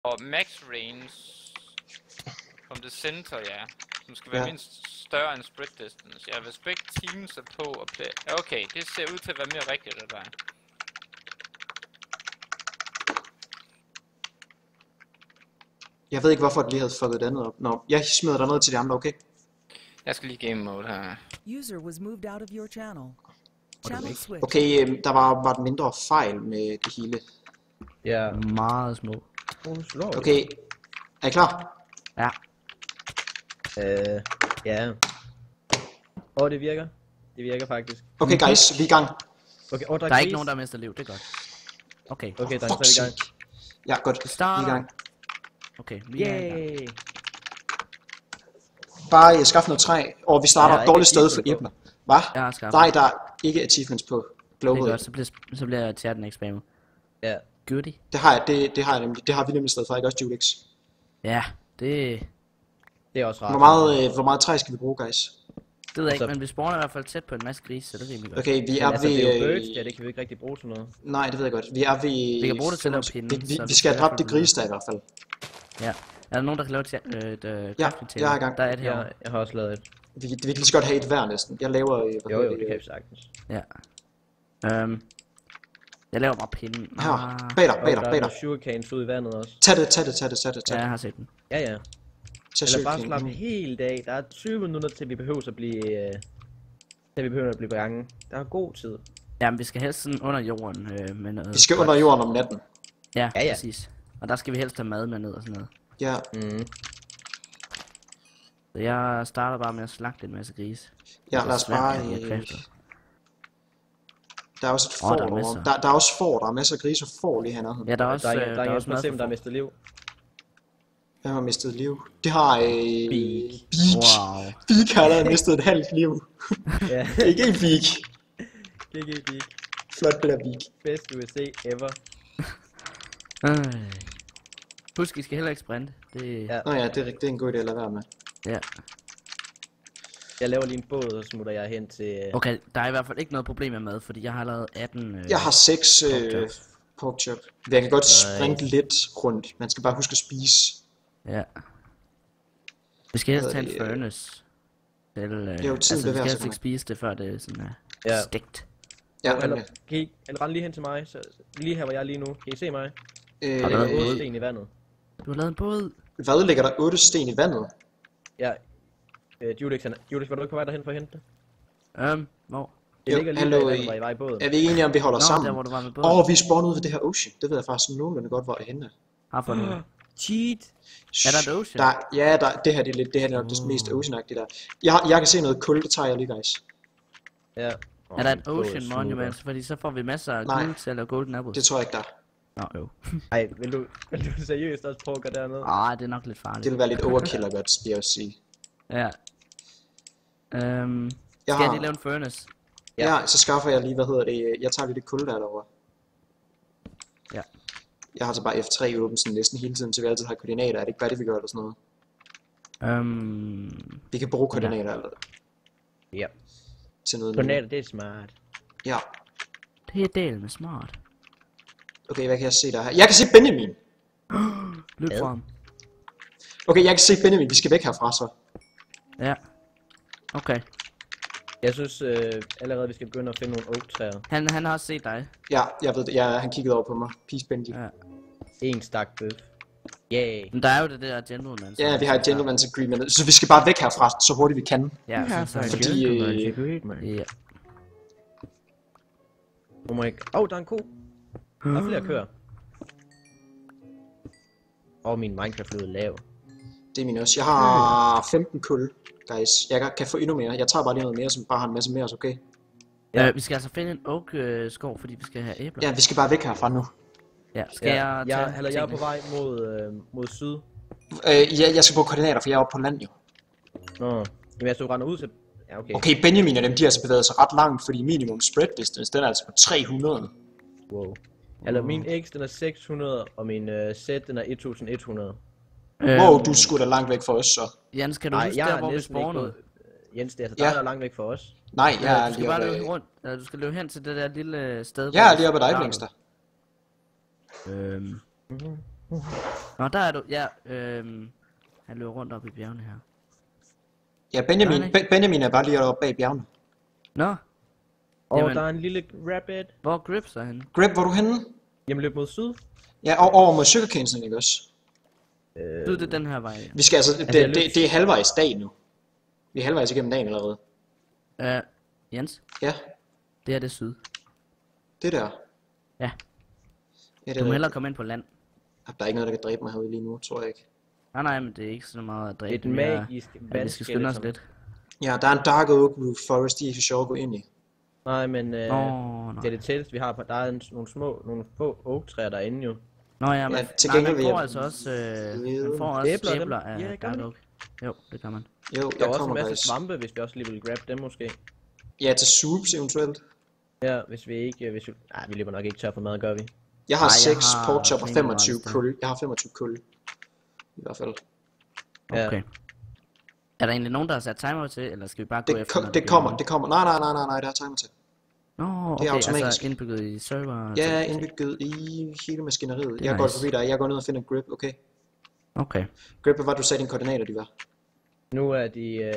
Og max range from the center, ja. Som skal være mindst større end spread distance. Ja, hvis begge teams er på og play. Okay, det ser ud til at være mere rigtigt, det der. Jeg ved ikke, hvorfor det lige havde fucket det andet op. Nå, jeg smider der noget til de andre, okay? Jeg skal lige game mode her. User was moved out of your channel. Channel switch. Okay, der var et mindre fejl med det hele. Ja, Meget små. Okay, er I klar? Ja. ja. Det virker. Det virker faktisk. Okay guys, vi er i gang. Okay, Der er ikke nogen, der mister liv, det er godt. Okay. Okay, der er så i gang. Ja, godt. Vi er i gang. Okay, vi er i gang. Yay! Bare skaffe noget træ, og vi starter et dårligt sted for æbler. Hvad? Jeg har skaffet. Nej, der er ikke achievements på Det er Global. godt, så bliver chatten ikke spammet. Ja. Goodie. Det har jeg nemlig. Det har vi nemlig i stedet for, ikke også, Julix? Ja, det Det er også rart. Hvor meget træ skal vi bruge, guys? ved jeg ikke, Så- men vi spawner i hvert fald tæt på en masse grise, så det er rimelig godt. Okay, vi Men er altså, det er jo birds, ved... ja, det kan vi ikke rigtig bruge til noget. Nej, det ved jeg godt. Vi er ved... Vi kan bruge det til at lave pinde, Vi så vi vi skal have skal dræbt de i hvert fald grise der i hvert fald. Ja. Er der nogen, der kan lave crafting table? jeg er i gang. Der er et her. Jeg har også lavet et. Vi kan lige så godt have et hver næsten. Jeg laver... Jo, det kan vi sagtens. Ja. Jeg laver bare pinden. Her, bag dig, bag dig, Der bag er dig. sugarcanes ude i vandet også. Tag det. Ja, jeg har set den. Ja, ja. Tag Eller bare sugarcane. slappe helt af. Der er 20 minutter til vi behøver at blive... til vi behøver at blive bange. Der er god tid. Jamen, vi skal helst sådan under jorden med noget. Vi skal under jorden om natten. Ja, Ja, ja. præcis. Og der skal vi helst have mad med ned og sådan noget. Ja, Så jeg starter bare med at slagte en masse grise. ja, lad os bare... Der er også et får der er derovre. masser. Der er også får, der er masser af grise og får lige hernede. Ja, der er også, Der er der er ingen også på mad sim, for der har får. mistet liv. Hvem har mistet liv? Det har... Beak. Beak. Wow. Beak har da mistet et halvt liv. Ja, Ikke en Beak. GG. Flot det der Beak. Best USA ever. Husk, I skal heller ikke sprinte. Det... Ja. Nå ja, det er rigtigt. Det er en god idé at lade være med. Ja. Jeg laver lige en båd, og så smutter jeg hen til... Okay, der er i hvert fald ikke noget problem med mad, fordi jeg har lavet 18... Jeg har 6 pork chop. Jeg kan godt Nice. springe lidt rundt. Man skal bare huske at spise. Ja. Vi skal helst Hvad have en hedder det? furnace. Til, jo, tiden altså, vi skal bevæger sig helst for ikke mig. spise det, før det sådan er Ja. stegt. Ja, Eller, nemlig. eller rende lige hen til mig, så lige her hvor jeg er lige nu. Kan I se mig? Har Der du ligger lavet en 8 båd? sten i vandet. Du har lavet en båd. Hvad ligger der 8 sten i vandet? Ja. Julex, var du ikke på vej derhen for at hente det? Hvor? Det Jo, ligger lige hallo, der i vandet, hvor I var i båden. Er vi ikke enige om, vi holder Nå, sammen? der hvor du var med båden. Vi er spawnet ud ved det her ocean. Det ved jeg faktisk nogenlunde godt, hvor jeg er henne. Har fundet det. Cheat! Er der et ocean? Det her det er lidt, det her er nok det mest oceanagtige der. Jeg kan se noget kul, det tager jeg lige, guys. Ja. Er der et ocean monument? Fordi så får vi masser af Nej. guld til at lave golden apples. Det tror jeg ikke, der er. Nå, jo. Ej, vil du seriøst også prøve at gøre dernede? Det er nok lidt farligt. Det vil være lidt overkill at godt, vil jeg også sige. Ja. Jeg Skal jeg har, lige lave en furnace? ja, så skaffer jeg lige, jeg tager lige det kul der derovre. Ja. Jeg har så bare F3 åben sådan næsten hele tiden, så vi altid har koordinater. Er det ikke bare det, vi gør eller sådan noget? Vi kan bruge koordinater eller Ja. til noget Koordinater, det er smart. Ja. Det er del med smart. Okay, hvad kan jeg se der her? Jeg kan se Benjamin! Løb Hvad? fra ham. Okay, jeg kan se Benjamin. Vi skal væk herfra så. Ja. Okay. Jeg synes allerede, vi skal begynde at finde nogle oak-træer. Han har også set dig. Ja, jeg ved det. Han kiggede over på mig. Peace, Benji. Ja. En stak bøf. Yay. Men der er jo det der gentleman. Ja, vi har et gentleman's agreement. Så vi skal bare væk herfra, så hurtigt vi kan. Ja, så Fordi... ja. Oh my god. Der er en ko. Der er flere køer. Min Minecraft lød lav. Det er min også. Jeg har 15 kul, guys. Jeg kan få endnu mere. Jeg tager bare lige noget mere, som bare har en masse mere, så okay? Vi skal altså finde en oak skov, fordi vi skal have æbler. Ja, vi skal bare væk herfra nu. Ja, skal jeg tage jeg er på vej mod syd. Jeg skal bruge koordinater, for jeg er oppe på land jo. Nå. Jamen jeg så render ud til... Ja, okay. Okay, Benjamin og dem, de har altså bevæget sig ret langt, fordi minimum spread distance, den er altså på 300. Wow. Eller min X, den er 600, og min Z, den er 1100. Wow, du er sgu da langt væk fra os, så. Jens, kan du huske der, hvor vi spawnede? Jens, det er altså dig, der er langt væk fra os. Nej, jeg er du skal lige bare oppe... løbe rundt. Du skal løbe hen til det der lille sted. Jeg er lige oppe af dig, Blinkster. Nå, der er du. Ja, han løber rundt op i bjergene her. Ja, Benjamin er bare lige oppe bag bjergene. Nå. Og Jamen. der er en lille rabbit. Hvor er Grips er henne? Grip, hvor er du henne? Jamen løb mod syd. Ja, over mod Sugarcane'en, ikke også? Du, det er den her vej. Vi skal altså, det er halvvejs dag nu. Vi er halvvejs igennem dagen allerede. Jens? Ja, Det er det syd. det der. Ja. Ja, det Du må er hellere rigtigt. komme ind på land. Der er ikke noget, der kan dræbe mig herude lige nu, tror jeg ikke. Nej, men det er ikke så meget at dræbe. Et det er mere, magisk at vi skal skynde os lidt. Ja, der er en Dark Oak Root Forest, de er for sjov at gå ind i. Nej, men Nå, det er det tætteste vi har på. Der er nogle få oaktræer derinde jo. Nå ja, men Ja, til gengæld man vil får jeg- altså også, Vide. man får også Æbler, dem. æbler af Ja, gør Dark man Oak. Jo, det kan man. Jo, Der er jeg også en kommer masse faktisk. svampe, hvis vi også lige vil grab dem måske. Ja, til soups eventuelt. Ja, hvis vi ikke, nej, vi løber nok ikke tør for mad, gør vi. Jeg har Nej, jeg 6 har pork chop og rimelig 25 meget kul. Jeg har 25 kul. I hvert fald. Ja. Okay. Er der egentlig nogen, der har sat timer til, eller skal vi bare gå efter, når Det bliver kommer, morgen? det kommer. Nej, der er timer til. Nå, Det okay, er automatisk. altså indbygget i server. Ja, indbygget i hele maskineriet. Det er Jeg går nice. forbi dig. Jeg går ned og finder Grip, okay? Okay. Grip, hvad var det, du sagde dine koordinater, de var? Nu er de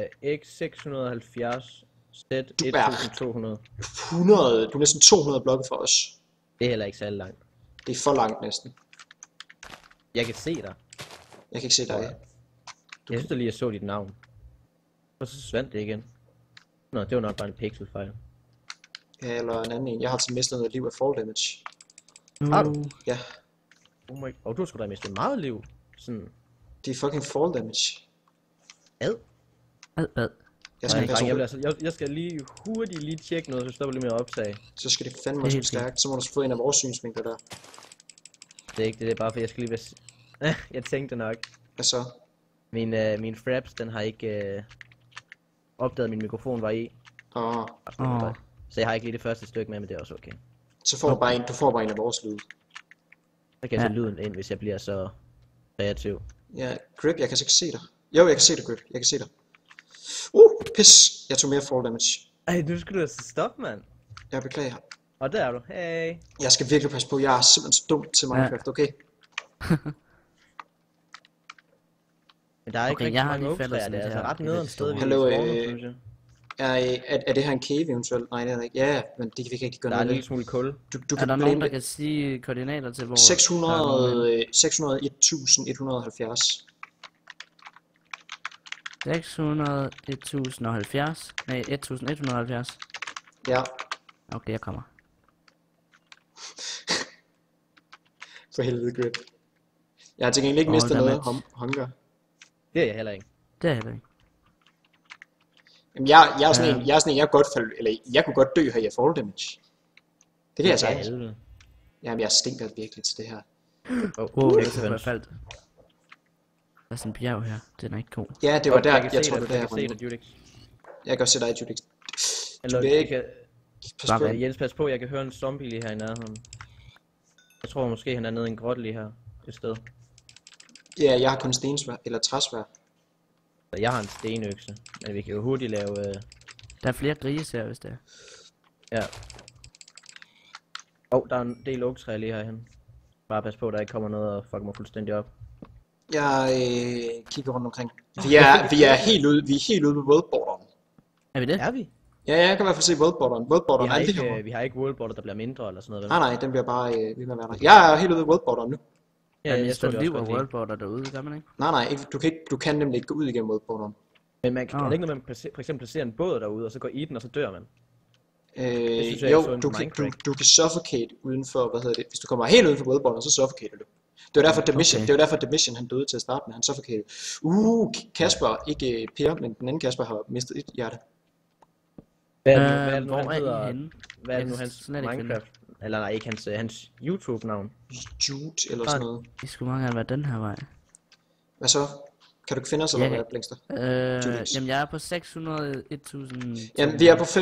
x670, z1200. 100, du er næsten 200 blokke for os. Det er heller ikke særlig langt. Det er for langt næsten. Jeg kan se dig. Jeg kan ikke se dig. Jeg synes da lige, jeg så dit navn. Og så forsvandt det igen. Nå, det var nok bare en pixelfejl. Ja, eller en anden en. Jeg har til mistet noget liv af fall damage. Har du? Ja, Oh my... Og du har sgu da mistet meget liv. Sådan... det er fucking fall damage. Ad. Ad. Jeg skal, Nej, passe jeg, på. jeg skal lige hurtigt lige tjekke noget, så stopper lige med at optage. Så skal det fandme Det er også helt fint. stærkt. Så må du få en af vores synsvinkler der. Det er ikke det, det er bare for jeg skal lige være... jeg tænkte nok. Hvad så? Min fraps, den har ikke opdaget, at min mikrofon var i. Åh, Så jeg har ikke lige det første stykke med, men det er også okay. så får du bare en, du får bare en af vores lyd. Så kan jeg tage lyden ind, hvis jeg bliver så kreativ. Ja, Grip, jeg kan så ikke se dig. Jo, jeg kan se dig, Grip. Jeg kan se dig. Pis. Jeg tog mere fall damage. Ej, nu skal du altså stoppe, mand. Jeg beklager. Og der er du. Hey. Jeg skal virkelig passe på. Jeg er simpelthen så dum til Minecraft, okay? Men der er ikke Okay, rigtig jeg har mange lige faldet oaktræer, det er sådan altså lidt ret her. nederen sted, vi Hallo, spawner, synes jeg. Er det her en cave eventuelt? Nej, det er det ikke. Ja, men det kan vi ikke rigtig gøre Der er en noget lille smule kul. Du Er kan der nogen, der blende kan sige koordinater til, hvor... 601.170. 600, 1070. Nej, 1170. Ja, Okay, jeg kommer. for helvede, Grip. Jeg har til gengæld ikke mistet der er noget match. hunger. Det er jeg heller ikke. Det er heller ikke. Jamen, jeg er sådan en, jeg godt falde, eller jeg kunne godt dø her i fall damage. Det kan jeg Ja, sagtens. helvede. Jamen, jeg stinker virkelig til det her. Wow, det jeg er kunne faldt. Der er sådan en bjerg her. Den er ikke god. Ja, det var der, jeg jeg tror, det var der, jeg jeg kan se røg. dig, Judix. Jeg kan også se dig, Judix. Eller, vil jeg ikke- kan... Pas på. Jens, pas på, jeg kan høre en zombie lige her i nærheden. Jeg tror måske, han er nede i en grotte lige her et sted. Ja, jeg har kun stensvær, eller træsvær. Så jeg har en stenøkse, men vi kan jo hurtigt lave... Der er flere grise her, hvis det er. Ja. Der er en del oaktræer lige herhen. Bare pas på, at der ikke kommer noget og fucker mig fuldstændig op. Jeg kigger rundt omkring. Vi er helt ude ved worldborderen. Er vi det? Er vi? Ja, jeg kan i hvert fald se worldborderen. Worldborderen er lige herovre. Vi har ikke worldborder, der bliver mindre eller sådan noget, vel? Nej, den bliver bare ved med at være der. Jeg er helt ude ved worldborderen nu. Ja, Der jeg mister tror det liv også af godt lide. worldborder derude, gør man ikke? Nej, ikke, du kan nemlig ikke gå ud igennem worldborderen. Men man kan Nå. er det ikke noget, man for eksempel placerer en båd derude, og så går i den, og så dør man. synes jeg, Jo, jeg så en på Minecraft. du kan suffocate udenfor, hvad hedder det? Hvis du kommer helt uden for worldborderen, så suffocater du. Det var derfor Demission, Okay. det var derfor Demission han døde til at starte med. Han suffocated. Kasper, ikke Per, men den anden Kasper har mistet et hjerte. Hvad er det nu, hvor han er I hedder? henne? Hvad er det Jeg nu, kan hans slet ikke finde Minecraft? Eller nej, ikke hans YouTube-navn. Jude eller sådan noget. Det skulle meget gerne være den her vej. Hvad så? Kan du ikke finde os, eller Ja. hvad, Blinkster? Julius. Jamen jeg er på 600, 1000... Jamen, vi er på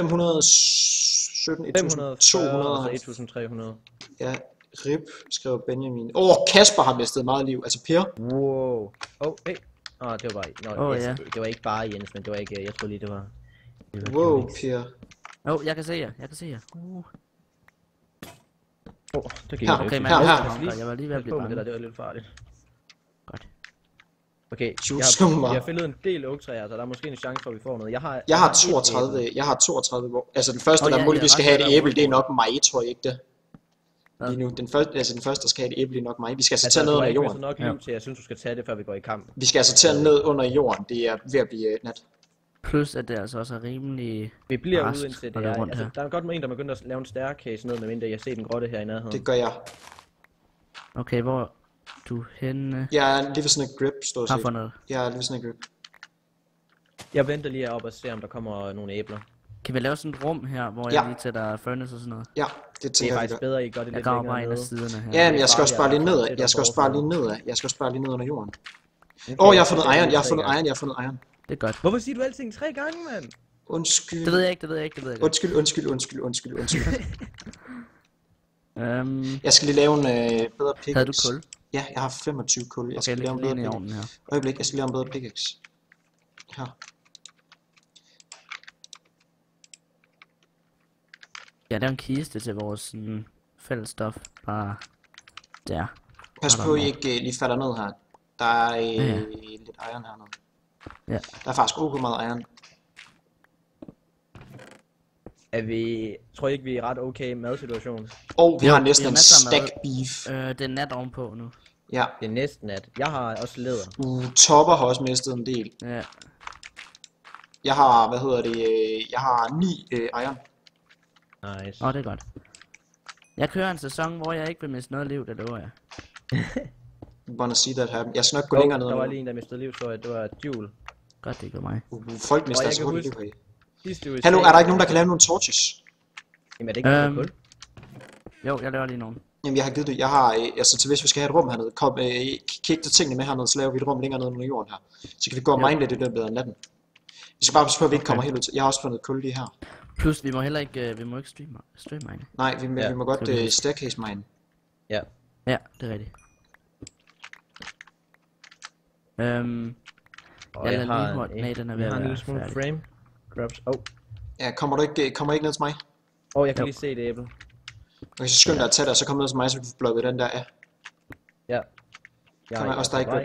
517, 540 1200. og så 1300. Ja, RIP, skriver Benjamin. Kasper har mistet meget liv. Altså Per. Wow. Hey. Det var bare... Ja. Det var ikke bare Jens, men det var ikke... Jeg tror lige, det var... Wow, Per. Jeg kan se jer, Det gik Her. jo Okay, ikke. men jeg var lige ved at blive Pas på med det bange. der, det var lidt farligt. Godt. Okay, Slå mig. jeg har fældet en del oaktræer, så der er måske en chance for, at vi får noget. Jeg har 32 hvor... Altså den første, der muligvis skal have et æble, det er nok mig, tror jeg ikke det. Lige nu, den første, der skal have et æble, det er nok mig. Vi skal altså tage ned under jorden. nok liv til, jeg synes, du skal tage det, før vi går i kamp. Vi skal altså tage ned under jorden, det er ved at blive nat. Plus at det altså også er rimelig... Vi bliver Rest, ude indtil og det det er er, rundt altså, her. der er godt med en, der begynder at lave en staircase ned, medmindre jeg ser den grotte her i nærheden. Det gør jeg. Okay, hvor er du henne? Jeg er lige ved sådan et grip, stort Har set. fundet. Jeg er lige ved sådan et grip. Jeg venter lige op og ser, om der kommer nogle æbler. Kan vi lave sådan et rum her, hvor Ja. jeg lige sætter furnace og sådan noget? Ja, det Det er tænker jeg, vi faktisk gør. bedre, I gør det Jeg lidt går længere bare ind ad nede. siderne her. Ja, men jeg skal farligt, også bare lige at ned. sætte Jeg os skal også bare lige overfor. ned. Jeg skal også bare lige ned under jorden. Okay, Jeg har så fundet det er iron, lige jeg har tre fundet gange. iron, jeg har fundet iron. Det er godt. Hvorfor siger du alting 3 gange, mand? Undskyld. Det ved jeg ikke, det ved jeg ikke. Undskyld. Jeg skal lige lave en bedre pickaxe. Havde du kul? Ja, jeg har 25 kul. Jeg Okay, skal læg lave en lige ind i bedre ovnen her. Øjeblik, jeg skal lave en bedre pickaxe. Her. Ja, der er en kiste til vores sådan, fælles stof. Bare der. Pas Hold på, da I ikke lige falder ned her. Der er Ja. lidt iron hernede. Ja. Der er faktisk ok meget iron. Tror I ikke, vi er ret okay med madsituationen? Og vi Jo, har næsten vi har en masser af stack beef. Det er nat ovenpå nu. Ja. Det er næsten at. Jeg har også læder. Topper har også mistet en del. Ja. Jeg har, jeg har 9 iron. Nice. Det er godt. Jeg kører en sæson, hvor jeg ikke vil miste noget liv, det lover jeg. Wanna see that happen. Jeg skal nok gå længere ned. Der var lige en, der mistede liv, så det var Jule. Godt, det gør mig. Folk mister jeg altså kan hurtigt liv huske- her. Sidste uge i Hallo, tag- er der ikke nogen, der kan lave nogle torches? Jamen er det ikke noget kul? Jo, jeg laver lige nogen. Jamen, jeg har givet det. Jeg har, altså til hvis vi skal have et rum hernede, kig de tingene med hernede, så laver vi et rum længere nede under jorden her. Så kan vi gå og mine lidt i løbet af natten. Vi skal bare passe på, at vi ikke kommer helt ud til. Jeg har også fundet kul lige her. Plus, vi må heller ikke, vi må ikke stream mine. Nej, vi må godt det er det. staircase mine. Ja. Ja, det er rigtigt. Og jeg jeg lader har lige hurtigt. Nej, den er ved jeg at har en være lille smule færdig. frame. Drops. Ja, kommer ikke ned til mig? Jeg kan Jo. lige se det æble. Okay, så skynd dig at tage det, og så kom ned til mig, så vi får blokket den der af. Ja. Kom her, også der er ikke vej.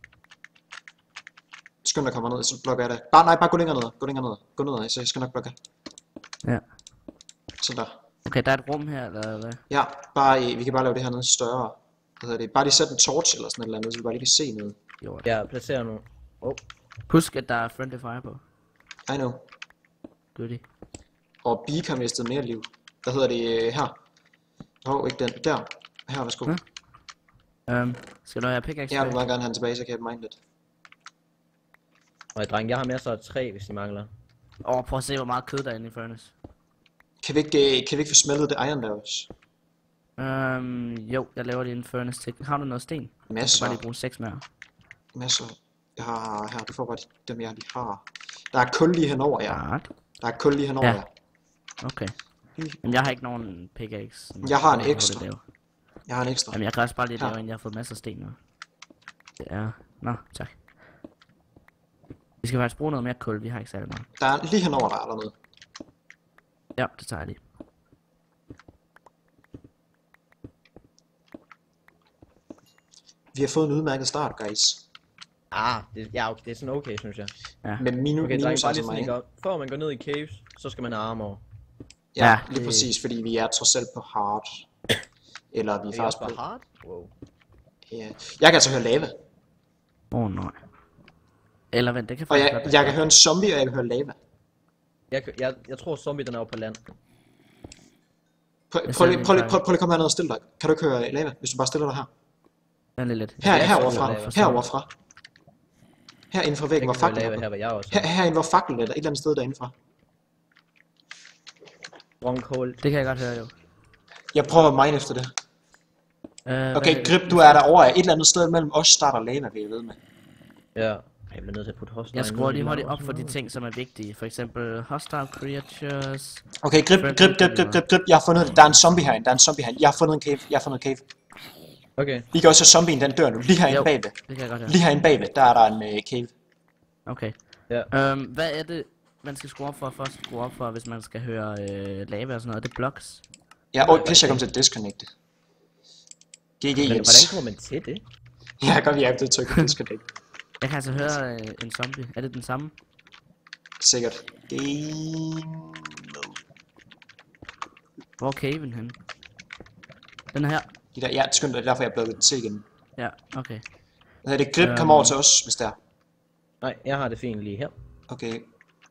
Skynd dig at komme ned, så blokker jeg det. Nej, bare gå længere ned. Gå ned, så jeg skal nok blokke. Ja. Sådan der. Okay, der er et rum her, eller hvad? Ja, vi kan bare lave det her nede større. Hvad hedder det? Bare lige sætte en torch eller sådan et eller andet, så vi bare lige kan se noget. Jo. Ja, placerer nu. Husk, at der er friendly fire på. I know. Goodie. Og Beak har mistet mere liv. Hvad hedder det her? Ikke den. Der. Her, værsgo. Skal du have pickaxe? Jeg vil meget gerne have den tilbage, så kan jeg mine lidt. Og dreng, jeg har masser af træ, hvis I mangler. Prøv at se, hvor meget kød der er inde i furnace. Kan vi ikke få smeltet det iron der også? Jo, jeg laver lige en furnace til. Har du noget sten? Jeg skal Masser. bare lige bruge 6 mere. Masser. Jeg har her, du får bare dem jeg lige har. Der er kul lige henover, ja. Godt. Der er kul lige henover, Ja. ja. Okay. Men jeg har ikke nogen pickaxe. Jeg har en Jeg ved, ekstra. hvor det laver. Jeg har en ekstra. Jamen, jeg kan også bare lige Her. lave en. Jeg har fået masser af sten nu. Det er... Nå, tak. Vi skal faktisk bruge noget mere kul. Vi har ikke særlig meget. Der er lige henover der eller noget. Ja, det tager jeg lige. Vi har fået en udmærket start, guys. Okay, det er sådan okay, synes jeg. Med minus Okay, dreng, minus bare altså lige mig. sådan, ikke? Før man går ned i caves, så skal man have armor. Ja, Ja, lige det- præcis, fordi vi er trods alt på hard. Eller vi er Er I faktisk også på... på hard? Wow. Ja. Jeg kan altså høre lava. Nej. Eller vent, det kan Og faktisk godt jeg kan høre en zombie, og jeg kan høre lava. Jeg tror zombie den er oppe på land. Prøv lige at komme herned og stille dig. Kan du ikke høre lava, hvis du bare stiller dig her? Den er lidt. Heroverfra. lava. Heroverfra. Herinde fra væggen, hvor Jeg kan høre faklen lava er her, på. hvor jeg også er. Herinde, hvor faklen er, eller et eller andet sted derinde fra. Stronghold. Det kan jeg godt høre, jo. Jeg prøver at mine efter det. Hvad Okay, er det? Grip, du er derovre. Et eller andet sted mellem os starter lava, vil jeg ved med. Ja. Jeg bliver nødt til at putte hostile. Jeg skruer lige hurtigt op for de ting, som er vigtige. For eksempel hostile creatures. Okay, Grip. Jeg har fundet det. Der er en zombie herinde. Jeg har fundet en cave. Okay. I kan også se zombien, den dør nu. Lige herinde Jo, bagved. det kan jeg godt høre. Lige herinde bagved, der er der en cave. Okay. Ja. Hvad er det, man skal skrue op for, først skrue op for, hvis man skal høre lava og sådan noget? Er det blocks? Ja, pisse, jeg kom til at disconnecte. GG, Men Jens. hvordan kommer man til det? Ja, godt, vi er blevet trykket disconnect. Jeg kan altså høre en zombie. Er det den samme? Sikkert. Game... Hvor er caven henne? Den her? De der, ja, skynd dig, det er derfor jeg blev lidt til igen. Ja, okay. Hvad er det? Grip, kom over til os, hvis det er. Nej, jeg har det fint lige her. Okay.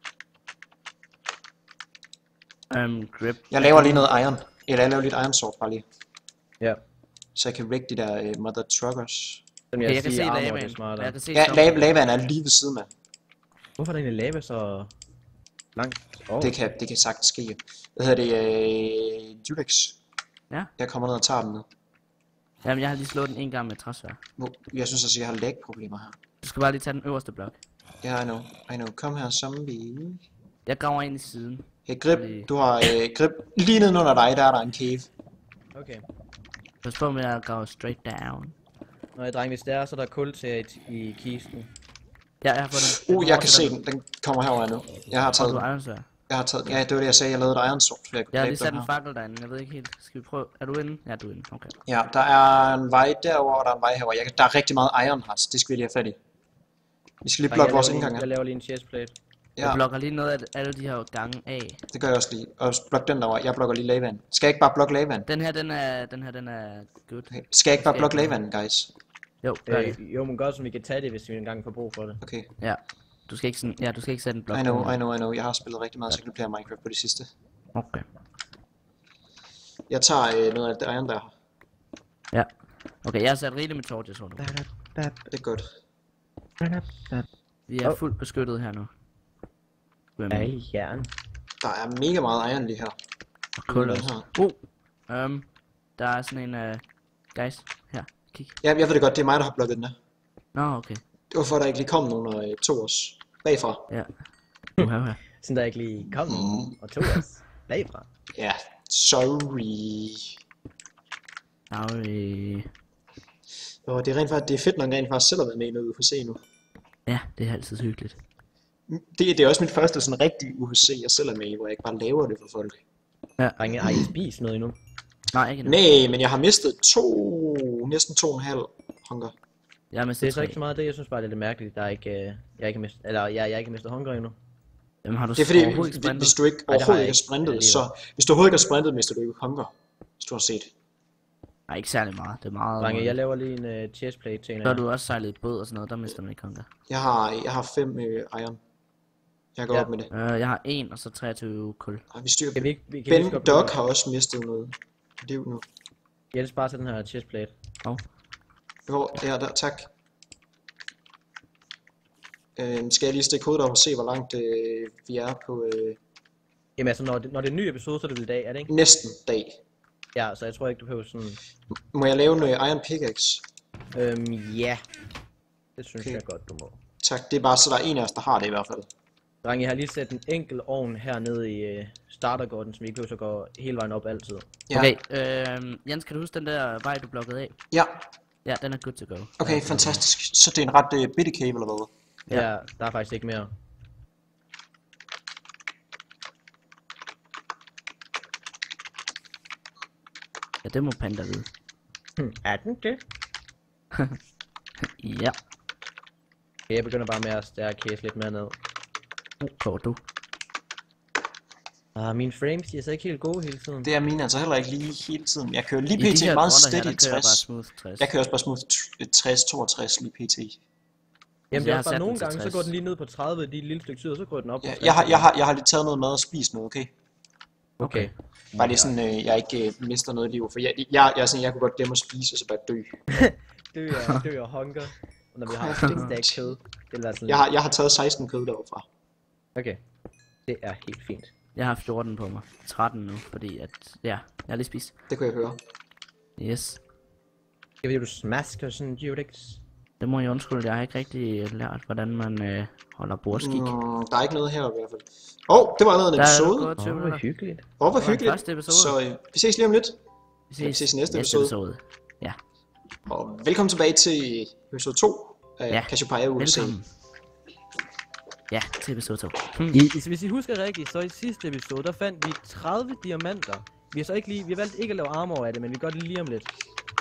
Grip. Jeg laver lige noget iron. Eller jeg laver lidt iron sword bare lige. Ja. Så jeg kan rigge de der mother truckers. Som Okay, jeg kan se armor, det er lavaen. smartere. Jeg kan se Ja, zombien. lavaen er lige ved siden af. Hvorfor er der egentlig lava så langt? Oh. Det kan sagtens ske. Hvad hedder det? Julex. Ja. Jeg kommer ned og tager den ned. Jamen, jeg har lige slået den en gang med træsvær. Jeg synes altså, jeg har lag-problemer her. Du skal bare lige tage den øverste blok. Ja, I know. Kom her, zombie. Jeg graver ind i siden. Hey, Grip, du har Grip. Lige nedenunder dig, der er der en cave. Okay. Pas på med at grave straight down. Nå, jeg dreng, hvis det er, så er der kul til i kisten. Ja, jeg har fået den. Jeg kan se den. Den kommer herover nu. Jeg har taget Du den. har iron. Ja, det var det, jeg sagde. Jeg lavede et iron sword, så jeg kunne Jeg har dræbe lige sat den en her. fakkel derinde. Jeg ved ikke helt. Skal vi prøve? Er du inde? Ja, du er inde. Okay. Ja, der er en vej derover, og der er en vej herover. Der er rigtig meget iron her, så det skal vi lige have fat i. Vi skal lige blokke vores indgang her. Jeg laver lige en chestplate. Jeg Ja, blokker lige noget af alle de her gange af. det gør jeg også lige. Og blok den derovre. Jeg blokker lige lavaen. Skal jeg ikke bare blokke lavaen? Den her, den er good. Okay. Skal jeg ikke bare blokke lavaen, guys? Jo, gør det. Jo, men godt, som vi kan tage det, hvis vi engang får brug for det. Okay. Ja. Du skal ikke sådan, ja, du skal ikke sætte en blok. I på. know. Jeg har spillet rigtig meget single player Minecraft på det sidste. Okay. Jeg tager noget af det iron der. Ja. Okay, jeg har sat rigeligt med torches, tror du. Det er godt. Vi er fuldt beskyttet her nu. Ja, i jern. Der er mega meget iron lige her. Og kul Den også. her. Der er sådan en, guys, her, kig. Ja, jeg ved det godt. Det er mig, der har blokket den her. Nå, okay. Det var for, der ikke lige kom nogen og tog os bagfra. Ja. Du har her. Sådan der ikke lige kom og tog os bagfra. Ja, sorry. Og det er rent faktisk, det er fedt, når man rent faktisk selv har været med i noget UHC nu. Ja, det er altid hyggeligt. Det er også mit første sådan rigtig UHC, jeg selv er med i, hvor jeg ikke bare laver det for folk. Drenge, har I spist noget endnu? Nej, ikke endnu. Nej, men jeg har mistet næsten 2,5 hunger. Jeg er med Det er så C3. ikke så meget det, jeg synes bare, det er lidt mærkeligt, der er ikke, jeg ikke mistet, eller jeg ikke mistet hunger endnu. Jamen har du Det er fordi, overhovedet ikke sprintet? hvis du ikke Nej, det har overhovedet jeg ikke har ikke. sprintet, Ja, så hvis du overhovedet ikke har sprintet, mister du ikke hunger. Hvis du har set. Nej, ikke særlig meget. Det er meget... Drenge, jeg laver lige en chestplate til en Så af har du også sejlet i båd og sådan noget, der mister man ikke hunger. Jeg har 5 iron. Jeg går op med det. Jeg har 1 og så 23 kul. Og vi styrer. Kan vi ikke, vi kan Ben Dog har også mistet noget liv nu. Jens, bare til den her chestplate. Jo, ja, der, tak. Skal jeg lige stikke hovedet op og se, hvor langt vi er på Jamen altså, når det er en ny episode, så er det vel i dag, er det ikke? næsten dag. Ja, så jeg tror ikke, du behøver sådan... Må jeg lave en iron pickaxe? Ja. Det synes Okay. jeg godt, du må. Tak, det er bare så der er en af os, der har det i hvert fald. Drenge, jeg har lige sat en enkelt ovn hernede i startergården, som vi ikke behøver at gå hele vejen op altid. Ja. Okay, Jens, kan du huske den der vej, du blokkede af? Ja, Ja, den er good to go. okay, fantastisk. Så det er en ret bitte cave, eller hvad? Ja, der er faktisk ikke mere. Ja, det må Panda vide. Er den det? Ja. Jeg begynder bare med at staircase lidt mere ned. Går du? Mine frames, de er så ikke helt gode hele tiden. Det er mine altså heller ikke lige hele tiden. Jeg kører lige I de pt. her meget grotter her, steady der kører jeg bare 60. smooth 60. Jeg kører også bare smooth 60-62 lige pt. Jamen det jeg er har også bare sat nogle den til gange, så 60. går den lige ned på 30, de et lille stykke tid, og så går den op på Ja, 60. jeg har lige taget noget mad og spist noget, okay? Okay. Bare lige sådan, jeg ikke mister noget liv. For jeg kunne godt glemme at spise, og så bare dø. Dør og hunger. Og når vi har et stack kød, det vil være sådan lidt... Jeg har taget 16 kød derfra. Okay. Det er helt fint. Jeg har 14 på mig. 13 nu, fordi at... Ja, jeg har lige spist. Det kunne jeg høre. Yes. Jeg ved, du smasker sådan Judex. Det må jeg undskylde, jeg har ikke rigtig lært, hvordan man holder bordskik. Der er ikke noget her i hvert fald. Det var allerede en Der er episode. gået 20 minutter. Hyggeligt. Hvor Det var den hyggeligt. første episode. Så vi ses lige om lidt. Vi ses i næste episode. Ja, Og velkommen tilbage til episode 2 af Ja. Cassiopeia UC. velkommen. Ja, til episode 2. Hvis I husker rigtigt, så i sidste episode, der fandt vi 30 diamanter. Vi har valgt ikke at lave armor af det, men vi gør det lige om lidt. Så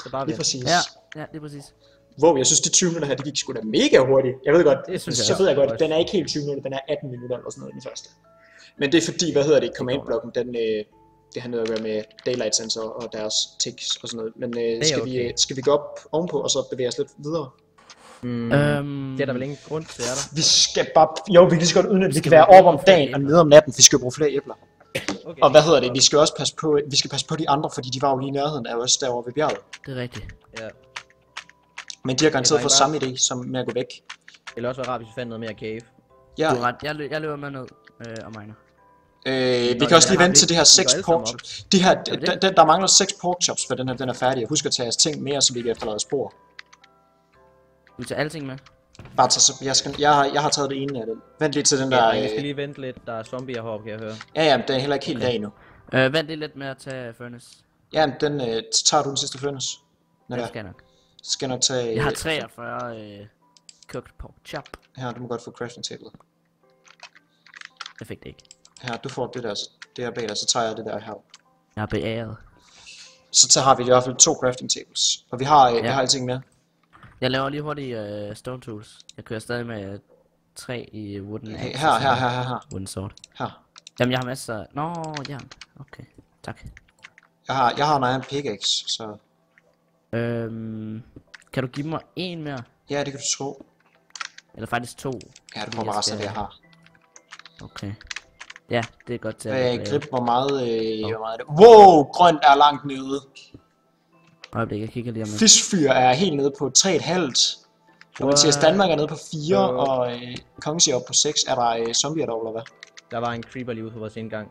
Så bare Lige vent. præcis. Ja, det er præcis. Wow, jeg synes, de 20 minutter her, de gik sgu da mega hurtigt. Jeg ved godt, Det synes jeg så ved jeg også. godt, den er ikke helt 20 minutter, den er 18 minutter eller sådan noget, den første. Men det er fordi, hvad hedder det, command-blokken, den, det har noget at gøre med daylight sensor og deres ticks og sådan noget. Men skal vi gå op ovenpå, og så bevæge os lidt videre? Det er der vel ingen grund til, er der? Vi skal bare, jo, vi kan lige så godt udnytte, vi kan være oppe om dagen og nede om natten, vi skal bruge flere æbler. Okay. Og hvad hedder det, vi skal også passe på de andre, fordi de var jo lige i nærheden af os derovre ved bjerget. Det er rigtigt. Ja. Men de har garanteret Det fået var samme idé som med at gå væk. Eller også være rart, hvis vi fandt noget mere cave. Ja, Du har ret. Jeg løber med ned og miner. vi kan også lige vente til det her 6 alle pork sammen chops. De her, der mangler 6 pork chops, for den her den er færdig. Husk at tage jeres ting mere, så vi kan efterlade spor. Du tager alting med. Bare tage, jeg har taget det ene af det. Vent lige til den der... Ja, vi skal lige vente lidt. Der er zombier heroppe, kan jeg høre. Ja, den er heller ikke helt dag endnu. Vent lige lidt med at tage furnace. Ja, den tager du den sidste furnace. Det skal jeg nok. Så skal jeg nok tage... Jeg har 43 cooked pork chop. Her, du må godt få crafting table. Jeg fik det ikke. Her, du får det her bag dig, så tager jeg det der her. Jeg har beæret. Så har vi i hvert fald 2 crafting tables. Og vi har alting med. Jeg laver lige hurtigt stone tools. Jeg kører stadig med 3 i wooden axe. Her. Wooden sword. Her. Jamen jeg har masser. Nå, jern. Okay, tak. Jeg har en iron pickaxe, så... Kan du give mig en mere? Ja, det kan du tro. Eller faktisk 2? Ja, du får bare resten af det, jeg har. Okay. Ja, det er godt til at... Grip, hvor meget er det? Wow, grønt er langt nede. Øjeblik, jeg kigger lige om lidt. Fiskfyr er helt nede på 3,5. Og Mathias Danmark er nede på 4, og Kongens er oppe på 6. Er der zombier der, eller hvad? Der var en creeper lige ude på vores indgang.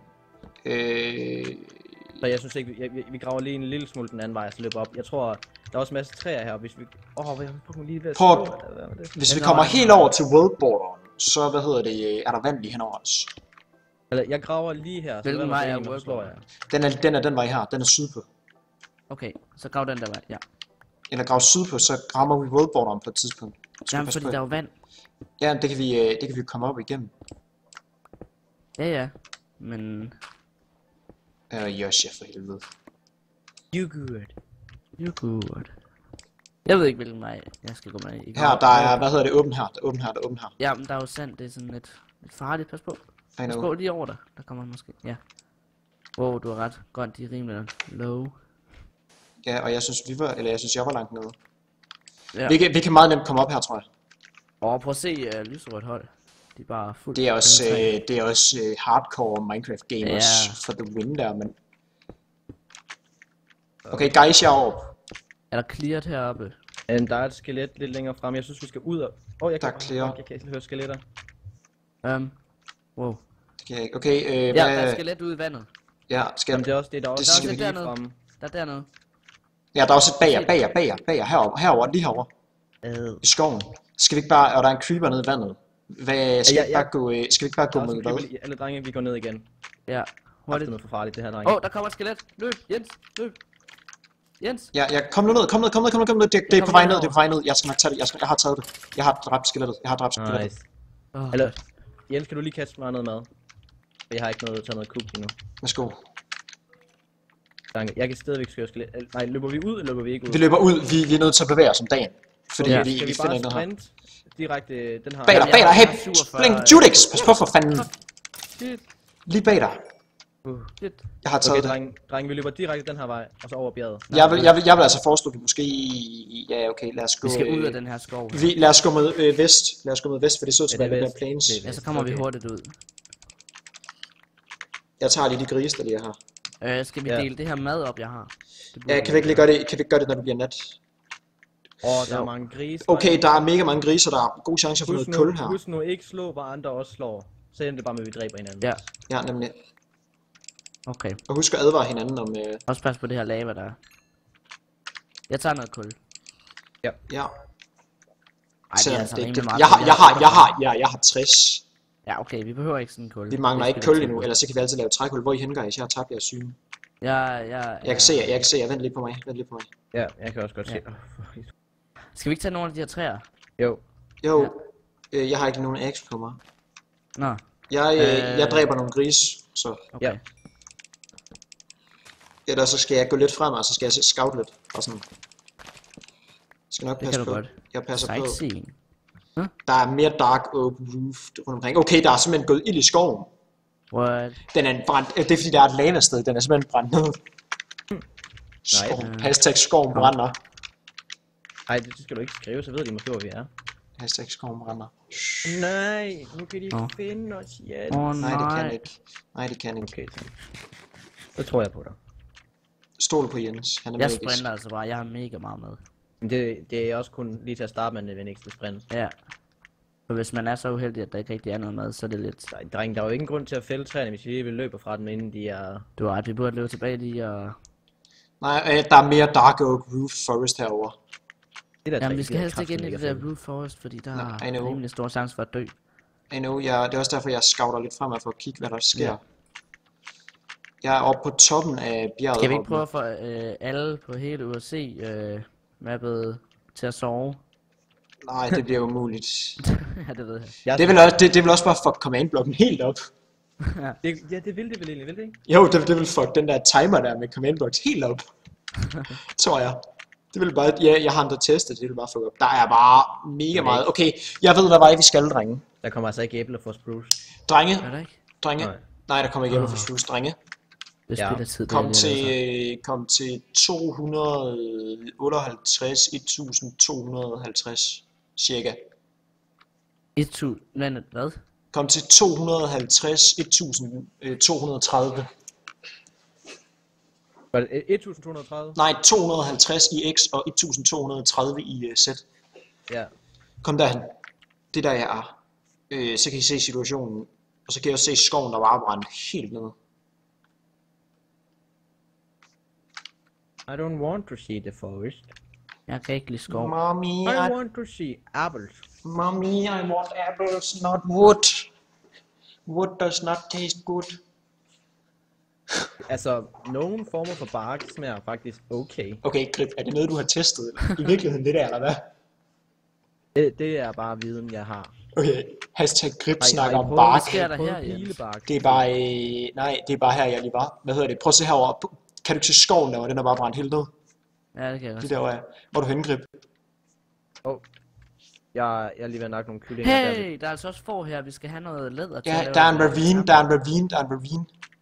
Så jeg synes ikke, vi graver lige en lille smule den anden vej, så løber op. Jeg tror, der er også en masse træer her, hvis vi... lige ved at Prøv, hvis vi kommer helt over til worldborderen, så er der vand lige henover os. Eller, jeg graver lige her. Hvilken vej er worldborder? Den vej her, den er sydpå. Okay, så grav den der vej, ja. Eller grav sydpå, så rammer vi worldborderen på et tidspunkt. Jamen, fordi der er jo vand. Ja, det kan vi komme op igennem. Ja, men... Josh, for helvede. You good. Jeg ved ikke, hvilken vej jeg skal gå med. Her, der er, åben her, der er åben her. Ja, men der er jo sand, det er sådan lidt farligt, pas på. Pas på lige over der kommer han måske, ja. Wow, du har ret, grønt, de er rimelig low. Ja, og jeg synes, jeg var langt nede. Ja. Vi kan meget nemt komme op her, tror jeg. Prøv at se lyserødt hold. De er bare fuldt. Det er også hardcore Minecraft gamers for the win der, men... Okay, guys, jeg er oppe. Er der clearet heroppe? Der er et skelet lidt længere frem. Jeg synes, vi skal ud og... Der er clear. Jeg kan ikke høre skeletter. Wow. Det kan jeg ikke. Okay, der er skelet ude i vandet. Ja, skal Jamen, det er også det, der også... skal vi lige fremme. Der er dernede. Ja, der er også et bager, herovre, lige herovre. I skoven. Skal vi ikke bare... Og der er en creeper nede i vandet. Skal vi ikke bare gå mod hvad? Alle drenge, vi går ned igen. Ja. Det er noget for farligt, det her, drenge. Der kommer et skelet. Løb, Jens, løb. Jens. Ja, kom nu ned, kom ned. Det er på vej ned, Jeg skal nok tage det. Jeg har taget det. Jeg har dræbt skelettet. Nice. Eller, Jens, kan du lige kaste mig noget mad? Jeg har ikke taget noget cook endnu. Værsgo. Jeg kan stadigvæk skøre skelet. Nej, løber vi ud, eller løber vi ikke ud? Vi løber ud. Vi er nødt til at bevæge os om dagen. Fordi vi finder ikke noget her. Direkte, den har... Bag dig, hey! Blink, Judix! Pas på for fanden! Lige bag dig. Jeg har taget det. Drenge, vi løber direkte den her vej, og så over bjerget. Jeg vil altså foreslå, at vi måske... Ja, okay, lad os gå... Vi skal ud af den her skov. Lad os gå mod vest. For det så ud til at være lidt plains. Ja, så kommer vi hurtigt ud. Jeg tager lige de grise, der lige er her. Skal vi dele det her mad op, jeg har? Ja, kan vi ikke gøre det, når det bliver nat? Der er mange grise. Okay, der er mega mange griser, der er god chance for noget kul her. Husk nu ikke slå, hvor andre også slår. Så ender det bare med, at vi dræber hinanden. Ja, nemlig. Okay. Og husk at advare hinanden om... Også pas på det her lava, der er. Jeg tager noget kul. Ja. Ej, det er altså rimelig meget. Jeg har 60. Ja, okay, vi behøver ikke sådan en kul. Vi mangler ikke kul endnu, ellers så kan vi altid lave trækul. Hvor I henne, guys? Jeg har tabt jeres syne. Jeg kan se jer. Vent lige på mig. Ja, jeg kan også godt se. Skal vi ikke tage nogle af de her træer? Jo. Jeg har ikke nogen axe på mig. Nå. Jeg dræber nogle gris, så... Okay. Ellers så skal jeg gå lidt frem, og så skal jeg scout lidt. Og sådan. Skal nok Det passe kan du på. godt. Jeg passer på. Sightseeing. Der er mere dark oak roof rundt omkring. Okay, der er simpelthen gået ild i skoven. What? Den er brændt. Det er fordi, der er et lavasted. Den er simpelthen brændt ned. Skov. Hashtag skoven brænder. Ej, det skal du ikke skrive, så ved de måske, hvor vi er. Hashtag skoven brænder. Nej, nu kan de finde os igen. Nej, det kan ikke. Nej, det kan ikke. Okay, så tror jeg på dig. Stol på Jens. Han er Jeg magisk. sprinter altså bare. Jeg har mega meget med. Men det er også kun lige til at starte med en nødvendigste sprint. Ja. For hvis man er så uheldig, at der ikke rigtig er noget mad, så er det lidt... Dreng, der er jo ingen grund til at fælde træerne, hvis vi lige vil løbe fra dem, inden de er... Du har ret, vi burde løbe tilbage lige og... Nej, der er mere dark oak roof forest herovre. Jamen, vi skal helst ikke ind i det der roof forest, fordi der er rimelig stor chance for at dø. I know, det er også derfor, jeg scouter lidt fremad for at kigge, hvad der sker. Ja. Jeg er oppe på toppen af bjerget. Skal vi ikke prøve at få alle på hele USC mappet til at sove? Nej, det bliver umuligt. Ja, det ved jeg. Det vil også bare fuck command-blokken helt op. Ja, det vil det vel egentlig, vil det ikke? Jo, det vil fuck den der timer der med command-blocks helt op. Tror jeg. Det vil bare, jeg har andre testet, det vil bare fuck op. Der er bare mega meget. Okay, jeg ved, hvad vej vi skal, drenge. Der kommer altså ikke æbler for Spruce. Drenge, Er der ikke? drenge. Nej, der kommer ikke æbler for Spruce, drenge. Det spiller tid. Kom til 258, 1250, cirka. Hvad? Kom til 250, 1230. Var det 1230? Nej, 250 i X og 1230 i Z. Ja. Kom derhen. Det der jeg er. Så kan I se situationen. Og så kan I også se skoven, der var brændt helt ned. I don't want to see the forest. Jeg kan ikke lide skov. Mommy, I want to see apples. Mommy, I want apples, not wood. Wood does not taste good. Altså, nogle former for bark smager faktisk okay. Okay, Grip, er det noget, du har testet? I virkeligheden det der, eller hvad? Det er bare viden, jeg har. Okay, hashtag Grip Ej, snakker om prøv- bark. Hvad sker der her, Jens? Pilebark. Det er bare, nej, det er bare her, jeg lige var. Hvad hedder det? Prøv at se herovre. Kan du ikke se skoven derovre? Den er bare brændt helt ned. Ja, det kan jeg Det godt. derovre. Hvor er du henne, Grip? Jeg er lige ved at nakke nogle kyllinger der. Hey, der er altså også får her. Vi skal have noget læder til at Ja, lave der er en noget ravine, sammen. der er en ravine, der er en ravine.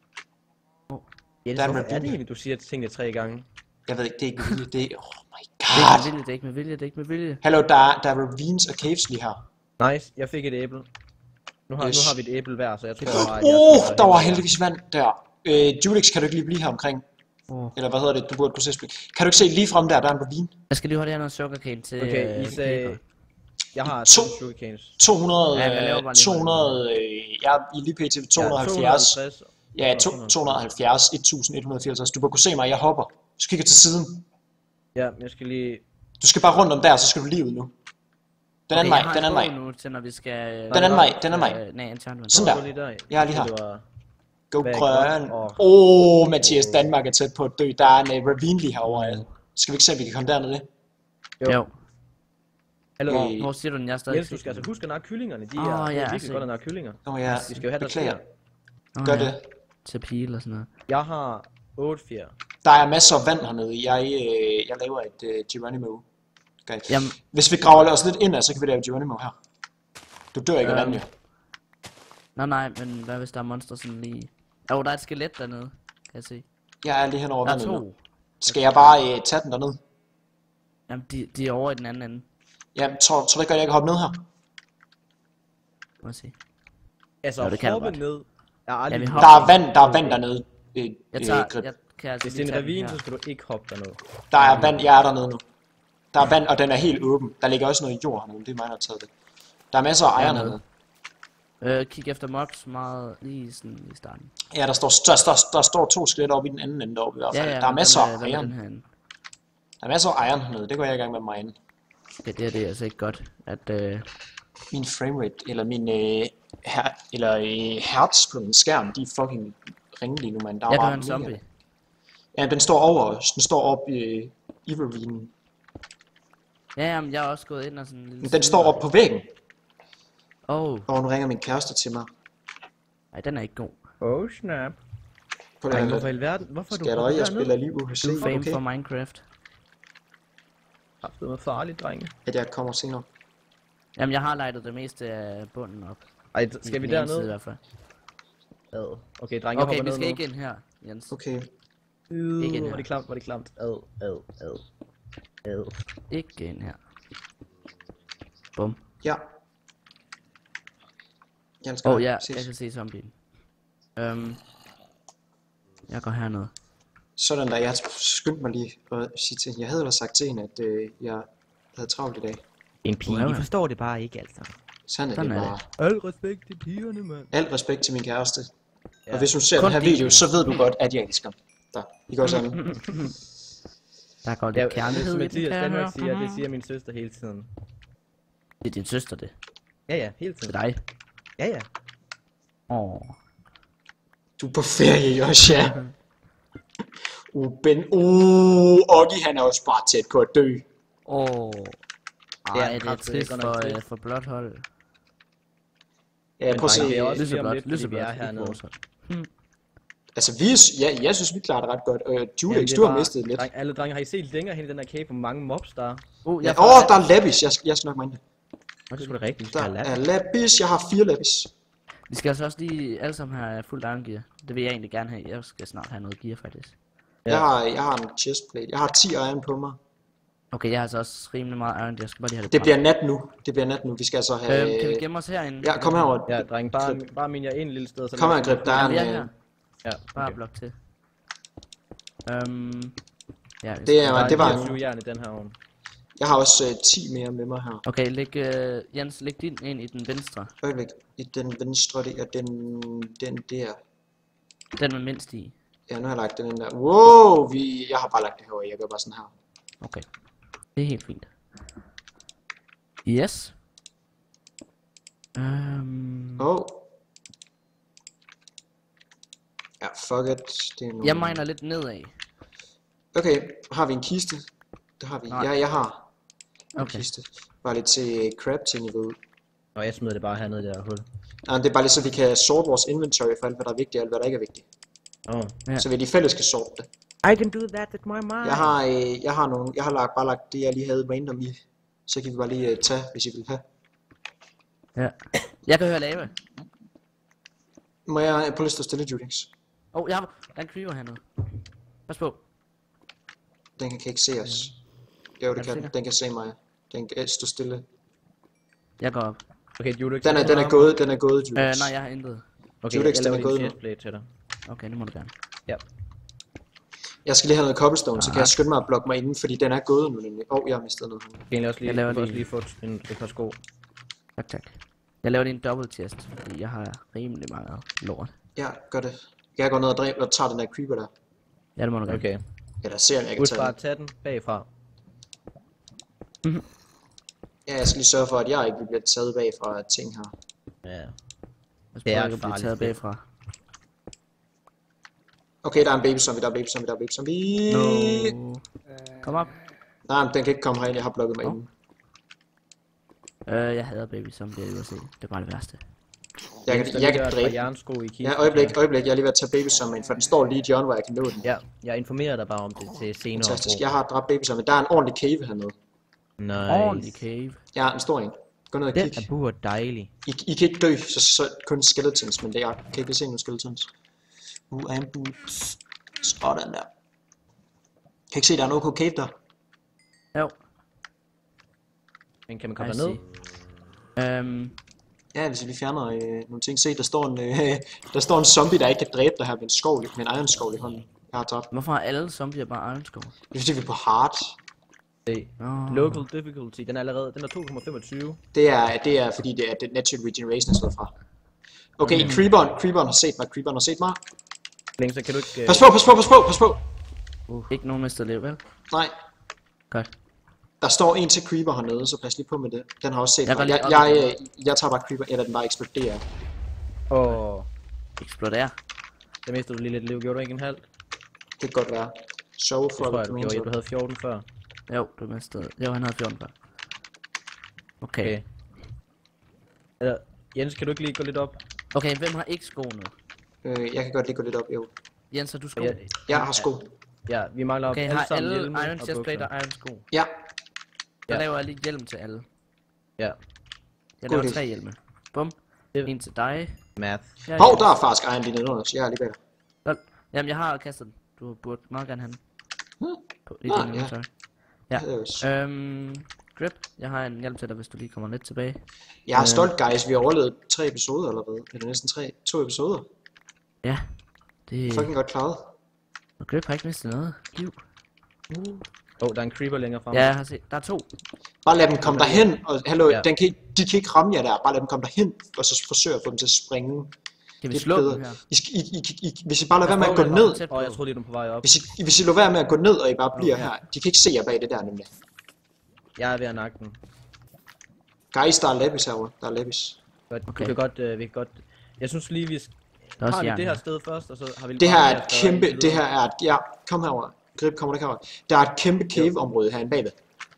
Jens, Der er en hvorfor er det ravine. egentlig, du siger tingene 3 gange? Jeg ved ikke, det er ikke med vilje, det er... Oh my Det er god. ikke med vilje, det er ikke med vilje, det er ikke med vilje. Hallo, der er ravines og caves lige her. Nice, jeg fik et æble. Nu har vi et æble hver, så jeg tror bare, Der var heldigvis vand der. Julix, kan du ikke lige blive her omkring? Eller hvad hedder det, du burde kunne se spil. Kan du ikke se lige frem der, der er en ravine? Jeg skal lige have noget sugarcane til... Okay, I sagde... Jeg har 2 sugarcanes. 200, Ja, jeg laver bare lige 200, jeg er lige pt. 270. Ja, 270, 1154. Du burde kunne se mig, jeg hopper. Så kigger til siden. Ja, jeg skal lige... Du skal bare rundt om der, så skal du lige ud nu. Den anden vej, den anden vej. Nu til, når vi skal... Den anden vej, den anden vej. Nej, enchantment. Sådan Lige der. Jeg er lige her. Det var... Go Hvad er grøn. grøn? Mathias, Danmark er tæt på at dø. Der er en ravine lige herovre. Ja. Skal vi ikke se, om vi kan komme dernede? Jo. Hallo. Hvor siger du den? Jeg er stadig... Jens, du skal altså huske at nakke kyllingerne. De er ja, virkelig godt at nakke kyllinger. Ja, De skal jo have deres beklager. fjer. Gør det. Til pile og sådan noget. Jeg har 8 fjer. Der er masser af vand hernede. Jeg laver et Geronimo. Okay. Jamen. Hvis vi graver os lidt indad, så kan vi lave Geronimo her. Du dør ikke af vand, jo. Nej, men hvad hvis der er monster sådan lige... Jo, der er et skelet dernede, kan jeg se. Jeg er lige hen over Der er vandet nu. 2. Skal jeg bare tage den derned? Jamen, de er over i den anden ende. Jamen, tror du ikke godt, jeg kan hoppe ned her? Må jeg se. Altså, Jo, det kan du hoppe godt. ned er aldrig... vi Der hopper. er vand dernede. Jeg tager... Grip. Jeg kan altså Hvis lige det er en tage den ravine, her. så skal du ikke hoppe derned. Der er vand, jeg er dernede nu. Der er vand, og den er helt åben. Der ligger også noget jord hernede, det er mig, der har taget det. Der er masser af iron hernede. Kig efter mobs meget lige sådan i starten. Ja, der står 2 skeletter oppe i den anden ende deroppe i hvert fald. Der er masser af iron. Der er masser af iron hernede, det går jeg i gang med mine. Ja, det er altså ikke godt, at... Min framerate, eller min hertz på min skærm, de er fucking ringe lige nu, man. Der er Jeg bare dør en zombie. Ja, den står over os. Den står oppe i ravinen. Ja, jamen, jeg er også gået ind og sådan... Men den står oppe på væggen. Og nu ringer min kæreste til mig. Nej, den er ikke god. Oh snap. På Ej, den hvorfor i alverden? Hvorfor er du jeg hoppet spiller derned? lige UHC, Du fame okay? for Minecraft. Det var farligt, drenge. At jeg kommer senere. Jamen, jeg har lightet det meste af bunden op. Ej, skal vi derned? I hvert fald. Okay, drenge, okay, hopper vi skal ned ikke ind her, Jens. Okay. Ikke ind var det klamt, var det klamt. Ikke ind her. Bum. Ja. Ja, jeg kan se zombien. Jeg går herned. Sådan der, jeg skyndte mig lige at sige til hende. Jeg havde ellers sagt til hende, at jeg havde travlt i dag. En pige, de forstår det bare ikke, altså. Sådan er det bare. Al respekt til pigerne, mand. Al respekt til min kæreste. Ja. Og hvis hun ser den her video, så ved du godt, at jeg elsker. Der, I går sådan. Der går lidt kærlighed i den, Danmark siger, det siger min søster hele tiden. Det er din søster, det. Ja, hele tiden. Til dig. Ja. Du er på ferie, Josja. Oggy, han er også bare tæt på at dø. Ej, det er trist for blåt hold. Ja, prøv at se. Lyseblåt hernede. Altså, jeg synes, vi klarer det ret godt. Julex, du har mistet lidt. Alle drenge, har I set længere hen i den her cave, hvor mange mobs der er? Der er labis. Jeg skal nok minde det. Det er sgu da rigtigt, der er labis. Jeg har 4 labis. Vi skal altså også lige alle sammen have fuldt iron gear. Det vil jeg egentlig gerne have. Jeg skal snart have noget gear, faktisk. Ja. Jeg har en chestplate. Jeg har 10 iron på mig. Okay, jeg har altså også rimelig meget iron. Jeg skal bare lige have det. Det bliver nat nu. Vi skal altså have... kan vi gemme os herinde? Ja, kom herover. Ja, dreng, bare min jeg ind et lille sted. Så kom her, Grib. Der er en... Ja, bare blok til. Ja, det var en... jern i den her ovn. Jeg har også 10 mere med mig her. Okay, Jens, læg din ind i den venstre. Øjeblik. I den venstre, det er den der. Den med mindst i. Ja, nu har jeg lagt den der. Wow, jeg har bare lagt det herovre. Jeg gør bare sådan her. Okay. Det er helt fint. Yes. Ja, fuck it. Det er nogle... Jeg miner lidt nedad. Okay, har vi en kiste? Det har vi. Ja, jeg har en kiste. Bare lidt til crab ting, I ved. Og jeg smider det bare hernede i det der hul. Ja, det er bare lidt så vi kan sort vores inventory for alt hvad der er vigtigt og alt hvad der ikke er vigtigt. Ja. Så vi de fælles kan sorte det. I can do that with my mind. Jeg har bare lagt det jeg lige havde random i. Så kan vi bare lige tage, hvis I vil have. Ja. Jeg kan høre lava. Må jeg på lyst at stille, Julix? Der er en creeper hernede. Pas på. Den kan ikke se os. Jo, det kan. Den kan se mig. Den kan stå stille. Jeg går op. Okay, Julix. Den er gået, Julix. Nej, jeg har intet. Okay, Julix, den er gået nu. Til dig. Okay, nu må du gerne. Ja. Jeg skal lige have noget cobblestone, så kan jeg skynde mig at blokke mig inden, fordi den er gået nu nemlig. Jeg har mistet noget. Jeg kan også lige få et par sko. Tak. Jeg laver lige en double chest, fordi jeg har rimelig meget lort. Ja, gør det. Jeg går ned og dræber og tager den der creeper der. Ja, det må du gerne. Okay. Eller ser jeg kan tage den. Bare tage den bagfra. Ja, jeg skal lige sørge for, at jeg ikke bliver taget bagfra af ting her. Ja. Det er ikke blive taget bagfra. Okay, der er en baby zombie, No. Kom op. Nej, men den kan ikke komme herind, jeg har blokket mig inden. Jeg hader baby zombie, jeg vil se. Det er bare det værste. Jeg kan dræbe den. Ja, øjeblik, jeg er lige ved at tage baby zombie, for den står lige i John, hvor jeg kan nå den. Ja, jeg informerer dig bare om det til senere. Fantastisk, jeg har dræbt baby zombie. Der er en ordentlig cave hernede. Nice. Ordentlig cave. Ja, en stor en. Gå ned og kig. Den er burde dejlig. I kan ikke dø, så kun skeletons, men det er, kan ikke se nogle skeletons. Ambush. Sådan der. Kan ikke se, der er en OK cave der? Jo. Men kan man komme derned? Ja, hvis vi fjerner nogle ting. Se, der står en zombie, der ikke kan dræbe dig her med en skål, med en iron skål i hånden. Jeg har tabt. Hvorfor er alle zombier bare iron skål? Det er fordi, vi er på hard. Local difficulty, den er 2,25. Det er fordi, det er det natural regeneration er slået fra. Okay, creeperen har set mig. Længe, så kan du ikke... Pas på! Ikke nogen mistet liv, vel? Nej. Godt. Der står en til creeper hernede, så pas lige på med det. Den har også set mig. Jeg tager bare creeper, eller den bare eksploderer. Eksploderer? Der mistede du lige lidt liv, gjorde du ikke en halv? Det kan godt være. Så for det tror jeg, du havde 14 før. Jo, du mistede. Jo, han havde 14 før. Okay. Jens, kan du ikke lige gå lidt op? Okay, hvem har ikke sko nu? Jeg kan godt lige gå lidt op, jo. Jens, har du sko? Jeg har sko. Ja, vi mangler okay, har alle iron chestplate og iron sko? Ja. Jeg laver lige hjelm til alle. Ja. Jeg laver 3 hjelme. Bum. En til dig. Math. Hov, der er faktisk iron lige nedenunder, så jeg er lige bag dig. Jamen, jeg har kastet den. Du burde meget gerne have den. Ja. Grip, jeg har en hjelm til dig, hvis du lige kommer lidt tilbage. Jeg er stolt, guys. Vi har overlevet 3 episoder eller hvad? Eller næsten 2 episoder. Ja. Det er fucking godt klaret. Og Grip har ikke mistet noget liv. Der er en creeper længere frem. Ja, jeg har set. Der er 2. Bare lad dem komme derhen, og hallo, de kan ikke ramme jer der. Bare lad dem komme derhen, og så forsøge at få dem til at springe. Kan vi slå dem her? Hvis I bare lader være med at gå ned. Jeg tror lige, du er på vej op. Hvis I lader være med at gå ned, og I bare bliver her. De kan ikke se jer bag det der nemlig. Jeg er ved at nakke den. Guys, der er labis herovre. Der er labis. Okay. Vi kan godt... Jeg synes lige, vi har vi det her sted først, og så har vi... Det her er et kæmpe... Det her er et... Ja, kom herover. Grip, kommer der herover. Der er et kæmpe cave-område herinde bagved.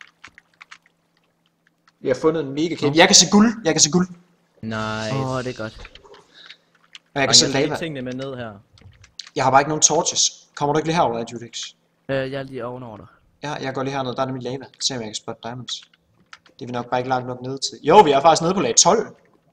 Vi har fundet en mega cave. Jeg kan se guld. Nice. Det er godt. Og jeg kan se lava. Tingene med ned her. Jeg har bare ikke nogen torches. Kommer du ikke lige herover, Judix? Jeg er lige ovenover dig. Ja, jeg går lige herned. Der er nemlig lava. Se om jeg kan spotte diamonds. Det er vi nok bare ikke langt nok ned til. Jo, vi er faktisk nede på lag 12.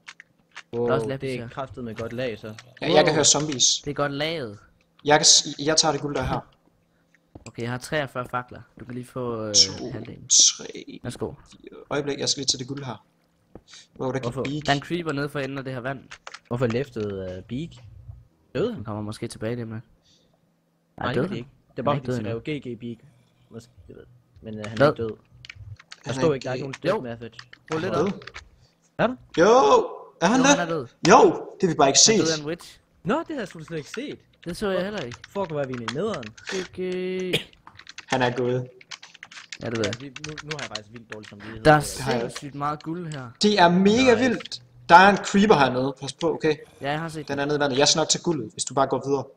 Det er kraftet med godt lag, så. Ja, jeg kan høre zombies. Det er godt laget. Jeg tager det guld der her. Okay, jeg har 43 fakler. Du kan lige få halvdelen. 3... Værsgo. Øjeblik, jeg skal lige tage det guld her. Wow, der kan beak. Der er en creeper nede for enden af det her vand. Hvorfor løftede Beak? Døde han? Han kommer måske tilbage det med. Nej, det er det ikke. Det er bare fordi, det er jo GG Beak. Måske, jeg ved. Men han er ikke død. Der står ikke, der er ikke nogen death method. Prøv lidt op. Er der? Jo! Er han der? Jo! Det har vi bare ikke set. Han er witch. Nå, det har jeg slet ikke set. Det så jeg heller ikke. Fuck, hvor er vi inde i nederen. Okay. Han er gået. Ja, det ved jeg. Nu har jeg faktisk vildt dårligt som vi. Der er sindssygt meget guld her. Det er mega vildt. Der er en creeper hernede. Pas på, okay? Ja, jeg har set den. Er nede i vandet. Jeg skal nok tage guldet, hvis du bare går videre.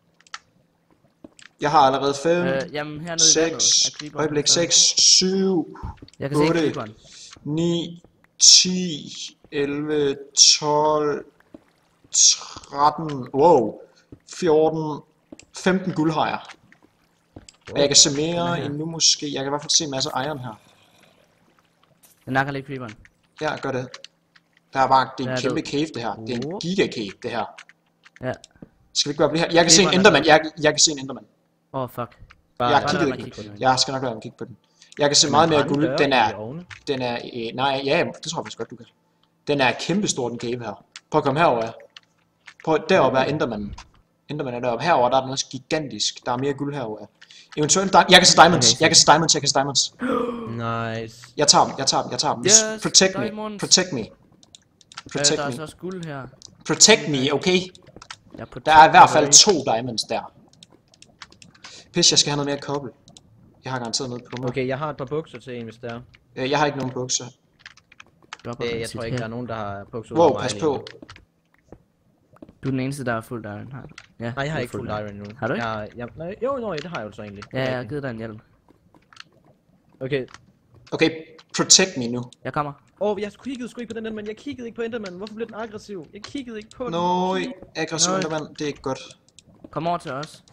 Jeg har allerede 5, jamen, hernede 6, øjeblik 6, 7, 8, 9, 10, 11, 12, 13, wow, 14, 15 guld har jeg. Og jeg kan se mere endnu måske. Jeg kan i hvert fald se en masse iron her. Jeg nakker lidt creeperen. Ja, gør det. Der er bare, det er en kæmpe cave det her. Det er en giga cave det her. Ja. Skal vi ikke bare blive her? Jeg kan se en enderman. Jeg kan se en enderman. Fuck. Jeg kigger ikke på den. Jeg skal nok lade mig kigge på den. Jeg kan se meget mere guld. Den er, nej, ja, det tror jeg faktisk godt du kan. Den er kæmpe stor den cave her. Prøv at komme herover. Prøv deroppe er endermanden. Enderman er deroppe. Herover der er den også gigantisk. Der er mere guld herover. Eventuelt jeg kan se diamonds. Jeg kan se diamonds. Nice. Jeg tager dem. Yes, Protect me. Protect me. Der er også guld her. Protect me, okay? Der er i hvert fald 2 diamonds der. Pis, jeg skal have noget mere kobbel. Jeg har garanteret noget på mig. Okay, jeg har et par bukser til en, hvis der er. Jeg har ikke nogen bukser. Jeg tror ikke, der er nogen, der har bukser. Wow, pas på. Du er den eneste, der er fuld iron her. Ja, nej, jeg har ikke fuld iron nu. Har du ikke? Jo, det har jeg jo så egentlig. Ja, jeg har givet dig en hjelm. Okay, protect me nu. Jeg kommer. Jeg kiggede sgu ikke på den Enderman. Jeg kiggede ikke på Enderman. Hvorfor blev den aggressiv? Jeg kiggede ikke på den. Aggressiv Enderman, det er ikke godt. Kom over til os.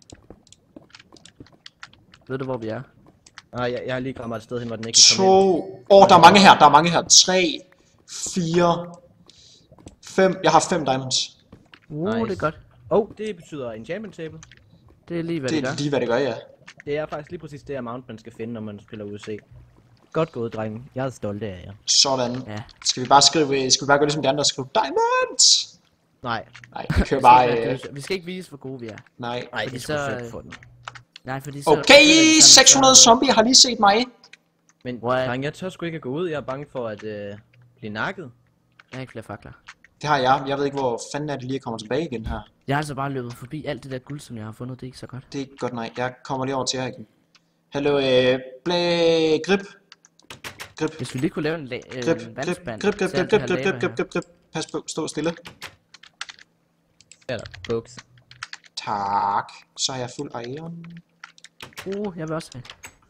Ved du, hvor vi er? Nej, jeg har lige kommet et sted hen, hvor den ikke kan komme ind. Der er mange her. 3, 4, 5. Jeg har 5 diamonds. Nice. Det er godt. Det betyder enchantment table. Det er lige, hvad det gør. Det er lige, hvad det gør, ja. Det er faktisk lige præcis det her mount, man skal finde, når man spiller UC. Godt gået, drenge. Jeg er stolt af jer. Sådan. Ja. Skal vi bare gå ligesom de andre og skrive diamonds? Nej, vi kører bare... Vi skal ikke vise, hvor gode vi er. Nej, det er så... for den. Nej, fordi så... Okay, 600 zombier har lige set mig. Men drenge, jeg tør sgu ikke at gå ud. Jeg er bange for at blive nakket. Jeg har ikke flere fakler. Det har jeg. Jeg ved ikke, hvor fanden er det lige at komme tilbage igen her. Jeg har altså bare løbet forbi alt det der guld, som jeg har fundet. Det er ikke så godt. Det er ikke godt, nej. Jeg kommer lige over til jer igen. Hallo, Grip. Hvis vi lige kunne lave en vandspand. Grip. Pas på, stå stille. Ja, der buks. Tak. Så har jeg fuld iron. Jeg vil også have.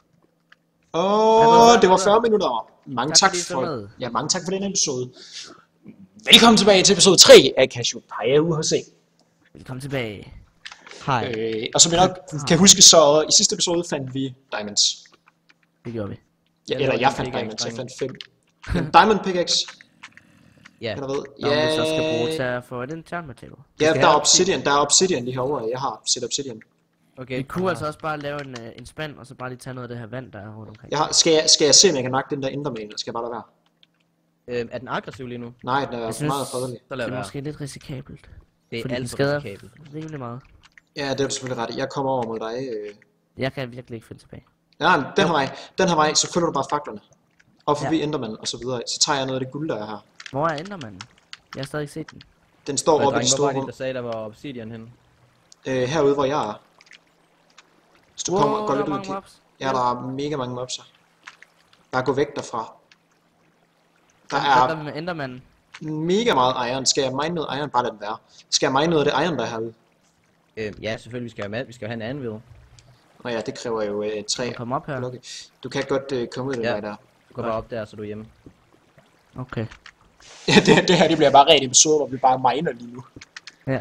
Det var 40 minutter. Mange tak for den episode. Velkommen tilbage til episode 3 af Cassiopeia UHC. Velkommen tilbage. Hej. Og som I nok kan huske, så i sidste episode fandt vi diamonds. Det gjorde vi. Ja, eller jeg fandt diamonds, jeg fandt 5. Diamond pickaxe. Ja. Kan du ved? Nå, men så skal bruge til at få et enchantment table. Ja, der er obsidian lige herovre. Jeg har set obsidian. Okay. Vi kunne altså også bare lave en spand, og så bare lige tage noget af det her vand, der er rundt omkring. Skal jeg se, om jeg kan nakke den der enderman, eller skal jeg bare lade være? Er den aggressiv lige nu? Nej, den er meget fredelig. Så Det er måske lidt risikabelt. Det er Fordi den alt for skader risikabelt. rimelig meget. Ja, det er du selvfølgelig ret i. Jeg kommer over mod dig. Jeg kan virkelig ikke finde tilbage. Ja, den her vej, så følger du bare faklerne. Og forbi endermanden og så videre. Så tager jeg noget af det guld, der er her. Hvor er endermanden? Jeg har stadig ikke set den. Den står oppe i det store rum. rum. Der sagde, der var obsidian henne. Herude, hvor jeg er. Hvis du kommer og går lidt ud og kigger. Ja, der er mega mange mobs her. Bare gå væk derfra. Der Hvad er med endermanden? mega meget iron. Skal jeg mine noget iron? Bare lad den være. Skal jeg mine noget af det iron, der er herude? Ja, selvfølgelig skal jeg vi skal have en anden ved. Nå ja, det kræver jo 3 Kom op her. blokke. Du kan godt komme ud af den vej der. Du går bare op der, så du er hjemme. Okay. Ja, det her det bliver bare rigtig episode, hvor vi bare miner lige nu. Ja.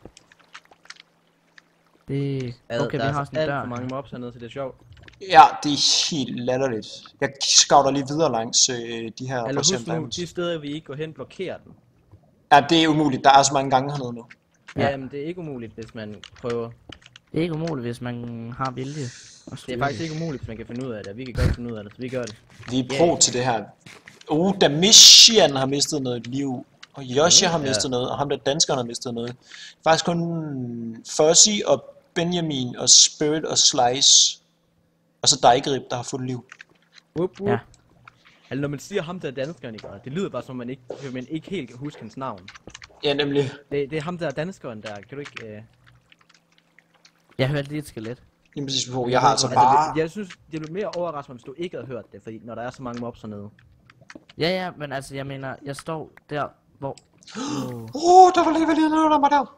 Det... Okay, vi har sådan en dør. Der er dør. alt for mange mobs hernede, så det er sjovt. Ja, det er helt latterligt. Jeg scouter lige videre langs de her Eller husk nu, diamonds. de steder vi ikke går hen, blokerer den. Ja, det er umuligt. Der er så mange gange hernede nu. Ja. Ja, men det er ikke umuligt, hvis man prøver. Det er ikke umuligt, hvis man har vilje. Det er faktisk ikke umuligt, hvis man kan finde ud af det. Vi kan godt finde ud af det, så vi gør det. Vi er pro til det her. Damishian har mistet noget liv. Og Yoshi har mistet noget, og ham der danskeren har mistet noget. Faktisk kun Fuzzy og Benjamin og Spirit og Slice. Og så Daigrib, der har fået liv. Ja. Altså når man siger ham der danskeren, ikke? Det lyder bare som man ikke helt kan huske hans navn. Ja, nemlig. Det er ham der danskeren der, kan du ikke... Jeg hørte lige et skelet. Lige præcis på. Jeg har altså bare... Jeg synes, det blev mere overraskende, hvis du ikke havde hørt det, fordi når der er så mange mobs hernede. Ja, men altså, jeg mener, jeg står der, hvor... der var lige noget under mig der.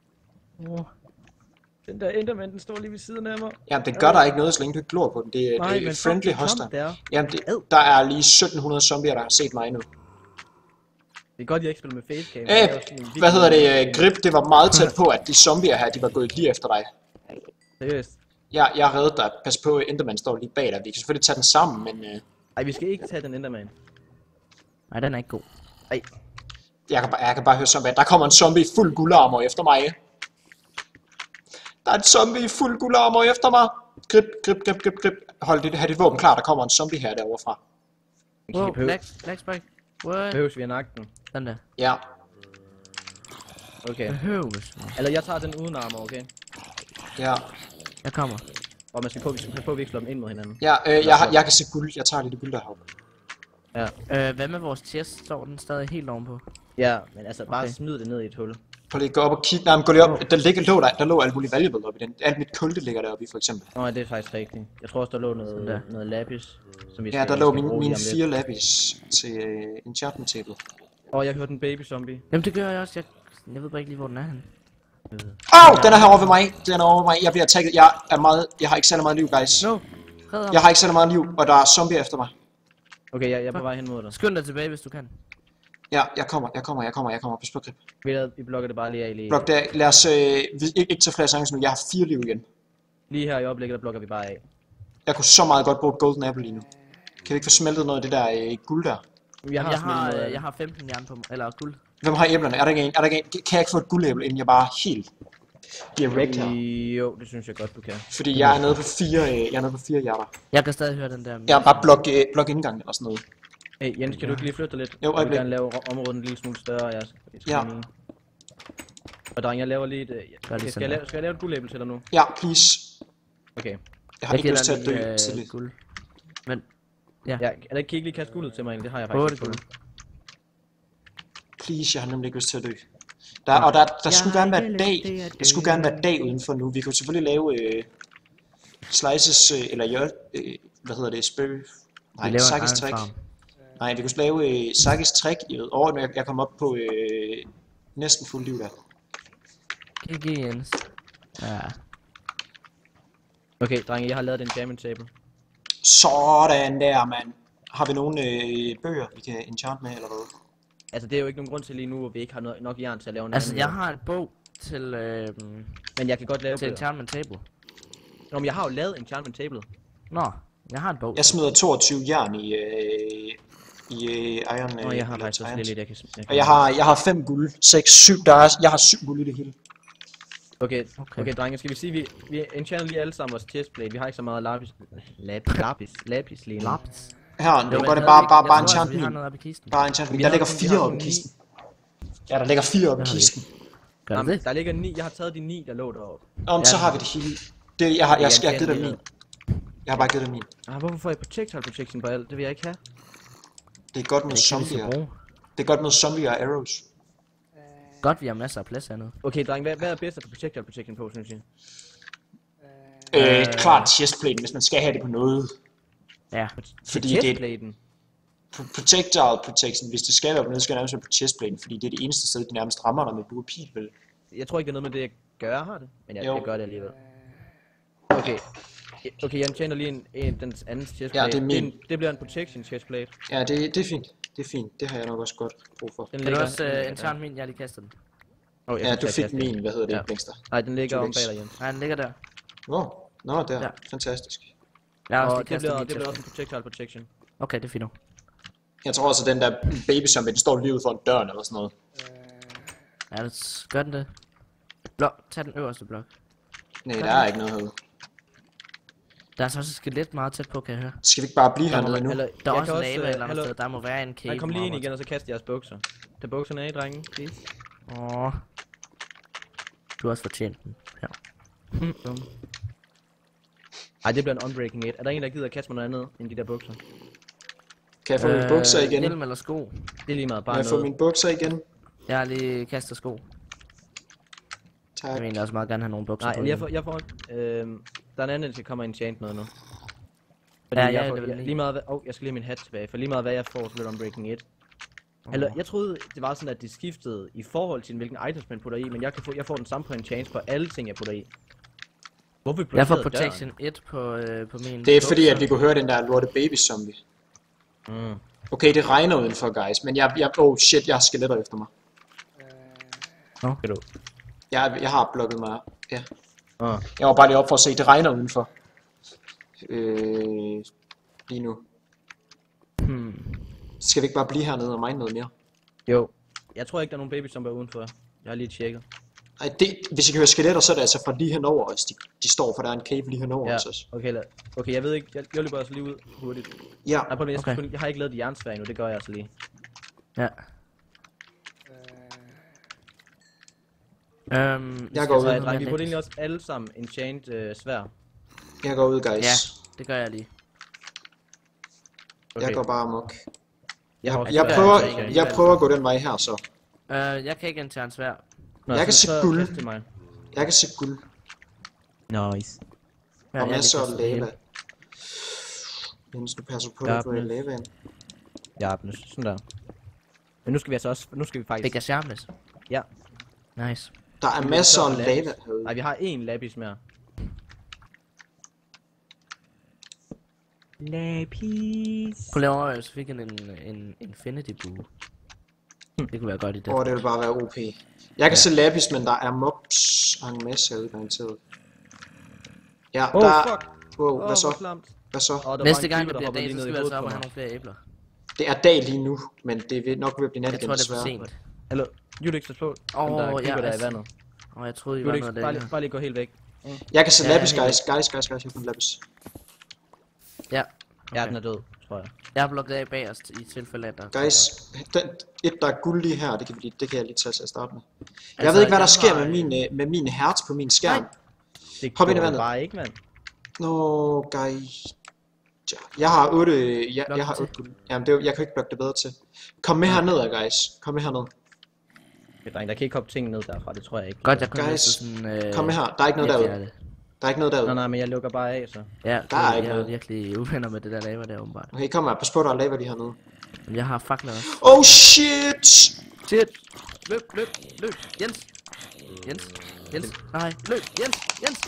Den der enderman, den står lige ved siden af mig. Jamen, det gør der ikke noget, så længe du ikke glor på den. Det er friendly hoster. Jamen, der er lige 1700 zombier, der har set mig nu. Det er godt, jeg ikke spiller med facecam. Hvad hedder det? Grip, det var meget tæt på, at de zombier her, de var gået lige efter dig. Seriøst? Jeg reddede dig. Pas på, Enderman står lige bag dig. Vi kan selvfølgelig tage den sammen, men... Ej, vi skal ikke tage den enderman. Nej, den er ikke god. Ej. Jeg kan bare høre zombie. Der kommer en zombie i fuld guldarmor efter mig. Der er en zombie i fuld guldarmor efter mig. Grip. Have dit våben klar, der kommer en zombie her derovre fra. Wow, black spike. What? Behøves vi at nakke den? Den der. Ja. Okay. Behøves. Eller jeg tager den uden armor, okay? Ja. Jeg kommer. Og man skal på, at vi ikke slår dem ind mod hinanden. Ja, jeg kan se guld. Jeg tager lige det guld deroppe. Ja. Hvad med vores chest? Står den stadig helt ovenpå? Ja, men altså bare smid det ned i et hul. Prøv lige at gå op og kigge. Nej, men gå lige op. Der lå alt muligt valuable oppe i den. Alt mit kul, det ligger deroppe i, for eksempel. Nå, det er faktisk rigtigt. Jeg tror også, der lå noget lapis, som vi skal... Ja, der lå mine 4 lapis til enchantment table. Jeg hørte en baby zombie. Jamen det gør jeg også. Jeg ved bare ikke lige, hvor den er henne. Den er herovre ved mig. Jeg bliver attacket. Jeg har ikke særlig meget liv, guys. No. Jeg har ikke særlig meget liv, og der er zombier efter mig. Okay, jeg er på vej hen mod dig. Skynd dig tilbage, hvis du kan. Ja, jeg kommer. Pas på, Grip. Vi blokker det bare lige af lige. Blok der. Lad os ikke tage flere chancer nu. Jeg har 4 liv igen. Lige her i øjeblikket, der blokker vi bare af. Jeg kunne så meget godt bruge et golden apple lige nu. Kan vi ikke få smeltet noget af det der guld der? Jeg har 15 jern på mig, eller guld. Hvem har æblerne? Er der ikke en? Kan jeg ikke få et guldæble, inden jeg bare helt bliver wrecked her? Jo, det synes jeg godt, du kan. Fordi jeg er nede på 4 hjerter. Jeg kan stadig høre den der. Jeg bare blok indgangen eller sådan noget. Hey Jens, kan du ikke lige flytte dig lidt? Jo, jeg vil gerne lave området en lille smule større, ja. Og dreng, jeg laver lige et... Skal jeg lave et guldæble til dig nu? Ja, please. Okay. Jeg har ikke lyst til at dø tidligt. Guld. Men... Ja. Kan du ikke lige kaste guldet til mig? Det har jeg faktisk guld. Please, jeg har nemlig ikke lyst til at dø. Der skulle gerne være dag. Det skulle gerne være dag udenfor nu. Vi kunne selvfølgelig lave slices, eller hvad hedder det, spøg? Nej, Sakis trick. Nej, vi kunne lave Sakis trick i et år, men jeg kom op på næsten fuld liv der. GG Jens. Ja. Okay, drenge, jeg har lavet den diamond table. Sådan der, mand. Har vi nogle bøger, vi kan enchant med, eller hvad? Altså, det er jo ikke nogen grund til lige nu, hvor vi ikke har nok jern til at lave en Altså, jeg har en bog til... men jeg kan godt lave til enchantment table. Nå, men jeg har jo lavet enchantment table. Nå, Jeg har en bog. Jeg smider 22 jern i iron. Og jeg har faktisk også lidt, jeg kan... Og jeg har 5 guld, 6, 7, jeg har 7 guld i det hele. Okay, drenge, skal vi sige, vi enchanter lige alle sammen vores chestplate. Vi har ikke så meget lapis lige nu. Her, nu går det bare enchant min. Bare enchant min. Der ligger 4 oppe i kisten. Ja, der ligger 4 oppe i kisten. Jamen, der ligger 9. Jeg har taget de 9, der lå deroppe. Så har vi det hele. Jeg har givet dem min. Jeg har bare givet dem min. Hvorfor får jeg projectile protection på alt? Det vil jeg ikke have. Det er godt med zombier. Det er godt med zombier og arrows. Godt, vi har masser af plads hernede. Okay, dreng, hvad er bedst at få projectile protection på, synes jeg? Klart chestplate, hvis man skal have det på noget. Ja. Fordi det er projectile protection, hvis det skal være på noget, skal det nærmest være på chestplaten, fordi det er det eneste sted, det nærmest rammer dig med bue og pil, vel? Jeg tror ikke, det er noget med det, jeg gør, har det? Men jeg gør det alligevel. Okay, jeg enchanter lige den anden chestplate. Ja, det er min. Det bliver en protection chestplate. Ja, det er fint. Det er fint. Det har jeg nok også godt brug for. Kan du også enchant min? Jeg har lige kastet den. Ja, du fik min, hvad hedder det, Blinkster? Nej, den ligger om bag dig, Jens. Nej, den ligger der. Nå, der. Ja. Fantastisk. Og det bliver også en projectile protection. Okay, det er fint nu. Jeg tror også, at den der baby zombie, den står lige ude foran døren eller sådan noget. Ja, gør den det. Tag den øverste blok. Nej, der er ikke noget herude. Der er så også et skelet meget tæt på, kan jeg høre. Skal vi ikke bare blive hernede nu? Der er også lava et eller andet sted. Der må være en cave. Kom lige ind igen, og så kast jeres bukser. Tag bukserne af, drenge. Please. Du har også fortjent den. Ja. Ej, det bliver en unbreaking 8. Er der en, der gider at kaste mig noget andet end de der bukser? Kan jeg få mine bukser igen? Hjelm eller sko? Det er lige meget, bare noget. Kan jeg få mine bukser igen? Jeg har lige kastet sko. Tak. Jeg vil egentlig også meget gerne have nogle bukser på. Nej, jeg får der er en anden, der skal komme og enchant noget nu. Fordi ja, det vil lige meget jeg skal lige have min hat tilbage, for lige meget hvad jeg får, så bliver det unbreaking 1. Eller, jeg troede, det var sådan, at det skiftede i forhold til, hvilken items man putter i, men jeg får den samme på en change på alle ting, jeg putter i. Hvorfor jeg får protection 1 på min... Det er fordi, at vi kunne høre den der lorte baby zombie. Okay, det regner udenfor, guys, men oh shit, jeg har skeletter efter mig. Jeg har blokket mig, ja. Jeg var bare lige op for at se, det regner udenfor. Lige nu. Skal vi ikke bare blive hernede og mine noget mere? Jo. Jeg tror ikke, der er nogen baby zombie udenfor. Jeg har lige tjekket. Ej, hvis I kan høre skeletter, så er det altså fra lige henover, hvis de står, for der er en cave lige henover os. Okay, jeg ved ikke, jeg løber også lige ud hurtigt. Ja. Nej, jeg har ikke lavet de jernsvær endnu, det gør jeg altså lige. Ja. Jeg går ud. Vi burde egentlig også alle sammen enchant svær. Jeg går ud, guys. Ja, det gør jeg lige. Okay. Jeg går bare amok. Jeg prøver at gå den vej her, så. Jeg kan ikke enchant svær. Jeg kan se guld. Jeg kan se guld. Nice. Og masser af lava. Jens, du passer på at få i lavaen. Ja, sådan der. Men nu skal vi altså også, faktisk... Det kan sharpness. Ja. Nice. Der er masser af lava herude. Nej, vi har en lapis mere. Lapis. Prøv lige over, hvis vi fik en infinity bue. Det kunne være godt i det. Det vil bare være OP. Jeg kan se lapis, men der er mobs og en masse herude garanteret. Ja, der er... Wow, hvad så? Hvad så? Næste gang det bliver dag, så skal vi altså op og have nogle flere æbler. Det er dag lige nu, men det vil nok blive nat igen, desværre. Jeg tror, det er for sent. Hallo, Julix, pas på. Ja, der i vandet. Jeg troede, I var noget der. Bare lige gå helt væk. Jeg kan se lapis, guys. Jeg har fundet lapis. Ja. Ja, den er død, tror jeg. Jeg har blokket af bag os i tilfælde af der. Guys, der er guld lige her, det kan jeg lige tage til at starte med. Jeg ved ikke, hvad der sker med mine hertz på min skærm. Hop ind i vandet. Bare ikke, mand. Nå, guys. Jeg har 8, jeg har 8 guld. Jamen, jeg kan ikke blokke det bedre til. Kom med herned, guys. Kom med herned. Der kan ikke hoppe ting ned derfra, det tror jeg ikke. Godt, jeg kommer guys, sådan, kom med her. Der er ikke noget derude. Der er ikke noget derude. Nej, men jeg lukker bare af, så. Ja, der er ikke jeg noget. er virkelig uvenner med det der lava der, åbenbart. Okay, kom her. Pas på, der er lava lige hernede. Jeg har fakler også. Oh shit! Shit! Løb! Jens! Nej, løb! Jens!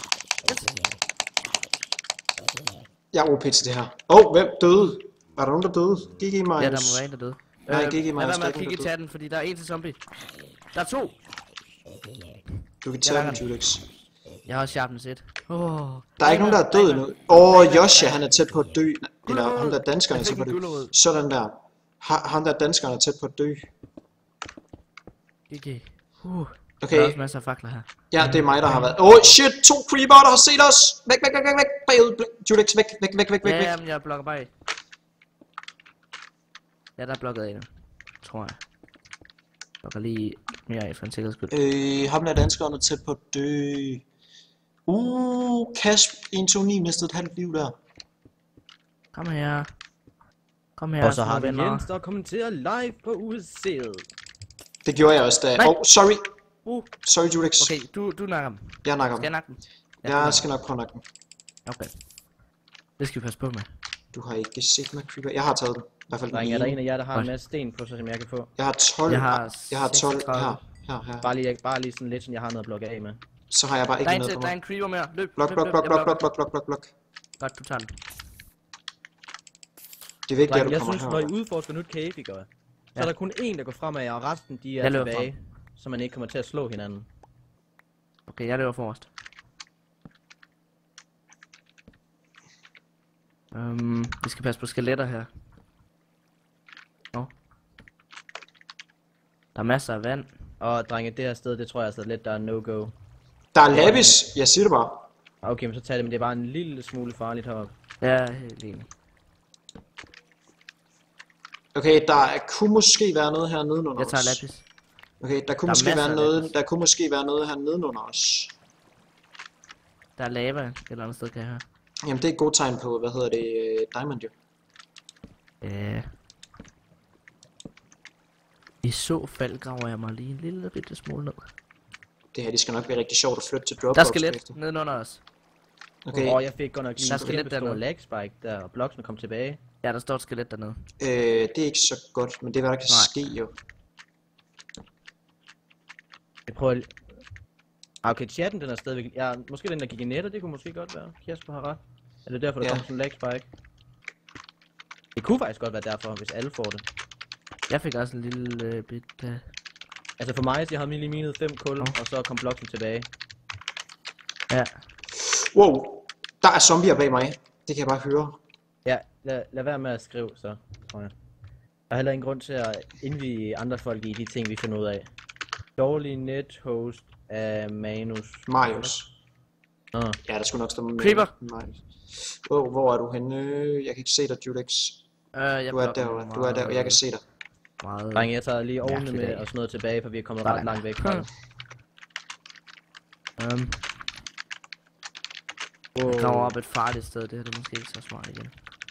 Jeg er OP til det her. Hvem døde? Var der nogen, der døde? GG Minus. Ja, der må være en, der døde. Nej, GG Minus. Lad være med at kigge i chatten, fordi der er en til zombie. Der er 2! Du kan tage den, Julix. Jeg har også sharpness 1. Der er ikke nogen, der er død endnu. Joshua, han er tæt på at dø. Eller ham der danskeren er tæt på at dø. Sådan der. Ham der danskeren er tæt på at dø. Okay. Okay. Der er også masser af fakler her. Ja, det er mig, der har været. Shit, 2 creeper, der har set os. Væk. Bagud. Julex, væk. Ja, men jeg blokker bare af. Ja, der er blokket af nu. Tror jeg. Blokker lige mere af for en sikkerheds skyld. Ham der danskeren er tæt på at dø. Kasp 129 mistede et halvt liv der. Kom her. Og så har vi Jens, der kommenterer live på UC'et. Det gjorde jeg også da. Sorry. Sorry, Julex. Okay, du nakker ham. Jeg nakker ham. Skal jeg nakke dem? Jeg skal nok prøve at nakke dem. Okay. Det skal vi passe på med. Du har ikke set mig creeper. Jeg har taget den. I hvert fald er der en af jer, der har en masse sten på sig, som jeg kan få? Jeg har 12. Jeg har 12 her. Bare lige sådan lidt, som jeg har noget at blokke af med. Så har jeg bare ikke noget på mig. Der er en creeper mere. Løb. Blok. Godt, du tager den. Det er vigtigt, at du jeg kommer synes, når I udforsker nyt cave, I gør, så er der kun én, der går fremad, og resten de er tilbage, så man ikke kommer til at slå hinanden. Okay, jeg løber forrest. Vi skal passe på skeletter her. Der er masser af vand. Og drenge, det her sted, det tror jeg altså lidt, der er no-go. Der er lavis, jeg siger det bare. Okay, men så tag det, men det er bare en lille smule farligt heroppe. Ja, helt enig. Okay, der kunne måske være noget her nedenunder os. Jeg tager lapis. Okay, der kunne måske være noget, der kunne måske være noget her nedenunder os. Der er lava et eller andet sted, kan jeg høre. Jamen, det er et godt tegn på, hvad hedder det, diamond jo. Ja. I så fald graver jeg mig lige en lille bitte smule ned. Det her, det skal nok blive rigtig sjovt at flytte til Dropbox. Der er skelet nedenunder os. Okay. Jeg fik godt nok lige en kæmpe stor lag spike der, og bloksene kom tilbage. Ja, der står et skelet dernede. Det er ikke så godt, men det er hvad der kan ske jo. Jeg prøver. Okay, chatten den er stadigvæk. Ja, måske den der gik i netter, det kunne måske godt være. Kasper har ret. Er det derfor der kommer sådan en lag spike? Det kunne faktisk godt være derfor, hvis alle får det. Jeg fik også en lille bit. Altså for mig, så jeg havde lige minet 5 kul, og så kom bloksen tilbage. Ja. Wow, der er zombier bag mig. Det kan jeg bare høre. Ja, lad være med at skrive så, tror jeg. Der er heller ingen grund til at indvige andre folk i de ting, vi finder ud af. Dårlig nethost af Marius. Ja, der skulle nok stå med Creeper. Marius. Hvor er du henne? Jeg kan ikke se dig, Julex. Du er der, og jeg kan se dig. Drenge, jeg tager lige ovnene med og sådan noget tilbage, for vi er kommet ret langt væk fra det. Jeg graver op et farligt sted, det her det er måske ikke så smart igen.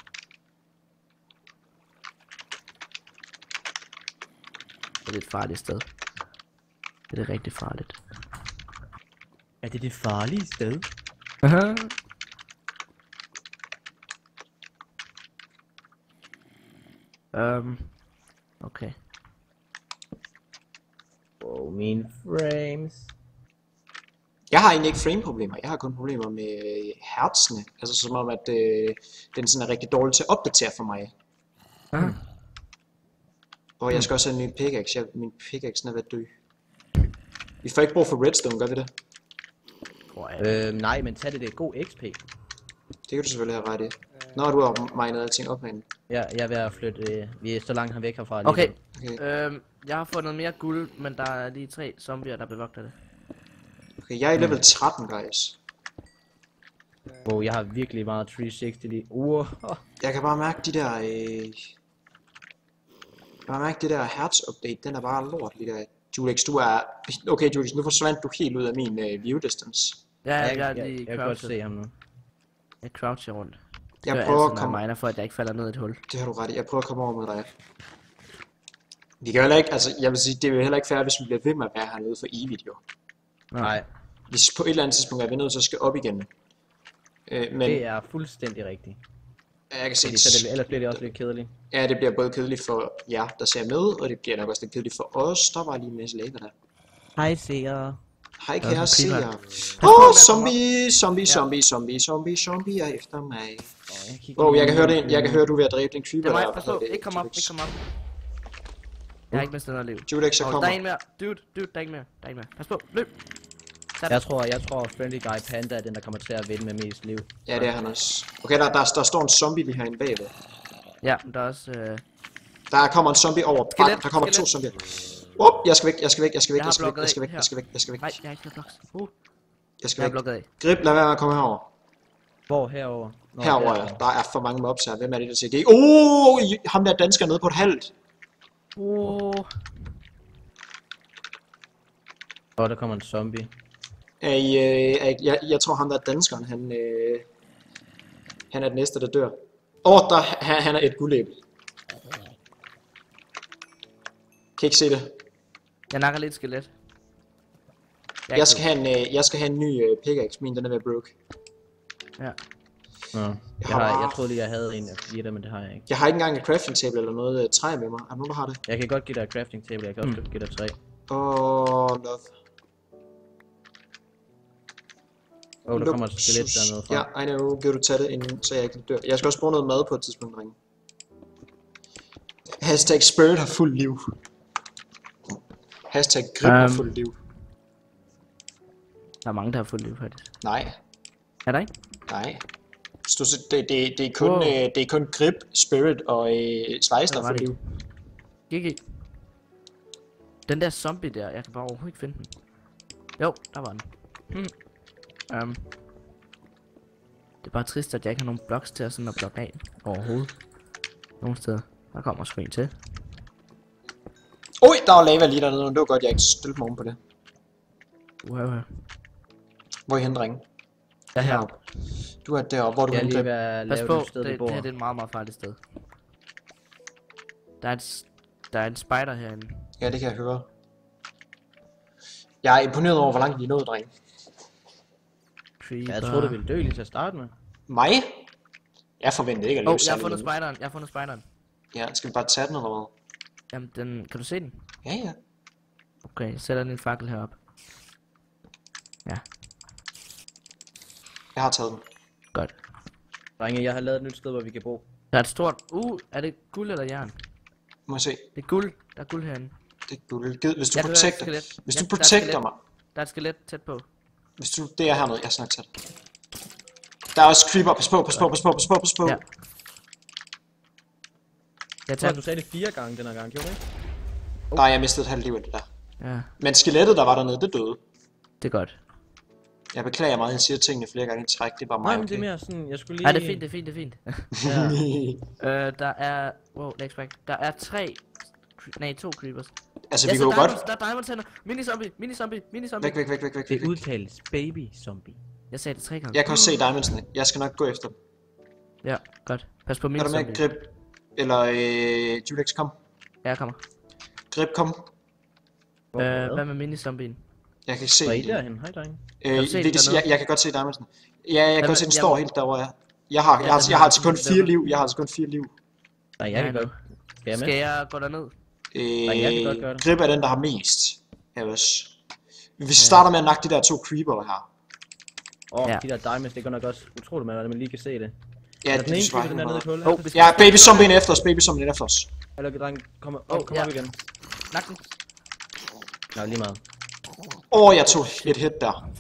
Det er et farligt sted. Det er rigtig farligt. Er det farlige sted? Okay. Wow, mine frames. Jeg har egentlig ikke frame-problemer, jeg har kun problemer med hertzene. Altså som om, at den sådan er rigtig dårlig til at opdatere for mig. Og jeg skal også have en ny pickaxe. Min pickaxe er ved at dø. Vi får ikke brug for redstone, gør vi det? Nej, men tag det, det er god XP. Det kan du selvfølgelig have ret i. Når du har minet alting op herinde. Ja, jeg er ved at flytte, vi er så langt her væk herfra. Okay, jeg har fundet mere guld, men der er lige 3 zombier, der bevogter det. Okay, jeg er i level 13, guys. Wow, jeg har virkelig meget 360 lige. Jeg kan bare mærke de der... Jeg kan mærke det der hertz-update, den er bare lort lige der. Julex, du er... Okay, Julex, nu forsvandt du helt ud af min view distance. Ja, jeg kan godt se ham nu. Jeg croucher rundt. Jeg prøver at komme... miner for, at jeg ikke falder ned i et hul. Det har du ret i. Jeg prøver at komme over med dig. Vi kan heller ikke... Altså, jeg vil sige, det er jo heller ikke fair, hvis vi bliver ved med at være hernede for evigt, jo. Nej. Hvis på et eller andet tidspunkt er vi nødt til at skal op igen. Men... Det er fuldstændig rigtigt. Jeg kan se... Ellers bliver det også lidt kedeligt. Ja, det bliver både kedeligt for jer, der ser med, og det bliver nok også lidt kedeligt for os. Der var lige en masse lava der. Hej, seere. Hej, kære seere. Zombie er efter mig. Jeg kan høre, du er ved at dræbe den creeper der. Pas på, ikke kom op. Jeg har ikke mistet noget liv. Julex, jeg kommer. Der er en mere. Dude, der er ikke mere. Pas på, løb. Jeg tror Friendly Guy Panda er den, der kommer til at vinde med mest liv. Ja, det er han også. Okay, der står en zombie lige herinde bagved. Ja, der er også... Der kommer en zombie over. Skelet, Der kommer skelet. 2 zombier. Jeg skal væk. Jeg har Nej. ikke flere blocks. Jeg skal Jeg er væk. blokket af. Grib, lad være med at komme herover. Hvor herover? Herover, ja. Der er for mange mobs her. Hvem er det, der siger? Ham der dansker nede på et halvt. Der kommer en zombie. Jeg tror ham der danskeren, han er den næste, der dør. Han er et guldæble. Kan ikke se det. Jeg nakker lidt skelet. Jeg skal have en ny pickaxe. Min den er ved broke. Ja. Jeg troede lige, jeg havde en af de men det har jeg ikke. Jeg har ikke engang et crafting table eller noget træ med mig. Er der nogen, der har det? Jeg kan godt give dig et crafting table, jeg kan også give dig 3. Love. Der kommer et skelet dernede fra. Ja, I know. Giver du tage det, inden, så jeg ikke dør. Jeg skal også bruge noget mad på et tidspunkt, drenge. Hashtag spirit har fuld liv. Hashtag grip har fuld liv. Der er mange, der har fået liv faktisk. Nej. Er der ikke? Nej. Det er kun grip, spirit og slice, der får liv. GG. Den der zombie der, jeg kan bare overhovedet ikke finde den. Jo, der var den. Det er bare trist, at jeg ikke har nogen blocks til at sådan at blokke af overhovedet. Nogle steder. Der kommer sgu en til. Der var lava lige dernede, det var godt, jeg ikke stillede mig oven på det. Hvor er I henne, drenge? Jeg er heroppe. Du er deroppe, hvor du kan lige Pas på, det her er et meget, meget farligt sted. Der er en spider herinde. Ja, det kan jeg høre. Jeg er imponeret over, hvor langt vi er nået, drenge. Jeg troede, du ville dø lige til at starte med. Mig? Jeg forventede ikke at løbe jeg har fundet spideren. Ja, skal vi bare tage den eller hvad? Jamen, kan du se den? Ja. Okay, jeg sætter en fakkel herop. Ja. Jeg har taget den. Godt. Drenge, jeg har lavet et nyt sted, hvor vi kan bo. Der er et stort... er det guld eller jern? Må jeg se. Det er guld. Der er guld herinde. Det er guld. Hvis du protecter mig. Der er et skelet tæt på. Hvis du... Det er hernede, jeg snakker tæt. Der er også creeper. Pas på. Ja. Jeg tror, du sagde det 4 gange den her gang, gjorde du ikke? Nej, jeg mistede et halvt liv af det der. Ja. Men skelettet, der var dernede, det døde. Det er godt. Jeg beklager meget, jeg siger tingene flere gange i træk, det er bare mig. Nej, men det er mere sådan, jeg skulle lige... Ej, det er fint. Der er... Wow, next back. Der er 2 creepers. Altså, vi kan jo godt... Der er diamonds hænder. Mini-zombie. Væk. Det udtales baby zombie. Jeg sagde det 3 gange. Jeg kan også se diamondsene. Jeg skal nok gå efter dem. Ja, godt. Pas på mini-zombie. Er du med, Grip? Eller Julex, kom. Ja, jeg kommer. Grip, kom. Hvad med mini-zombien? Jeg kan ikke se den. Derhen? Hej, drenge. Jeg kan godt se diamondsene. Ja, jeg kan godt se, den står helt derovre, ja. Jeg har altså kun 4 liv. Nej, jeg kan godt. Skal jeg gå derned? Jeg kan godt gøre det. Grip er den, der har mest. Vi starter med at nakke de der 2 creeper her. De der diamonds, det går nok også utroligt med, at man lige kan se det. Ja, den ene creeper, den er nede i kullet. Ja, baby zombien efter os. Eller dreng, kom op igen. Nak den. Nej, lige meget. Jeg tog et hit der.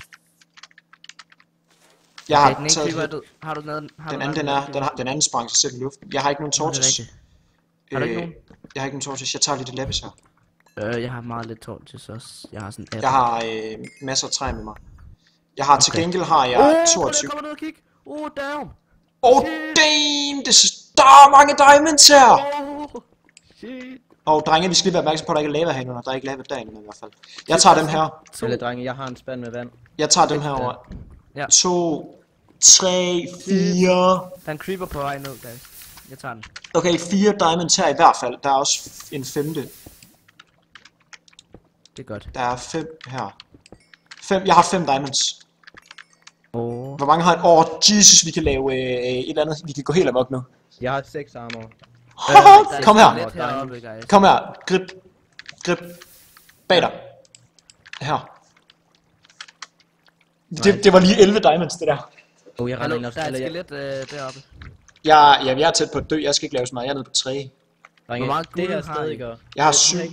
Jeg har taget har du noget? Den anden sprang sig selv i luften. Jeg har ikke nogen torches. Har du ikke nogen? Jeg har ikke nogen torches. Jeg tager lige det lapis her. Jeg har meget lidt torches også. Jeg har sådan 18. Jeg har masser af træ med mig. Jeg har til gengæld har jeg 22. Kommer ned og kig. Damn. Damn, der er mange diamonds her. Shit. Drenge, vi skal lige være opmærksom på, at der ikke er lava herinde. Der er ikke lava derinde i hvert fald. Jeg tager dem her. Eller drenge, jeg har en spand med vand. Jeg tager dem herover. 2, 3, 4. Der er en creeper på vej ned, guys. Jeg tager den. Okay, 4 diamonds her i hvert fald. Der er også en 5. Det er godt. Der er 5 her. 5. Jeg har 5 diamonds. Hvor mange har et? Jesus, vi kan lave et eller andet. Vi kan gå helt amok nu. Jeg har 6 armor. Kom her. Kom her. Grip. Bag dig. Her. Det var lige 11 diamonds, det der. Jeg render ind og der er et skelet deroppe. Jeg er tæt på at dø. Jeg skal ikke lave så meget. Jeg er nede på 3. Hvor meget guld har I? Jeg har 7.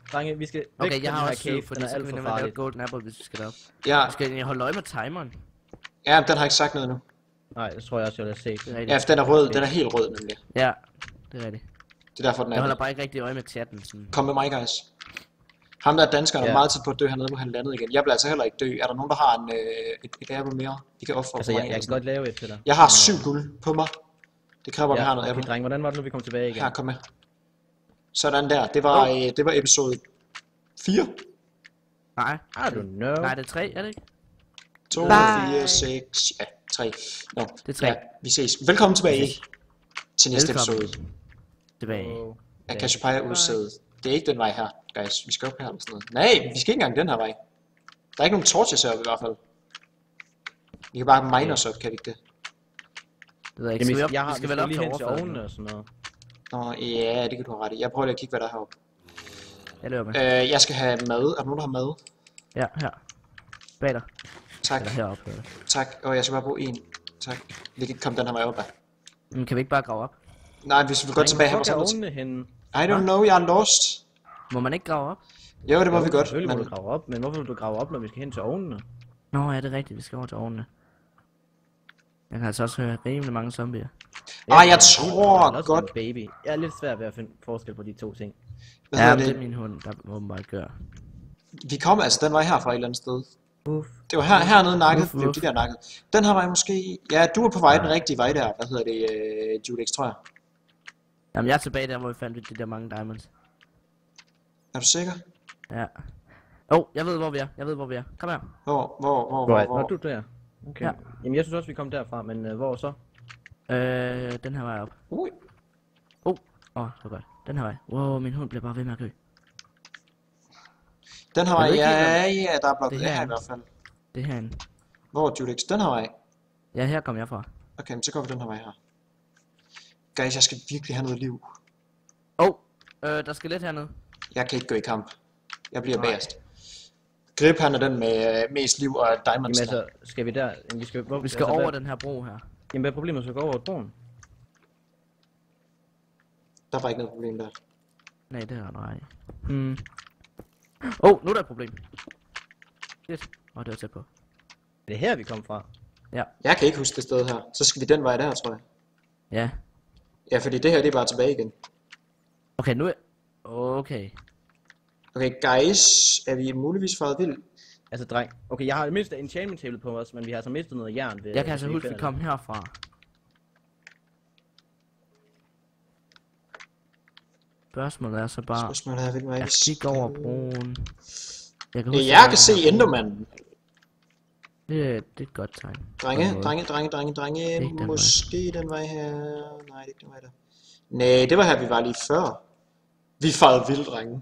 Drenge, vi skal væk Okay, fra jeg har den her også cave, 7, for den er så alt kan vi for nemlig lave farlig. golden apple, hvis vi skal derop. Ja, Vi skal holde øje med timeren. ja, den har ikke sagt noget nu. Nej, det tror jeg også, jeg vil have set. Det er rigtigt. Ja, for den er rød, den er helt rød nemlig. Ja, det er rigtigt. Det er derfor, den er Jeg holder der. bare ikke rigtig øje med chatten. Sådan. Kom med mig, guys. Ham der danskeren er Ja. meget tæt på at dø hernede, hvor han landede igen. Jeg vil altså heller ikke dø. Er der nogen, der har et apple mere? I kan ofre Altså, for mig. jeg eller kan sådan godt lave et til dig. noget. Jeg har 7 guld på mig. Det kræver, at vi har noget okay, apple. dreng, hvordan var det nu, vi kom tilbage igen? Her, kom med. Sådan der. Det var episode 4. Nej, I don't know. nej, det er 3, er det ikke? 2, Bye. 4, 6, ja, 3. Nå, Det er 3. ja, vi ses. Velkommen tilbage til næste Velkommen. episode Tilbage. af Cassiopeia udsædet. Det er ikke den vej her, guys. Vi skal op her eller sådan noget. Nej, vi skal ikke engang den her vej. Der er ikke nogen torches her i hvert fald. Vi kan bare mine os op, kan vi ikke det? Det ved jeg ikke. Jamen, Skal vi, jeg op, har, vi skal vel op lige til hen til overfladen. ovnene og sådan noget. Nå, ja, det kan du have ret i. Jeg prøver lige at kigge, hvad der er heroppe. Jeg løber med. Jeg skal have mad. Er der nogen, der har mad? Ja, her. Bag dig. Tak, Eller heroppe. tak. Og jeg skal bare bruge en. Tak. Vi kan ikke komme den her vej op, da. Men kan vi ikke bare grave op? Nej, hvis vi vil gå tilbage her, Hvor så er er ovnene henne? I don't know, jeg er lost. Må man ikke grave op? Jo, det må vi godt. Selvfølgelig må Men du grave op, men hvorfor vil du grave op, når vi skal hen til ovnene? Nå, ja, det er rigtigt. Vi skal over til ovnene. Jeg kan altså også høre rimelig mange zombier. jeg tror også godt. en baby. Jeg er lidt svært ved at finde forskel på de to ting. Hvad Ja, hedder men det det? er min hund, der åbenbart gør. Vi kommer altså den vej herfra et eller andet sted. Uff. Det var hernede nakket. Uff, Det var uff. de der nakket. Den her vej måske. Ja, du er på vej den rigtige vej der. Hvad hedder det, Judex, tror jeg. Jamen, jeg er tilbage der, hvor vi fandt de der mange diamonds. Er du sikker? Ja. Jeg ved, hvor vi er. Jeg ved, hvor vi er. Kom her. Hvor er du der? Okay. Ja. Jamen, jeg synes også, vi kom derfra, men hvor så? Den her vej op. Ui. Det var godt. Den her vej. Wow, min hund bliver bare ved med at gø. Den her Jeg vej, ved ikke ja, helt, ja, der er blokket det her her i er- hvert fald. Det her en. Hvor er Judex? Den her vej. Ja, her kom jeg fra. Okay, men så går vi den her vej her. Guys, jeg skal virkelig have noget liv. Der skal lidt hernede. Jeg kan ikke gå i kamp. Jeg bliver Nej. bagerst. Grip, han er den med mest liv og diamonds. Jamen altså, skal vi der? Jamen, Vi skal over den her bro her. Jamen, hvad er problemet, så gå over broen? Der var ikke noget problem der. Nej, det er nej. Nu er der et problem. Shit. Det var tæt på. Er det her, vi kom fra? Jeg kan ikke huske det sted her. Så skal vi den vej der, tror jeg. Ja. Ja, fordi det her, det er bare tilbage igen. Okay, nu er... Okay. Okay, guys, er vi muligvis faret vild? Altså, dreng. Okay, jeg har det mindste enchantment table på os, men vi har altså mistet noget jern ved... Jeg kan altså hvis huske, at vi finder kom herfra. Spørgsmålet er så bare... Spørgsmålet er, hvilken vej Jeg vi kigger over skal. broen. Jeg kan, Jeg kan se Endermanden. Det er et godt tegn. Drenge, På en måde. drenge. Ikke den vej. Måske den vej her. Nej, det er ikke den vej der. Nej, det var her, vi var lige før. Vi farede vildt, drenge.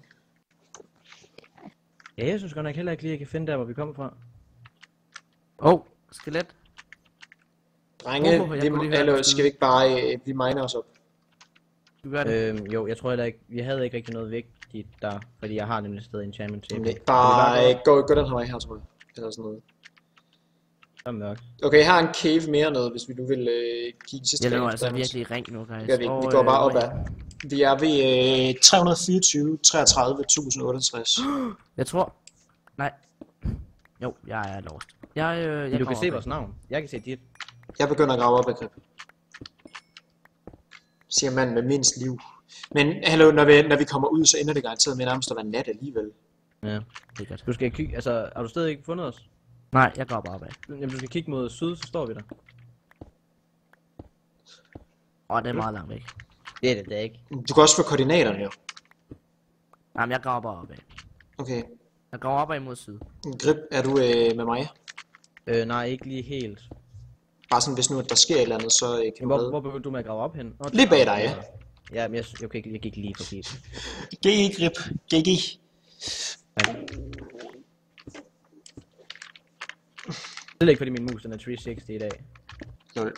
Ja, jeg synes godt nok heller ikke lige, at jeg kan finde der, hvor vi kommer fra. Skelet. Drenge, jeg vi, kunne lige høre eller, det skal vi ikke bare, vi miner os op? Du gør det. Jo, jeg tror heller ikke... Vi havde ikke rigtig noget vigtigt der, fordi jeg har nemlig stadig enchantment table. Nej, Skal vi bare gå den her vej her, tror jeg. Eller sådan noget. Så mørkt. Okay, her er en cave mere noget, hvis vi nu vil kigge sidste Jeg løber gang. altså virkelig i ring nu, guys. Ja, vi går bare opad. Vi er ved 324, 33, 1068. Jeg tror... Nej. Jo, jeg er lost. Jeg Du kan kommer se opad. vores navn. Jeg kan se dit. Jeg begynder at grave op ad greb. Siger manden med mindst liv. Men hallo, når vi kommer ud, så ender det garanteret med nærmest at være nat alligevel. Ja. Det er godt. Du skal kigge... Altså, har du stadig ikke fundet os? Nej, jeg går bare opad. Jamen, du skal kigge mod syd, så står vi der. Det er meget langt væk. Det er det da ikke. Du kan også få koordinaterne jo. Jamen, jeg går bare opad. Okay. Jeg går opad mod syd. Grip, er du med mig? Nej, ikke lige helt. Bare sådan, hvis nu at der sker et eller andet, så kan Men du hvor redde. begyndte du med at grave op hen? Lige bag dig, ja. Ja, men jeg gik lige forbi. GG, Grip. GG. Ja. Det er ikke fordi min mus den er 360 i dag. Lol.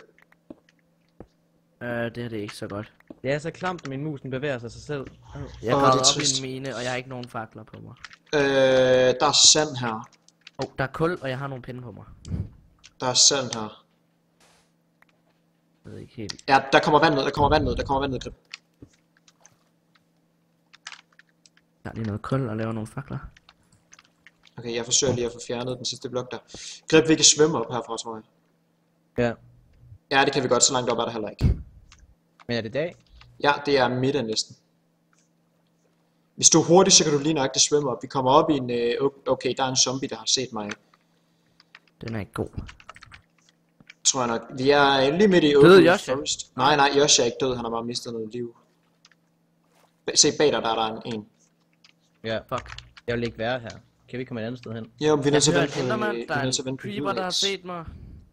Det her det er ikke så godt. Det er så klamt, at min mus den bevæger sig selv. Jeg det er går op trist. i en mine, og jeg har ikke nogen fakler på mig. Der er sand her. Der er kul, og jeg har nogle pinde på mig. Der er sand her. Jeg ved ikke helt. Ja, der kommer vand ned, Grip. Der er lige noget kul og laver nogle fakler. Okay, jeg forsøger lige at få fjernet den sidste blok der. Grib, vi kan svømme op herfra, tror jeg. Ja. Ja, det kan vi godt, så langt op er der heller ikke. Men er det dag? Ja, det er middag næsten. Hvis du er hurtig, så kan du lige nøjagtigt svømme op. Vi kommer op i en... Okay, der er en zombie, der har set mig. Den er ikke god. Tror jeg nok. Vi er lige midt i Døde Joshua? Forest. Nej, Joshua er ikke død. Han har bare mistet noget liv. Se bag dig, der er en. Ja. Fuck. Jeg vil ikke være her. Kan vi komme et andet sted hen? Jo, vi er nødt til at Jeg vente på... hører en Vi endermand, der er er nødt til at en vente på creeper, der har Lydex. set mig.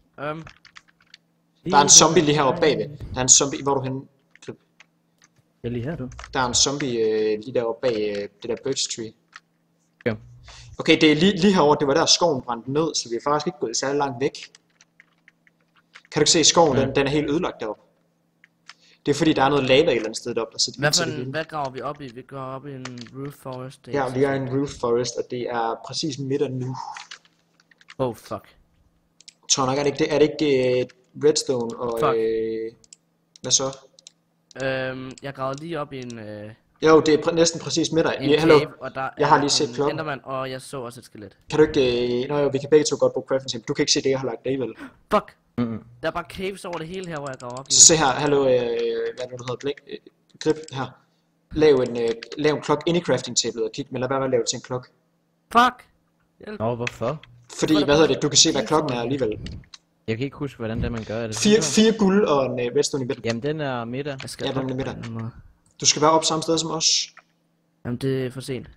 Der er en zombie lige heroppe bagved. Der er en zombie... Hvor er du henne? Jeg er lige her, du. Der er en zombie lige deroppe bag det der birch tree. Ja. Okay, det er lige herovre. Det var der skoven brændte ned, så vi er faktisk ikke gået særlig langt væk. Kan du ikke se skoven? Ja. Den er helt ødelagt deroppe. Det er fordi, der er noget lava et eller andet sted deroppe, der sætter ild til det hele. Hvad graver vi op i? Vi går op i en roof forest. Ja, vi er i en roof forest, og det er præcis midt af nu. Oh fuck. Jeg tror nok, er det ikke redstone og... hvad så? Jeg gravede lige op i en... Jo, det er næsten præcis midt af. en Hallo, cave, og der jeg har lige set klokken. Enderman, og jeg så også et skelet. Kan du ikke... Nå jo, vi kan begge to godt bruge crafting table. Du kan ikke se det, jeg har lagt alligevel. Fuck! Mm-hmm. Der er bare caves over det hele her, hvor jeg graver op i. Så se her, hallo, hvad er det, du hedder? Blink, grip her. Lav en klok ind i crafting table og kig, men lad være med at lave det til en klok. Fuck! Nå, hvorfor? Fordi, hvad hedder det, du kan se, hvad klokken er alligevel. Jeg kan ikke huske, hvordan det man gør. Er det 4 guld og en redstone i midten. Jamen, den er middag. Jeg skal Ja, den er op middag. på en måde. Du skal være op samme sted som os. Jamen, det er for sent.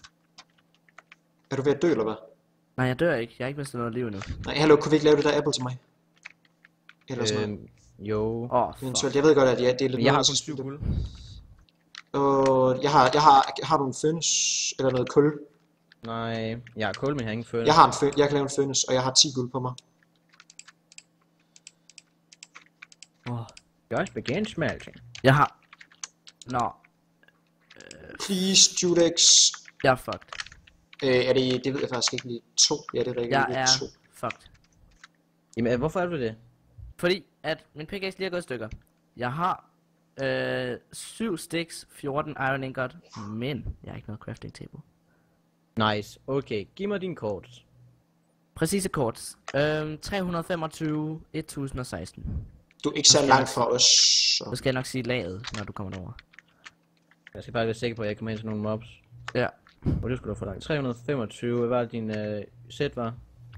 Er du ved at dø, eller hvad? Nej, jeg dør ikke. Jeg har ikke mistet noget liv endnu. Nej, hallo, kunne vi ikke lave det der apple til mig? Eller sådan noget. Jo. Fuck. Eventuelt, jeg ved godt, at det er lidt Men jeg har noget, kun så 7 guld. Og jeg har nogle furnace, eller noget kul. Nej, jeg har kul, men jeg har ingen fødder. Jeg kan lave en furnace, og jeg har 10 guld på mig. Just begin smelting. Jeg har... Nå. Please, Judex. Jeg er fucked. Er det ved jeg faktisk ikke lige 2. Ja, det er rigtigt. Jeg det er 2. fucked. Jamen, hvorfor er du det? Fordi at min pickaxe lige er gået i stykker. Jeg har 7 sticks, 14 iron ingot, men jeg har ikke noget crafting table. Nice. Okay, giv mig din kort. Præcise kort. 325, 1016. Du er ikke så langt fra os. Så skal jeg nok sige laget, når du kommer derover. Jeg skal bare være sikker på, at jeg kommer ind til nogle mobs. Ja. Og det skulle du få langt. 325, hvad var det din sæt var?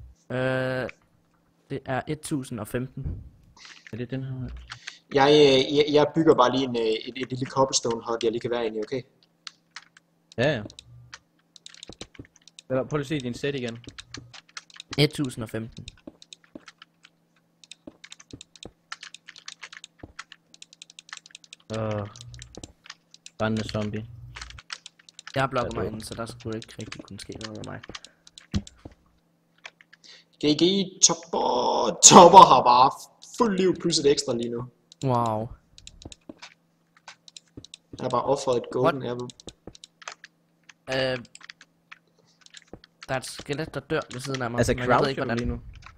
Det er 1015. Er det den her? Jeg bygger bare lige et lille cobblestone hut, jeg lige kan være inde i, okay? Ja. Prøv lige at se din sæt igen. 1015. Brændende zombie. Jeg har blokket mig inden, så der skulle ikke rigtig kunne ske noget med mig. GG Topper har bare fuld liv plus et ekstra lige nu. Wow. Han har bare offret et golden apple. Der er et skelet, der dør ved siden af mig. Altså, men jeg ved croucher ikke, du hvordan... lige nu?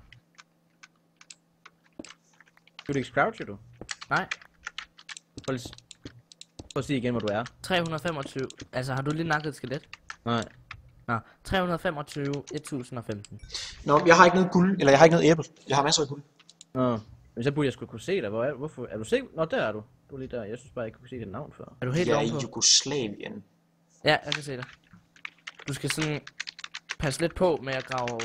Du ikke croucher du? Nej. Prøv at sige igen, hvor du er. 325. Altså, har du lige nakket et skelet? Nej. Nå, 325, 1015. Nå, jeg har ikke noget guld, eller jeg har ikke noget æble. Jeg har masser af guld. Nå. Men så burde jeg skulle kunne se dig. Hvorfor? Er du sikker? Nå, der er du. Du er lige der. Jeg synes bare, jeg kunne se dit navn før. Er du helt Jeg er ovenpå? i Jugoslavien. Ja, jeg kan se dig. Du skal sådan passe lidt på med at grave...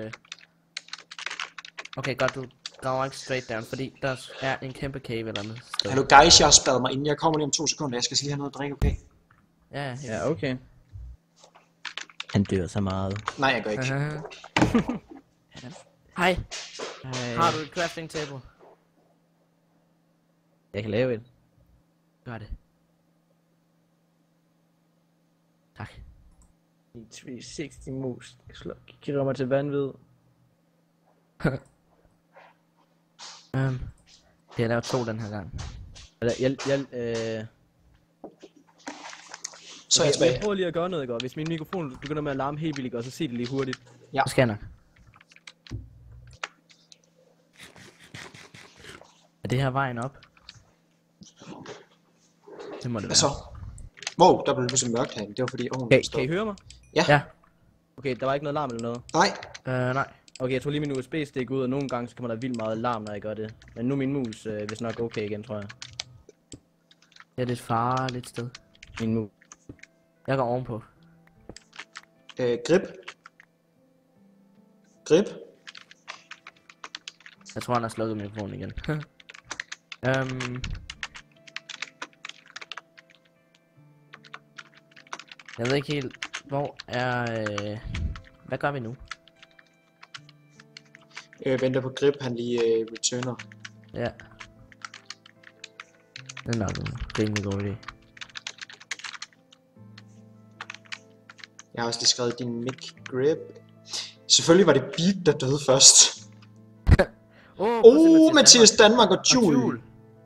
Okay, godt, du graver ikke straight down, fordi der er en kæmpe cave eller andet sted. Hallo guys, jeg har spadet mig inden. Jeg kommer lige om 2 sekunder. Jeg skal lige have noget at drikke, okay? Ja, helt. Ja, okay. Han dør så meget. Nej, jeg gør ikke. Hej. Har du et crafting table? Jeg kan lave et. Gør det. Tak. 360 mus. Jeg kigger mig til vanvid. Det er lavet 2 den her gang. Så er jeg tilbage. Jeg prøver lige at gøre noget, ikke? Hvis min mikrofon begynder med at larme helt vildt, så sig det lige hurtigt. Ja. Det skal jeg nok. Er det her vejen op? Det må det være. Så. Wow, der blev pludselig mørkt herinde. Det var fordi ovnen Kan I høre mig? Ja. Okay, der var ikke noget larm eller noget. Nej. Nej. Okay, jeg tog lige min USB-stik ud, og nogle gange så kommer der vildt meget larm, når jeg gør det. Men nu er min mus vist nok okay igen, tror jeg. Det er lidt farligt sted. Min mus. Jeg går ovenpå. Grip. Grip. Jeg tror, han har slukket mikrofonen igen. Jeg ved ikke helt, hvor er... Hvad gør vi nu? Venter på Grip, han lige returner. Ja. Det er nok en rimelig god idé. Jeg har også lige skrevet din mic Grip. Selvfølgelig var det Beat, der døde først. Mathias Danmark og Jul.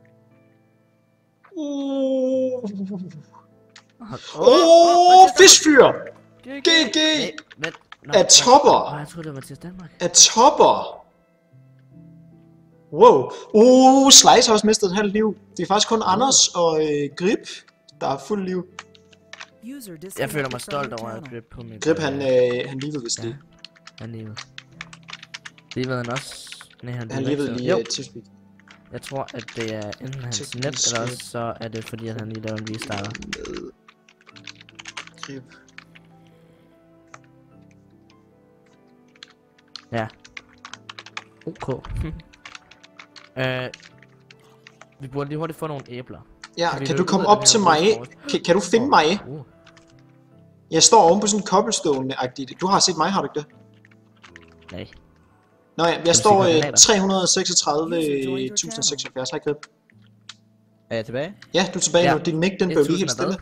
Fiskfyr! GG! Af topper! Jeg troede det var Mathias Danmark. Af topper! Wow. Slice har også mistet et halvt liv. Det er faktisk kun Anders og Grip, der har fuld liv. Jeg føler mig stolt over at Grip på mit... Grip, han levede vist lige. Han levede. Levede han også? Nej, han levede lige tilspeak. Jeg tror, at det er enten hans net, eller også så er det fordi, at han lige laver en restarter. Grip. Ja. OK. Vi burde lige hurtigt få nogle æbler. Ja, kan du komme op til mig? Kan du finde mig? Jeg står oven på sådan en cobblestone-agtigt. Du har set mig, har du ikke det? Nej. Nå ja, jeg står 336.076. Hej Grip. Er jeg tilbage? Ja, du er tilbage nu. Din mic, den blev lige helt stille.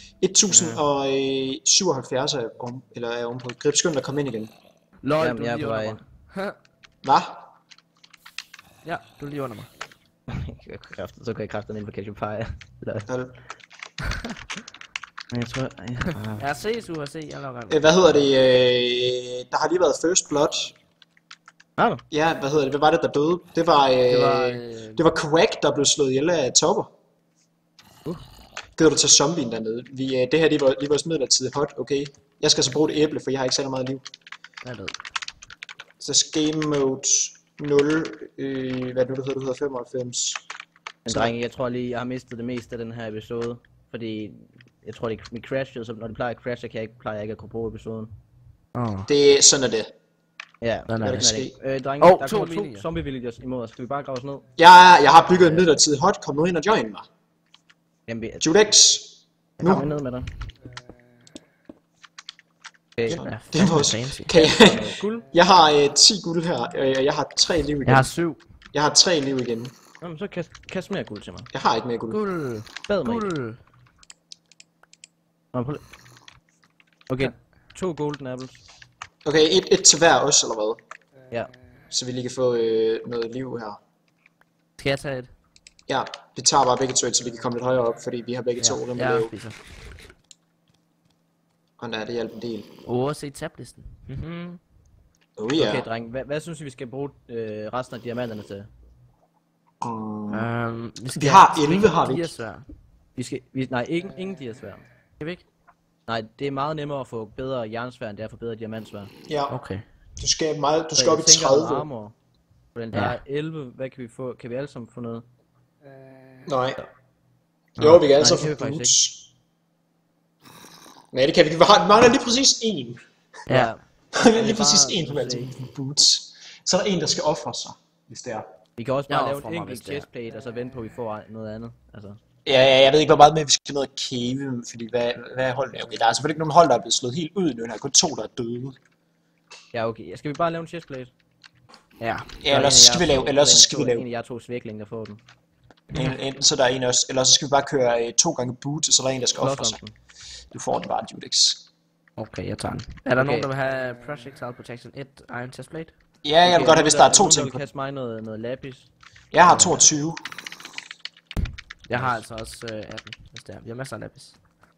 1077 er ovenpå. Grip, skynd dig at komme ind igen. Lol, jamen, du jeg er lige på vej under mig. Hvad? Ja, du er lige under mig. Så kan jeg kræfte ind på Cassiopeia. Men jeg tror... Ja, se, UHC, jeg logger. Hvad hedder det? Der har lige været First Blood. Har du? Ja, hvad hedder det? Hvad var det, der døde? Det var Quack, der blev slået ihjel af topper. Gider du tage zombien dernede? Det her, det var lige vores midlertidige hot, okay? Jeg skal så bruge et æble, for jeg har ikke særlig meget liv. Jeg ved. Så game mode 0, hvad er det, du hedder 95. Men drenge, jeg tror lige, jeg har mistet det meste af den her episode. Fordi jeg tror, det crashede, så når det plejer at crashe, plejer jeg ikke at kunne bruge episoden. Det er sådan er det. Ja, hvad der kan ske. Drenge, der kommer 2 zombie villagers imod os. Skal vi bare grave os ned? Jeg har bygget en midlertidig hot. Kom nu ind og join mig. Jamen, Judex. Nu. Jeg ned med dig. Okay. Det er vores... Jeg har 10 guld her, og jeg har 3 liv igen. Jeg har 7. Jeg har 3 liv igen. Jamen, så kast mere guld til mig. Jeg har ikke mere guld. Guld. Bad mig. Guld. Okay, 2 golden apples. Okay, et til hver også, eller hvad? Ja. Så vi lige kan få noget liv her. Skal jeg tage et? Ja, vi tager bare begge to, så vi kan komme lidt højere op, fordi vi har begge to rimelig lave. Og der er det hjælp en del. Se tablisten. Yeah. Okay, dreng, hvad synes vi skal bruge resten af diamanterne til? Vi har 11, har vi ikke? Nej, ingen diasvær. Kan vi ikke? Nej, det er meget nemmere at få bedre jernsvær, end det er at få bedre diamantsvær. Ja. Okay. Du skal op i 30. Armor. Den der er 11, hvad kan vi få? Kan vi alle sammen få noget? Nej. Jo, vi kan alle sammen få boots. Nej, det kan vi ikke. Vi mangler lige præcis 1. Ja. Lige præcis 1 på altid boots. Så er der en, der skal ofre sig, hvis det er. Vi kan også bare lave en enkelt chestplate, og så vente på, at vi får noget andet. Altså. Ja, jeg ved ikke, hvor meget mere vi skal noget cave, fordi hvad er holdet? Okay, der er selvfølgelig ikke nogen hold, der er blevet slået helt ud nu. Der er kun 2, der er døde. Ja, okay. Skal vi bare lave en chestplate? Ja. Ja, ellers så skal vi lave en af jer 2 svækling, der får den. Enten så der er en også, eller så skal vi bare køre 2 gange boot, og så er der en, der skal ofre sig. Du får den bare, Judex. Okay, jeg tager den. Er der nogen, der vil have Projectile Protection 1 Iron Chestplate? Ja, jeg vil godt have, hvis der er 2 ting på. Kaste mig noget lapis. Jeg har 22. Jeg har altså også 18, hvis det er. Vi har masser af lapis.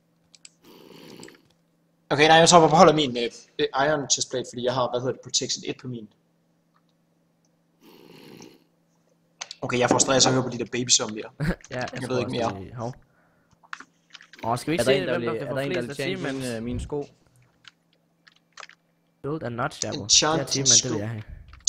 Okay, nej, jeg tror, jeg beholder min Iron Chestplate, fordi jeg har, Protection 1 på min. Okay, jeg får stress at høre på de der baby zombier. Ja, jeg ved ikke mere. Skal vi ikke Er der se, en, der hvem der vil, kan er få der en, der flest vil change achievements? mine sko? Build a notch apple. Det Enchanted achievement, det vil jeg have.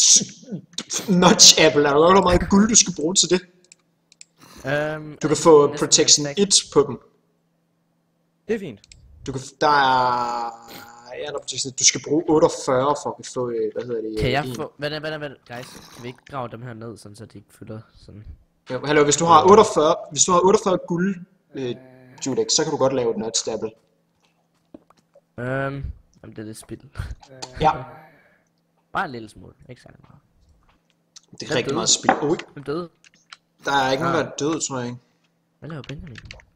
Notch apple, er der hvor meget guld, du skal bruge til det? Du kan få protection 1 på dem. Det er fint. Du kan, der er... Ja, der er protection 1. Du skal bruge 48 for at få, hvad hedder det? Kan jeg en. få... Vent, guys. Kan vi ikke grave dem her ned, sådan, så de ikke fylder sådan... Ja, hallo, hvis du har 48 guld, Judex, så kan du godt lave et notch apple. Jamen, det er lidt spild. Ja, Bare en lille smule, ikke særlig meget. det er rigtig meget spil. Hvem døde? Der er ikke nogen, der er død, tror jeg ikke. Hvad laver Benjamin?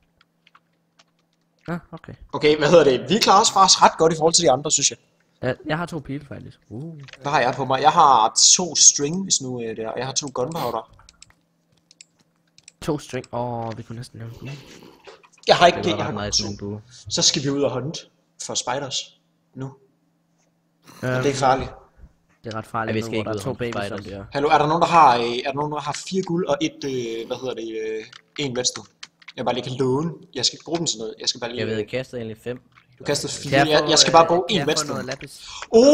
Okay. Okay, hvad hedder det? Vi klarer os faktisk ret godt i forhold til de andre, synes jeg. Jeg har 2 pile faktisk. Hvad har jeg på mig? Jeg har 2 string, hvis nu det er. Og jeg har 2 gunpowder. 2 string. Vi kunne næsten lave en bue. Jeg har ikke Det det, var jeg ret har nice kun med en 2. bue. Så skal vi ud og hunt for spiders. Nu. Det er Det farligt. er ret Ja, farligt vi nu, skal hvor ikke der ud er og 2 hunte baby spiders. zombier. Hallo, er der nogen, der har 4 guld og et, hvad hedder det, en redstone? Jeg bare lige kan låne. Jeg skal ikke bruge dem til noget. Jeg skal bare lige... Jeg ved, jeg kastede egentlig 5. Du kastede 4. Jeg skal bare bruge en Kan jeg få redstone. noget lapis?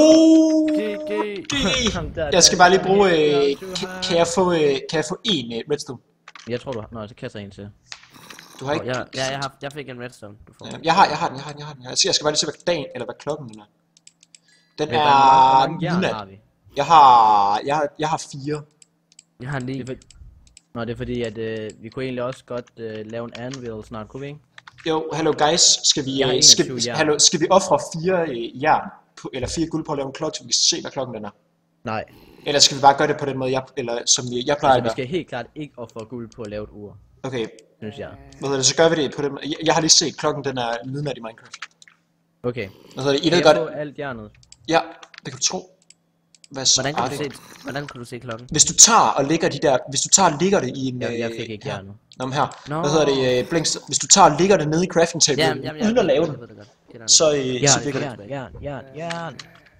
GG! Jeg skal bare lige bruge... Kan jeg få en redstone? Jeg tror du har... Nå, så kaster jeg en til. Du har ikke... Jeg fik en redstone. Du får. Jeg har den. Jeg skal bare lige se, hvad dagen, eller hvad klokken den er. Den Men hvor er mange jern har midnat. vi? Jeg har 4. Jeg har lige... Nå, det er fordi, at vi kunne egentlig også godt lave en anvil snart, kunne vi ikke? Jo, hallo guys, skal vi, Jeg har 21 jern. skal vi ofre 4 jern, eller 4 guld på at lave en klokke, så vi kan se, hvad klokken den er? Nej. Eller skal vi bare gøre det på den måde, som jeg plejer Altså, at vi gøre? skal helt klart ikke ofre guld på at lave et ur, Okay, synes jeg. hvad hedder det, så gør vi det på den måde. Jeg har lige set, klokken den er midnat i Minecraft. Okay. Hvad hedder det, I Kan ved jeg godt... få alt jernet? Ja, det kan du tro. Hvad så Hvordan kan du se klokken? Hvis du tager og lægger de der, lægger det i en... Jeg fik ikke jernet. Nå, men her. Nå. Hvad hedder det, Blinks, hvis du tager og lægger det nede i crafting table, uden at lave den, jeg ved det godt. Kender det. så virker det. Jern.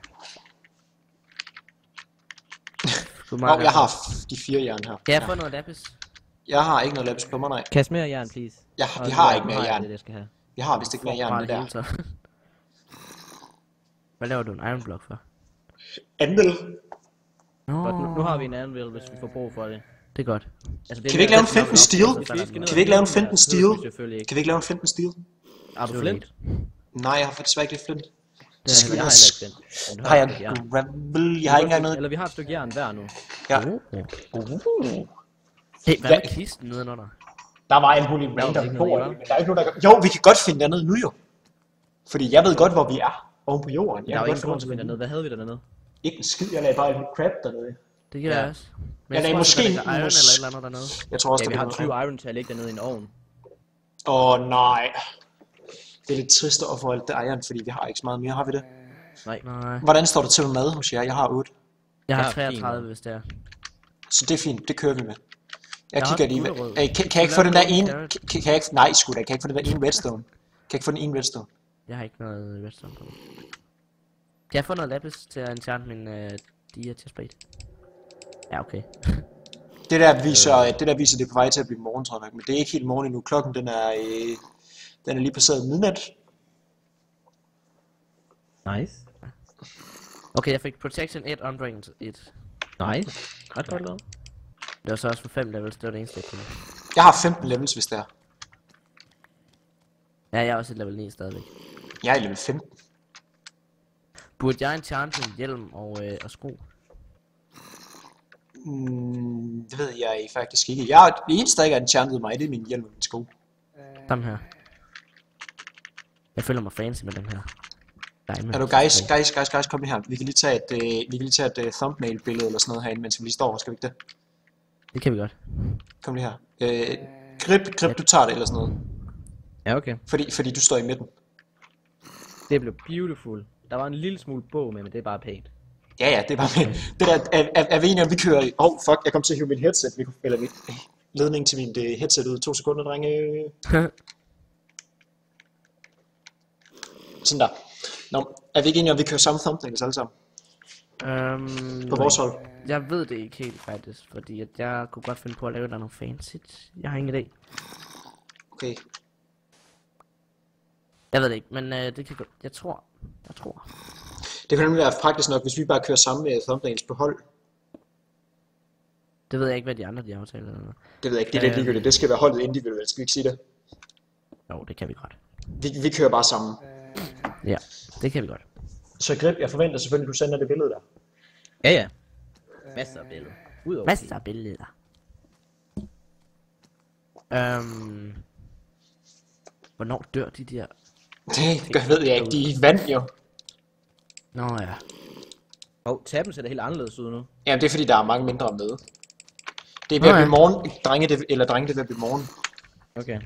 Jeg har de 4 jern her. Kan jeg få noget lapis? Jeg har ikke noget lapis på mig, nej. Kast mere jern, please. Vi har ikke mere jern. Det, jeg skal have. Vi har vist ikke mere jern end det der. Hvad laver du en iron block for? Anvil. Godt, nu har vi en anvil, hvis vi får brug for det. Det er godt. Altså, Kan vi ikke lave en flint and steel? Kan vi ikke lave en flint and steel? Selvfølgelig ikke. Kan vi ikke lave en flint and steel? Har du flint? Nej, jeg har desværre ikke lidt flint. Det er Jeg har heller ikke flint. Men du Har jeg et stykke jern. gravel? Jeg har ikke engang noget. Eller vi har et stykke jern hver nu. Ja. Hey, hvad med kisten nedenunder? Der var en mulig Der random ikke bord, noget i, men der er ikke nogen, der gør... Jo, vi kan godt finde dernede nu jo. Fordi jeg ved godt, hvor vi er. Oven på jorden. Der er jo ingen grund til at finde dernede. Hvad havde vi dernede? Ikke en skid, jeg lagde bare en crab dernede. Det gør jeg også. Men Jeg lagde tror, måske der ligger iron eller et eller andet dernede. Jeg tror også, Ja, vi der har 20 iron til at lægge dernede i en ovn. nej. Det er lidt trist at få alt det iron, fordi vi har ikke så meget mere, har vi det? Nej. Nej. Hvordan står det til med mad hos jer? Jeg har 8. Jeg har Ja, 33, fint. hvis det er. Så det er fint, det kører vi med. Jeg Jeg har kigger lige... gulerod. Kan jeg ikke få den der Gulerod, ene... carrot. Kan jeg ikke... Nej, sgu da. Kan jeg ikke få den der ene redstone? Kan jeg ikke få den ene redstone? Jeg har ikke noget redstone på. Kan jeg få noget lapis til at enchant min dia til spade? Ja, okay. Det der viser, det er på vej til at blive morgen, tror jeg nok. Men det er ikke helt morgen endnu. Klokken, den er lige passeret midnat. Nice. Okay, jeg fik protection 1, unbreaking 1. Nice. Ret godt lavet. Det var så også for 5 levels, det var det eneste, jeg kunne. Jeg har 15 levels, hvis det er. Ja, jeg er også et level 9 stadigvæk. Jeg er level 15. Burde jeg enchante en hjelm og sko? Det ved jeg faktisk ikke. Det eneste, der ikke er enchantet mig, det er min hjelm og min sko. Dem her. Jeg føler mig fancy med dem her. Diamond. Hallo guys, kom lige her. Vi kan lige tage et thumbnail billede eller sådan noget herinde, mens vi lige står her, skal vi ikke det? Det kan vi godt. Kom lige her. Grip, du tager det eller sådan noget. Ja, okay. Fordi du står i midten. Det blev beautiful. Der var en lille smule bog med, men det er bare pænt. Ja, det er bare med. Det der, er vi enige om, vi kører i... Fuck, jeg kom til at hive min headset. Eller min ledning til min headset ud. 2 sekunder, drenge. Sådan der. Nå, er vi ikke enige om, vi kører samme thumbnails alle sammen? På vores hold. Jeg ved det ikke helt faktisk, fordi at jeg kunne godt finde på at lave noget fancy. Jeg har ingen idé. Okay. Jeg ved det ikke, men det kan gå. Jeg tror. Det kan nemlig være praktisk nok, hvis vi bare kører samme thumbnails på hold. Det ved jeg ikke, hvad de andre de aftaler. Eller noget. Det ved jeg ikke, det er lidt ligegyldigt. Det skal være holdet individuelt, skal vi ikke sige det? Jo, det kan vi godt. Vi kører bare sammen. Ja, det kan vi godt. Så Grib, jeg forventer selvfølgelig, at du sender det billede der. Ja. Masser af billeder. Udover Masser af billeder. Hvornår dør de der? Det ved jeg ikke, de er i vand jo. Nå ja. Taben ser da helt anderledes ud nu. Jamen det er fordi, der er mange mindre med. Det er ved at blive morgen, drenge det er ved at blive morgen. Okay.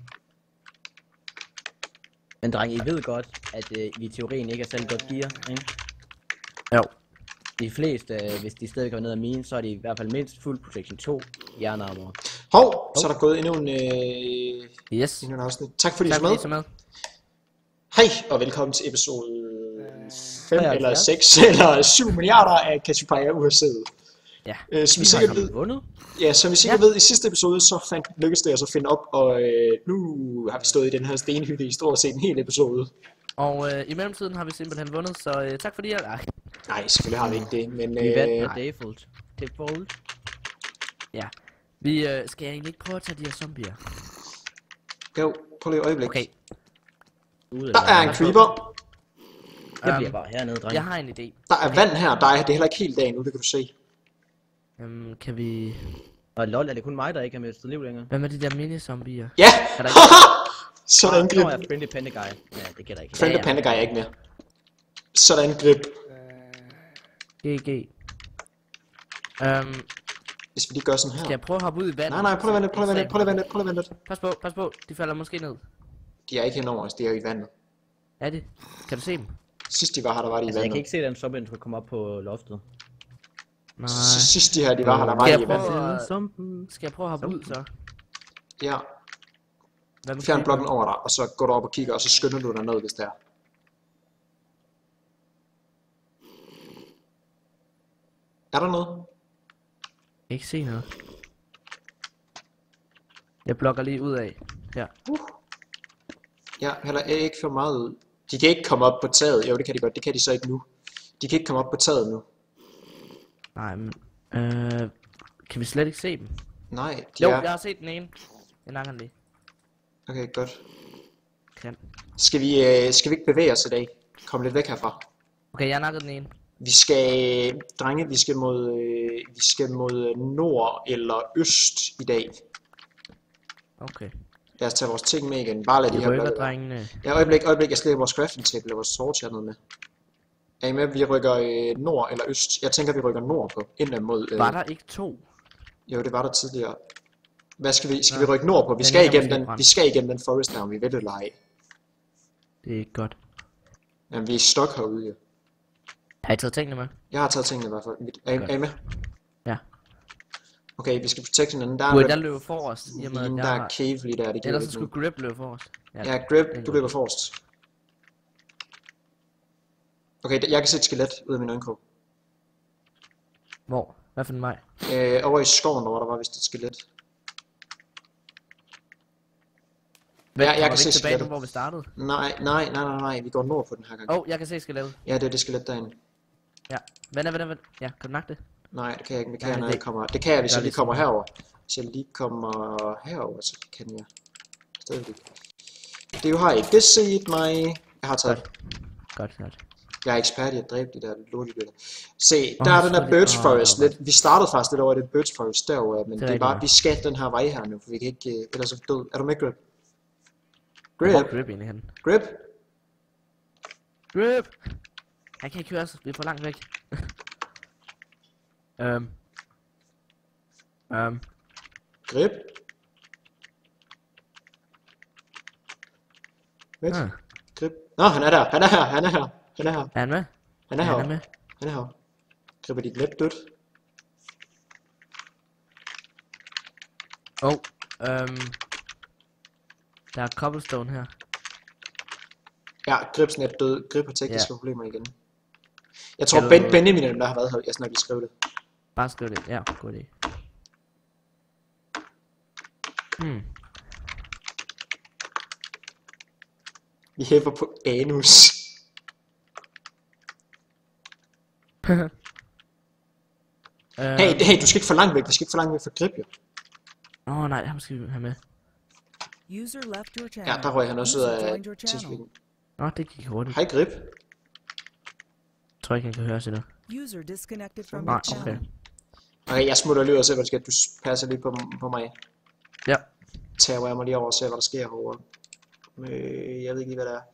Men drenge, I ved godt, at vi i teorien ikke er selv godt gear, ikke? Jo. De fleste, hvis de stadig går ned ad mine, så er de i hvert fald mindst fuld protection 2 hjernearmor. Hov, så er der gået endnu en, Yes. endnu en afsnit. Tak fordi I Tak så fordi I med. så med. Hej, og velkommen til episode 5 eller 73. 6 eller 7 milliarder af Cassiopeia USA. Ja. Som I sikkert ved, Vundet? som I sikkert ved, i sidste episode, så lykkedes det os at finde op, og nu har vi stået i den her stenhytte i stort set en hel episode. Og i mellemtiden har vi simpelthen vundet, så tak fordi jeg... Nej, selvfølgelig har vi ikke det, men Vi vandt med default. Ja. Vi skal jeg egentlig ikke prøve at tage de her zombier? jo, prøv lige et øjeblik. Okay. Der er en creeper, Jeg bliver bare hernede, drenge. Jeg har en idé. der er vand her, det er heller ikke helt dagen nu, det kan du se. Kan vi... Og lol, er det kun mig, der ikke har mistet liv længere? Hvad med de der mini-zombier? Ja! Er der ikke... Sådan Nå, jeg Grib. er friendly panda guy. Ja, det gælder ikke. Friendly Panda Guy er ikke mere. Sådan Grib. GG. Hvis vi lige gør sådan her. Skal jeg prøve at hoppe ud i vandet? Nej, prøv at vente lidt. Pas på, de falder måske ned. De er ikke henover os, de er jo i vandet. Er det? Kan du se dem? Sidst de var her, der var de i Altså, jeg kan vandet. ikke se, at den zombie skulle komme op på loftet. Nej. Sidst de her, de var her, der var Skal de i jeg vandet. prøve Skal jeg prøve at hoppe ud så? Ja, Hvad med fjern creeper? blokken over dig, og så går du op og kigger, og så skynder du dig ned, hvis det er. Er der noget? Jeg kan ikke se noget. Jeg blokker lige ud af. Ja. Ja, heller ikke for meget ud. De kan ikke komme op på taget. Jo, det kan de godt. Det kan de så ikke nu. De kan ikke komme op på taget nu. Nej, men... kan vi slet ikke se dem? Nej, de Jo, er... jeg har set den ene. Jeg nakker den lige. Okay, godt. Kan. Skal vi ikke bevæge os i dag? Kom lidt væk herfra. Okay, jeg nakkede den ene. Vi skal... Drenge, vi skal mod nord eller øst i dag. Okay. Lad os tage vores ting med igen. Bare lad de Jeg her rykker blokke være. drengene. Ja, øjeblik. Jeg skal lægge vores crafting table og vores torch hernede med. Er I med? Vi rykker nord eller øst. Jeg tænker, vi rykker nord på. Ind mod... Var der ikke to? Jo, det var der tidligere. Hvad skal vi... Skal vi rykke nord på? Vi skal igennem den forest der, om vi vil eller ej. Det er ikke godt. Jamen, vi er stok herude, jo. Har I taget tingene med? Jeg har taget tingene i hvert fald. Er I med? Ja. Okay, vi skal protect hinanden. Der Burde er jeg løbe forrest? I og med, at der jeg er har... cave lige der. Det giver Ellers så ikke skulle noget. Grip løbe forrest. Ja, Grip, du løber forrest. Okay, jeg kan se et skelet ud af min øjenkrog. Hvor? Hvad for en vej? Over i skoven, der var vist et skelet. Jeg kan se tilbage skelettet. nu, hvor vi startede. Nej, vi går nord på den her gang. Jeg kan se skelettet. Ja, det er det skelet derinde. Ja. Vent. Ja, kan du nakke det? Nej, det kan jeg ikke. Det kan Nej, jeg, når det- jeg kommer. Det kan jeg, hvis gør jeg lige det kommer sådan. herover. Hvis jeg lige kommer herover, så kan jeg stadigvæk. Det har ikke det set mig. Jeg har taget. Godt. Jeg er ekspert i at dræbe de der lortedyr. Se, Åh, der er den så der er det- Birch Forest. hvor Vi startede faktisk lidt over i det Birch Forest derovre, men Det er det er bare, rigtigt. vi skal den her vej her nu, for vi kan ikke, ellers er vi død. Er du med, Grip? Hvor er Grip? Grip egentlig henne? Grip? Grip! Han kan ikke høre os, vi er for langt væk. Grip? Vent. Ah. Grip? Nå, han er der. Han er her. Er han med? Han er Han er her. med. Han er her. Grip, er dit net dødt? Der er cobblestone her. Ja, Grips net død. Grip har tekniske problemer igen. Jeg tror, Kan du- Benjamin er dem, der har været her. Jeg snakker lige skrev det. Bare skriv det. Ja, god idé. Vi hæpper på anus. Hey, du skal ikke for langt væk. Vi skal ikke for langt væk fra grip, jo. Nej, ham skal vi have med. User left your channel. Ja, der røg han også ud User af joined your channel. tidslinjen. Det gik hurtigt. Hej grip. Jeg tror ikke, han kan høre os endnu. User disconnected from Nej, your channel. okay. Okay, jeg smutter lige og ser, hvad der sker. Du passer lige på mig. Ja. Tager jeg mig lige over og ser, hvad der sker herovre. Jeg ved ikke lige, hvad der er.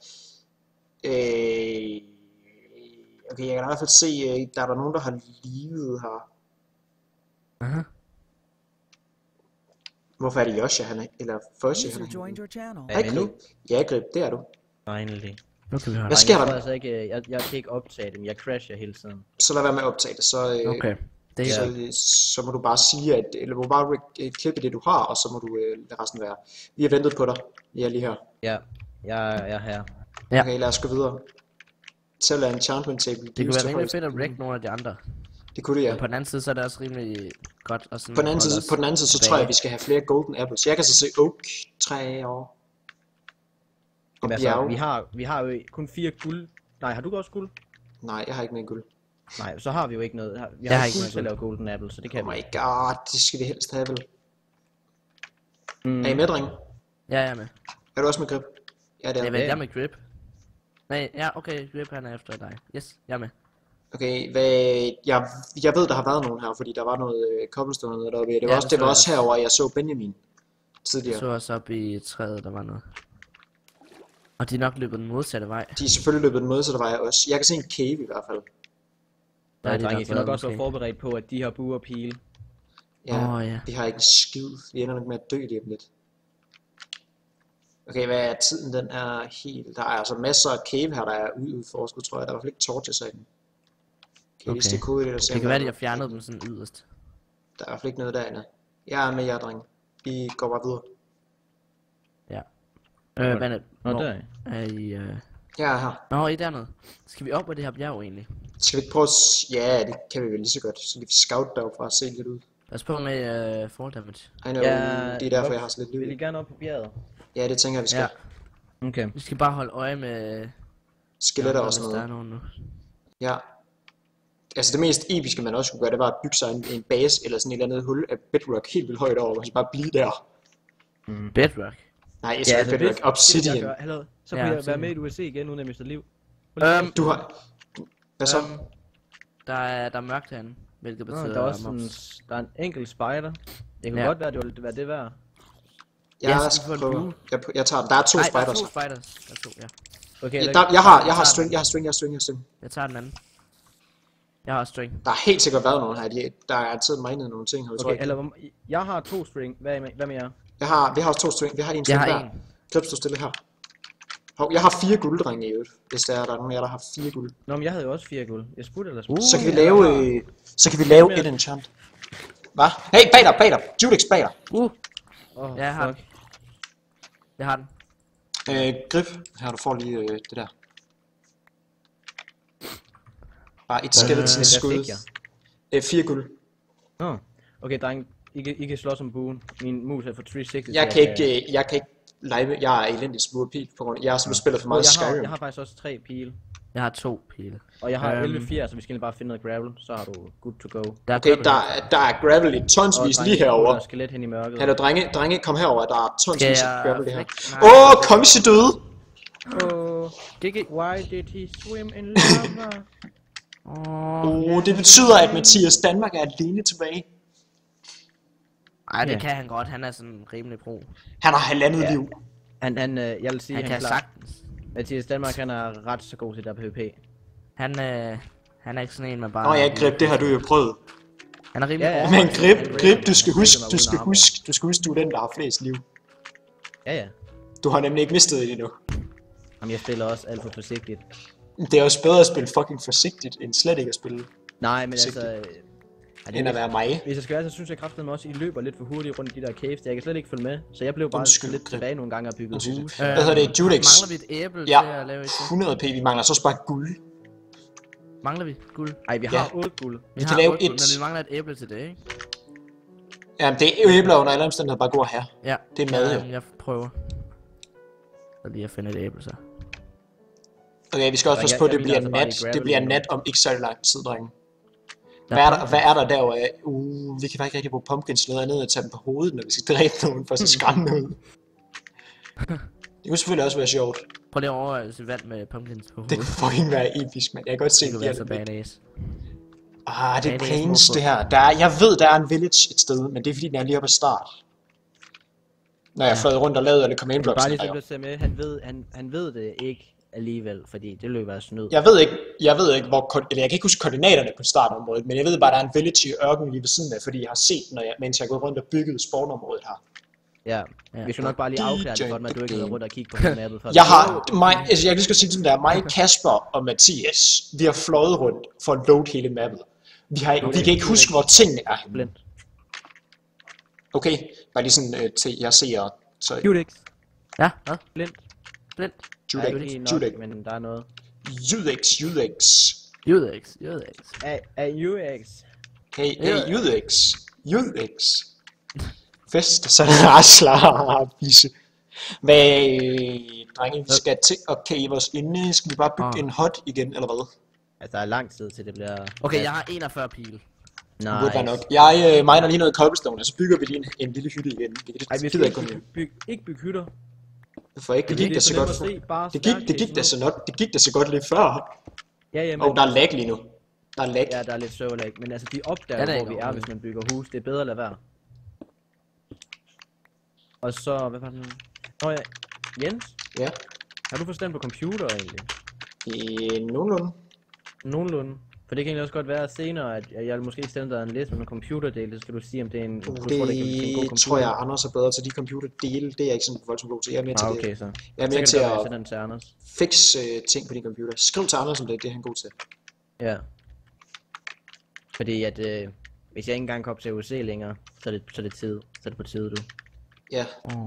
Okay, jeg kan i hvert fald se, der er nogen, der har livet her. Aha. Hvorfor er det Joshua, han er? Eller Fossi, han User er? joined your channel. Hej grip. Ja, grip, det er du. Finally. Nu kan vi høre. Hvad sker Jeg der? tror altså ikke, jeg kan ikke optage dem. Jeg crasher hele tiden. Så lad være med at optage det. Så, Okay. Det er så må du bare sige, at, eller må bare klippe det, du har, og så må du lade resten være. Vi har ventet på dig. Vi er lige her. Ja, jeg er her. Ja. Okay, lad os gå videre. Selv er enchantment table. Det kunne være rimelig fedt at wreck nogle af de andre. Det kunne det, ja. Men på den anden side, så er det også rimelig godt at sådan På den anden holde side, så os tror jeg, tilbage. at vi skal have flere golden apples. Jeg kan så se oak træ over. Og Jamen, altså, bjerg. vi har jo kun 4 guld. Nej, har du også guld? Nej, jeg har ikke mere guld. Nej, så har vi jo ikke noget. Vi Jeg har har ikke ikke guld til at noget lave golden apple, så det kan Oh vi. my god, det skal vi helst have vel. Mm. Er I med, drenge? Ja, jeg er med. Er du også med grip? Ja, det er. Jeg er med grip. Nej, ja, okay, grip han er efter dig. Yes, jeg er med. Okay, jeg ved, der har været nogen her, fordi der var noget cobblestone og noget deroppe. Det var, Ja, også, det det var så også jeg. herover, jeg så Benjamin Jeg tidligere. så også op i træet, der var noget. Og de er nok løbet den modsatte vej. De er selvfølgelig løbet den modsatte vej også. Jeg kan se en cave i hvert fald. Der er Ja, de drenge, I nok skal nok været også være måske. forberedt på, at de har buer og pile. Ja, Ja. vi har ikke en skid. Vi ender nok med at dø lige om lidt. Okay, hvad er tiden? Den er helt... Der er altså masser af cave her, der er udforsket, tror jeg. Der er i hvert fald ikke torches af den. Okay, hvis det er kode, der ser Det kan være, de har fjernet dem sådan yderst. Der er i hvert fald ikke noget derinde. Jeg er med jer, drenge. Vi går bare videre. Vandet, Nå, hvor der er I. er I... Jeg er her. Nå, I er dernede. Skal vi op ad det her bjerg egentlig? Skal vi ikke prøve at... Ja, det kan vi vel lige så godt. Så kan vi scout derfra og se lidt ud. Lad os på med fall damage. I know, Ja, det er derfor, jeg har så lidt Vil I liv. gerne op på bjerget? Ja, det tænker jeg, vi skal. Ja, Okay. vi skal bare holde øje med... Skeletter og hvis sådan der er noget. nogen nu. Ja. Altså det mest episke, man også kunne gøre, det var at bygge sig en base, eller sådan et eller andet hul af bedrock helt vildt højt over, og så bare blive der. Bedrock. Nej, jeg skal ikke bedrock. Obsidian. Hallo, så Ja, kunne jeg obsidian. være med i USC igen, uden at miste liv. Du har... Hvad så? Der er mørkt herinde, hvilket Nå, betyder der er også mobs. der er en enkelt spider. Det kunne Ja. godt være, det ville være det værd. Jeg så skal vi får en prøve... blue. Jeg tager den. Der er to Nej, der er spiders. to spiders. Der er to, ja. Okay, Ja, der, jeg har string. Jeg tager den anden. Jeg har også string. Der har helt sikkert været nogen her. Der er altid minet nogle ting her, tror okay, jeg. eller jeg har 2 string. Hvad med jer? Vi har også 2 string. Vi har en Jeg string har hver. en. Grib, stå stille her. Hov, jeg har 4 gulddrenge i øvrigt. Hvis der er nogen af jer, der har 4 guld. Nå, men jeg havde jo også 4 guld. Jeg spurgte eller spurgte. Så kan vi lave et enchant. Hvad? Hey, bag dig! Judex bag dig! Oh, Ja, jeg har den. Jeg har den. Grip. Her, du får lige det der. Bare et skeleton skud. hvad fik 4 guld. Nå. Okay, dreng. I kan slås om buen. Min mus er for 360. Jeg kan ikke live. Jeg er elendig smule pil på grund af, jeg har simpelthen spillet for meget Skyrim. Jeg har faktisk også 3 pile. Jeg har 2 pile. Og jeg har 11 4, så vi skal egentlig bare finde noget gravel. Så har du good to go. Okay, der er gravel i tonsvis lige Der herovre. er skelet hen i mørket. Hallo, drenge, kom herover. Der er tonsvis af gravel lige her. Nej. Kongsi døde! Oh, GG. why did he swim in lava? Det betyder, at Mathias Danmark er alene tilbage. Ej, det Ja. kan han godt. Han er sådan rimelig pro. Han har halvandet liv. Jeg vil sige, Han kan klarer- sagtens. Mathias Danmark, han er ret så god til der PvP. Han er ikke sådan en, man bare... Grip, det har du jo prøvet. Han er rimelig Ja, ja. pro. Men Grip, Han du skal huske, mig du uden armor. skal huske, du er den, der har flest liv. Ja. Du har nemlig ikke mistet det endnu. Jamen, jeg spiller også alt for forsigtigt. Det er også bedre at spille fucking forsigtigt, end slet ikke at spille, Nej, men Forsigtigt. altså... end at være mig. Hvis jeg skal være, så synes jeg kraftedeme også, I løber lidt for hurtigt rundt i de der caves. Jeg kan slet ikke følge med, så jeg blev bare Undskyld, lidt Grip. tilbage nogle gange og bygget Undskyld. hus. Hvad hedder det? Judex? Mangler vi et æble Ja. til at lave et til? 100 p, vi mangler så også bare guld. Mangler vi guld? Ej, vi Ja. har 8 guld. Vi kan har lave 8 guld, et. men vi mangler et æble til det, ikke? Jamen, det er jo æbler under alle omstændigheder bare gå her. Ja. Det er mad, jo. Jeg prøver. Så lige at finde et æble så. Okay, vi skal også passe på, at det bliver nat. Det bliver nat om ikke så lang tid, drenge. Hvad er der derovre? Vi kan faktisk ikke rigtig bruge pumpkins noget andet at tage dem på hovedet, når vi skal dræbe nogen for at se skræmmende ud. Det kunne selvfølgelig også være sjovt. Prøv lige at overveje vand med pumpkins på hovedet. Det kunne fucking være episk, men jeg kan godt se, det kunne være så badass. Det er plains det her. Jeg ved, der er en village et sted, men det er fordi, den er lige oppe at start. Når jeg er fløjet rundt og lavet alle command blocks. Bare lige så med, han ved det ikke alligevel, fordi det løber af snyd. Jeg ved ikke hvor, eller jeg kan ikke huske koordinaterne på startområdet, men jeg ved bare, der er en village i ørkenen lige ved siden af, fordi jeg har set den, mens jeg er gået rundt og bygget spawnområdet her. Ja, vi skal nok bare lige afklare det godt, med at du ikke har været rundt og kigge på mappet før. Jeg kan lige sige sådan der, mig, Kasper og Mathias, vi har fløjet rundt for at load hele mappet. Vi kan ikke huske, hvor tingene er. Blind. Okay, bare lige sådan til jeg ser. Judex. Ja, hvad? Blind. Judex. Men der er noget. Judex. Hey, Judex. Fest, så rasler bisse. Hvad, drenge, vi skal til at kage vores inde. Skal vi bare bygge en hut igen, eller hvad? Altså, der er lang tid til det bliver... Okay, jeg har 41 pile. Nice. Det nok. Jeg miner lige noget cobblestone, og så bygger vi lige en lille hytte igen. Vi skal ikke bygge hytter. Hvorfor ikke? Det gik da så godt. Det gik da så godt lidt før. Ja, men... der er lag lige nu. Der er lag. Ja, der er lidt serverlag. Men altså, de opdager, hvor vi er, hvis man bygger hus. Det er bedre at lade være. Og så, hvad var det nu? Nå ja, Jens? Ja? Har du forstand på computer egentlig? Nogenlunde. For det kan egentlig også godt være senere, at jeg vil måske sende dig en liste med nogle computerdele, så skal du sige, om det er en... Det tror jeg, Anders er bedre til de computerdele. Det er jeg ikke sådan voldsomt god til. Jeg er mere til okay, så. Jeg er mere til at fixe ting på de computer. Skriv til Anders, om det er han god til. Ja. Fordi at, hvis jeg ikke engang kommer til UC længere, så er det på tide, du. Ja.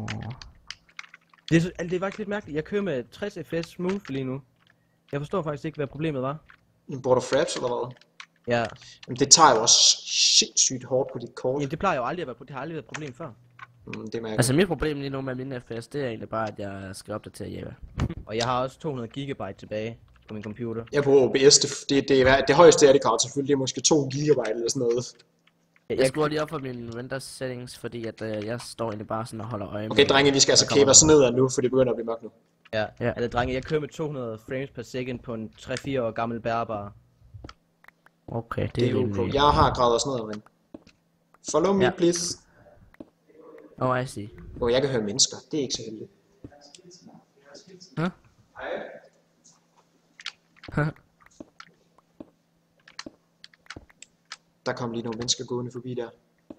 Det er faktisk lidt mærkeligt. Jeg kører med 60 fps smooth lige nu. Jeg forstår faktisk ikke, hvad problemet var. Bruger du fraps eller hvad? Ja. Men det tager jo også sindssygt hårdt på dit kort. Ja, det plejer jo aldrig at være, det har aldrig været et problem før. Det mærker. Altså mit problem lige nu med mine FPS, det er egentlig bare, at jeg skal opdatere Java. Og jeg har også 200 GB tilbage på min computer. Jeg bruger OBS, det højeste er det kart selvfølgelig, det er måske 2 GB eller sådan noget. Jeg skruer lige op for mine render settings, fordi at jeg står egentlig bare sådan og holder øje med... Okay, drenge, vi skal altså kæbe os ned nu, for det begynder at blive mørkt nu. Ja. Altså drenge, jeg kører med 200 frames per second på en 3-4 år gammel bærbar. Okay, det er okay. Jeg har gradet os ned, men... Follow me, please. I see. Jeg kan høre mennesker, det er ikke så heldigt. Der kom lige nogle mennesker gående forbi der.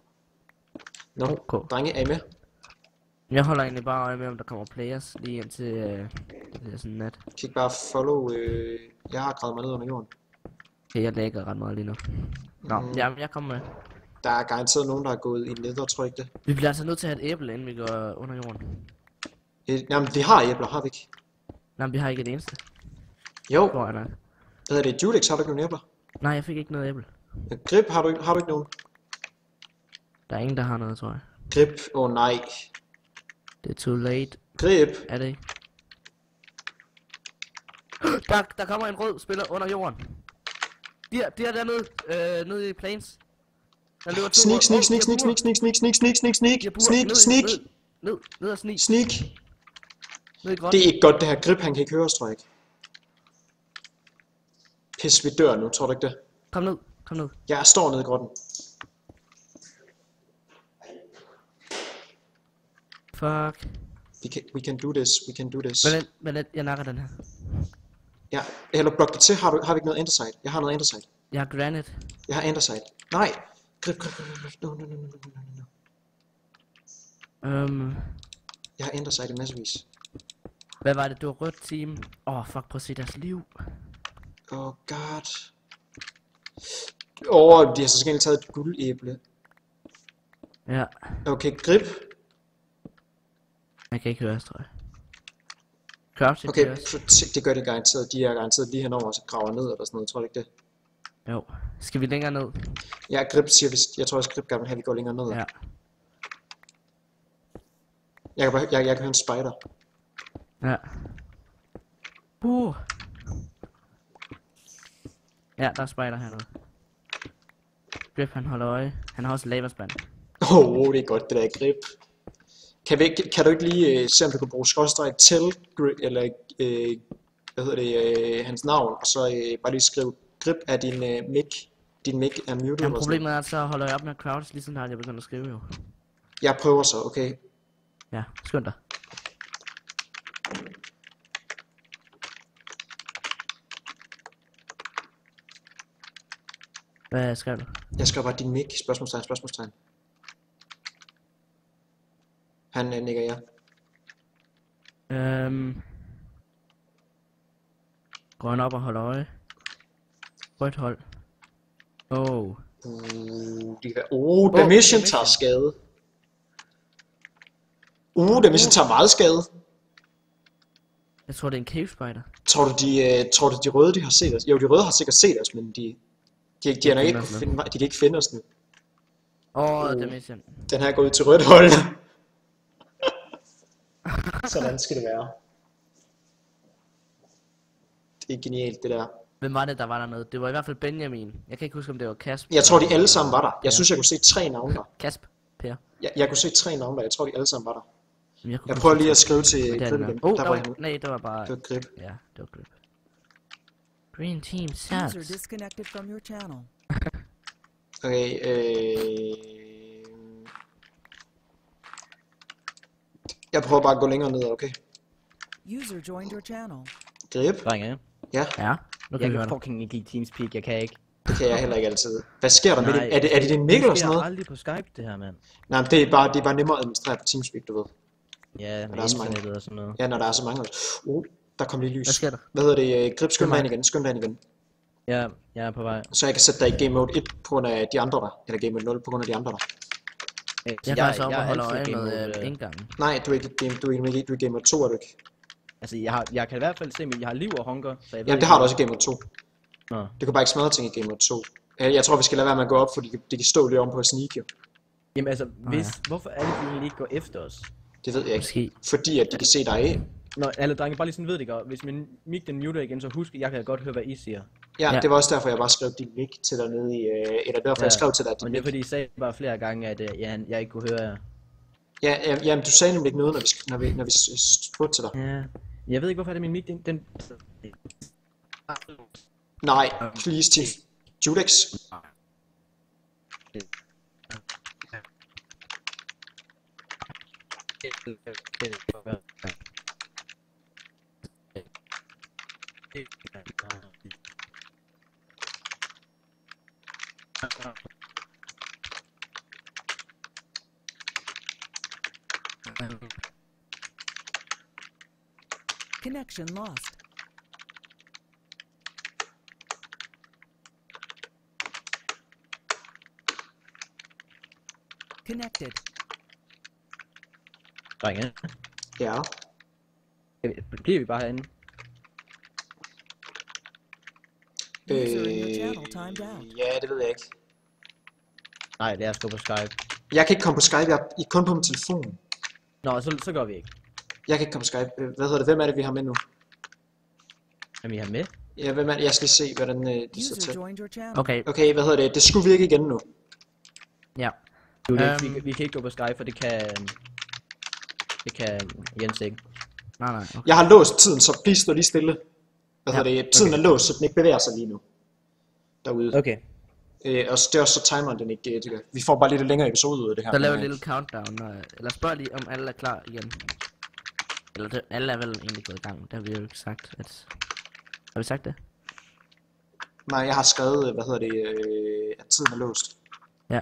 Drenge, er I med? Jeg holder egentlig bare øje med, om der kommer players lige indtil det er sådan nat. Kig bare follow, jeg har gravet mig ned under jorden. Okay, jeg lægger ret meget lige nu. Jamen, jeg kommer med. Der er garanteret nogen, der er gået i nether, tror jeg ikke det. Vi bliver altså nødt til at have et æble, inden vi går under jorden. Jamen, vi har æbler, har vi ikke? Nej, vi har ikke et eneste. Jo. Hvor er der? Hvad er det? Judex, har du ikke nogen æbler? Nej, jeg fik ikke noget æble. Grip, har du ikke nogen? Der er ingen, der har noget, tror jeg. Grip, nej. Det er too late. Grip. Er det ikke? Der kommer en rød spiller under jorden. De er dernede, nede i plains. Der løber sneak. Ned og sneak. Sneak. Det er ikke godt det her. Grip, han kan ikke høre os, tror jeg ikke. Pis, vi dør nu, tror du ikke det? Kom ned. Jeg står nede i grotten. Fuck. We can do this. Men jeg nakker den her. Ja, eller blok det til. Har vi ikke noget andesite? Jeg har noget andesite. Jeg har granite. Jeg har andesite. Nej. Grip. No. Jeg har andesite i massevis. Hvad var det? Du var rødt team. Fuck, prøv at se deres liv. Oh god. De har så skændelig taget et guldæble. Ja. Okay, grip. Jeg kan ikke høre os, tror jeg. Crouch, okay, det gør det garanteret. De er garanteret lige henover og så graver ned eller sådan noget, tror du ikke det? Jo. Skal vi længere ned? Ja, grip siger vi. Jeg tror også grip gerne vil have, at vi går længere ned. Ja. Jeg kan høre en spider. Ja. Ja, der er spider hernede. Grip, han holder øje. Han har også lavaspand. Det er godt, det der grip. Kan du ikke lige se, om du kan bruge skråstreg til grip, eller hvad hedder det, hans navn, og så bare lige skrive grip af din mic. Din mic er muted. Jamen, problemet er, at så holder jeg op med at crouch, lige sådan der, jeg begynder at skrive jo. Jeg prøver så, okay. Ja, skynd dig. Hvad skrev du? Jeg skrev bare din mic, spørgsmålstegn. Han nikker ja. Grøn op og hold øje. Rødt hold. Det kan være... Mission tager skade. Mission tager meget skade. Jeg tror, det er en cave spider. Tror du, de røde, de har set os? Jo, de røde har sikkert set os, men de har nok ikke kunne finde, de kan ikke finde os nu. Det er mission. Den her er gået ud til rødt hold. Sådan skal det være. Det er genialt, det der. Hvem var det, der var dernede? Det var i hvert fald Benjamin. Jeg kan ikke huske, om det var Kasper. Jeg tror, de alle sammen var der. Jeg synes, jeg kunne se 3 navne der. Kasper. Per. Jeg kunne se 3 navne der. Jeg tror, de alle sammen var der. Jeg prøver lige at skrive til Grip igen. Nej, det var bare... Det var Grip. Ja, det var Grip. Green team User sucks. disconnected from your channel. Okay, jeg prøver bare at gå længere ned, okay? User joined your channel. Grip? Drenge. Ja? Ja, nu kan Jeg vi høre kan dig. fucking ikke lide Teamspeak, jeg kan ikke. Det kan jeg heller ikke altid. Hvad sker der med Nej, det? Er det din mic eller sådan noget? aldrig på Skype, det her, mand. Nej, det er bare nemmere at administrere på Teamspeak, du ved. Ja, med der er så mange. internettet og sådan noget. Ja, når der er så mange. Der kom lige lys. Hvad sker der? Hvad hedder det? Grip, skynd dig ind igen. Ja, jeg er på vej. Så jeg kan sætte dig i game mode 1 på grund af de andre der. Eller game mode 0 på grund af de andre der. Jeg kan altså op og holde øje med indgangen. Nej, du er ikke i game mode 2, er du ikke? Altså, jeg kan i hvert fald se, at jeg har liv og hunger, så jeg ved Jamen, det har du også i game mode 2. Nå. Du kan bare ikke smadre ting i game mode 2. Jeg tror, vi skal lade være med at gå op, fordi det kan stå lige om på at sneak jo. Jamen altså, hvorfor er det, de egentlig ikke går efter os? Det ved jeg ikke. Måske. Fordi at de kan se dig af. Nå, alle drenge, bare lige sådan ved det godt. Hvis min mic den muter igen, så husk, jeg kan godt høre, hvad I siger. Ja, det var også derfor, jeg bare skrev din mic til dig nede i... Eller derfor, jeg skrev til dig, at din Men det er mic... fordi, I sagde bare flere gange, at jeg ikke kunne høre jer. Ja, jamen, du sagde nemlig ikke noget, når vi spurgte til dig. Ja. Jeg ved ikke, hvorfor er det min mic, den... Nej, please, Chief. Judex. Connection lost. Connected. Drenge, Ja. bliver vi bare herinde? User in your channel timed out. Ja, det ved jeg ikke. Nej, lad os gå på Skype. Jeg kan ikke komme på Skype, jeg er kun på min telefon. Nå, så går vi ikke. Jeg kan ikke komme på Skype. Hvad hedder det? Hvem er det, vi har med nu? Hvem I har med? Ja, hvem er det? Jeg skal lige se, hvordan det ser User til. joined your channel. Okay, Okay, hvad hedder det? Det skulle virke igen nu. ja. Du, vi kan ikke gå på Skype, for det kan Jens ikke. Nej, okay. Jeg har låst tiden, så please stå lige stille. Hvad hedder det? Tiden er låst, så den ikke bevæger sig lige nu. Derude. Okay. Og det er også så timeren den ikke. Vi får bare lidt længere episode ud af det her. Så lav et lille countdown, eller spørg lige, om alle er klar igen. Eller det, alle er vel egentlig gået i gang, det har vi jo ikke sagt, at... Har vi sagt det? Nej, jeg har skrevet, hvad hedder det, at tiden er låst. Ja.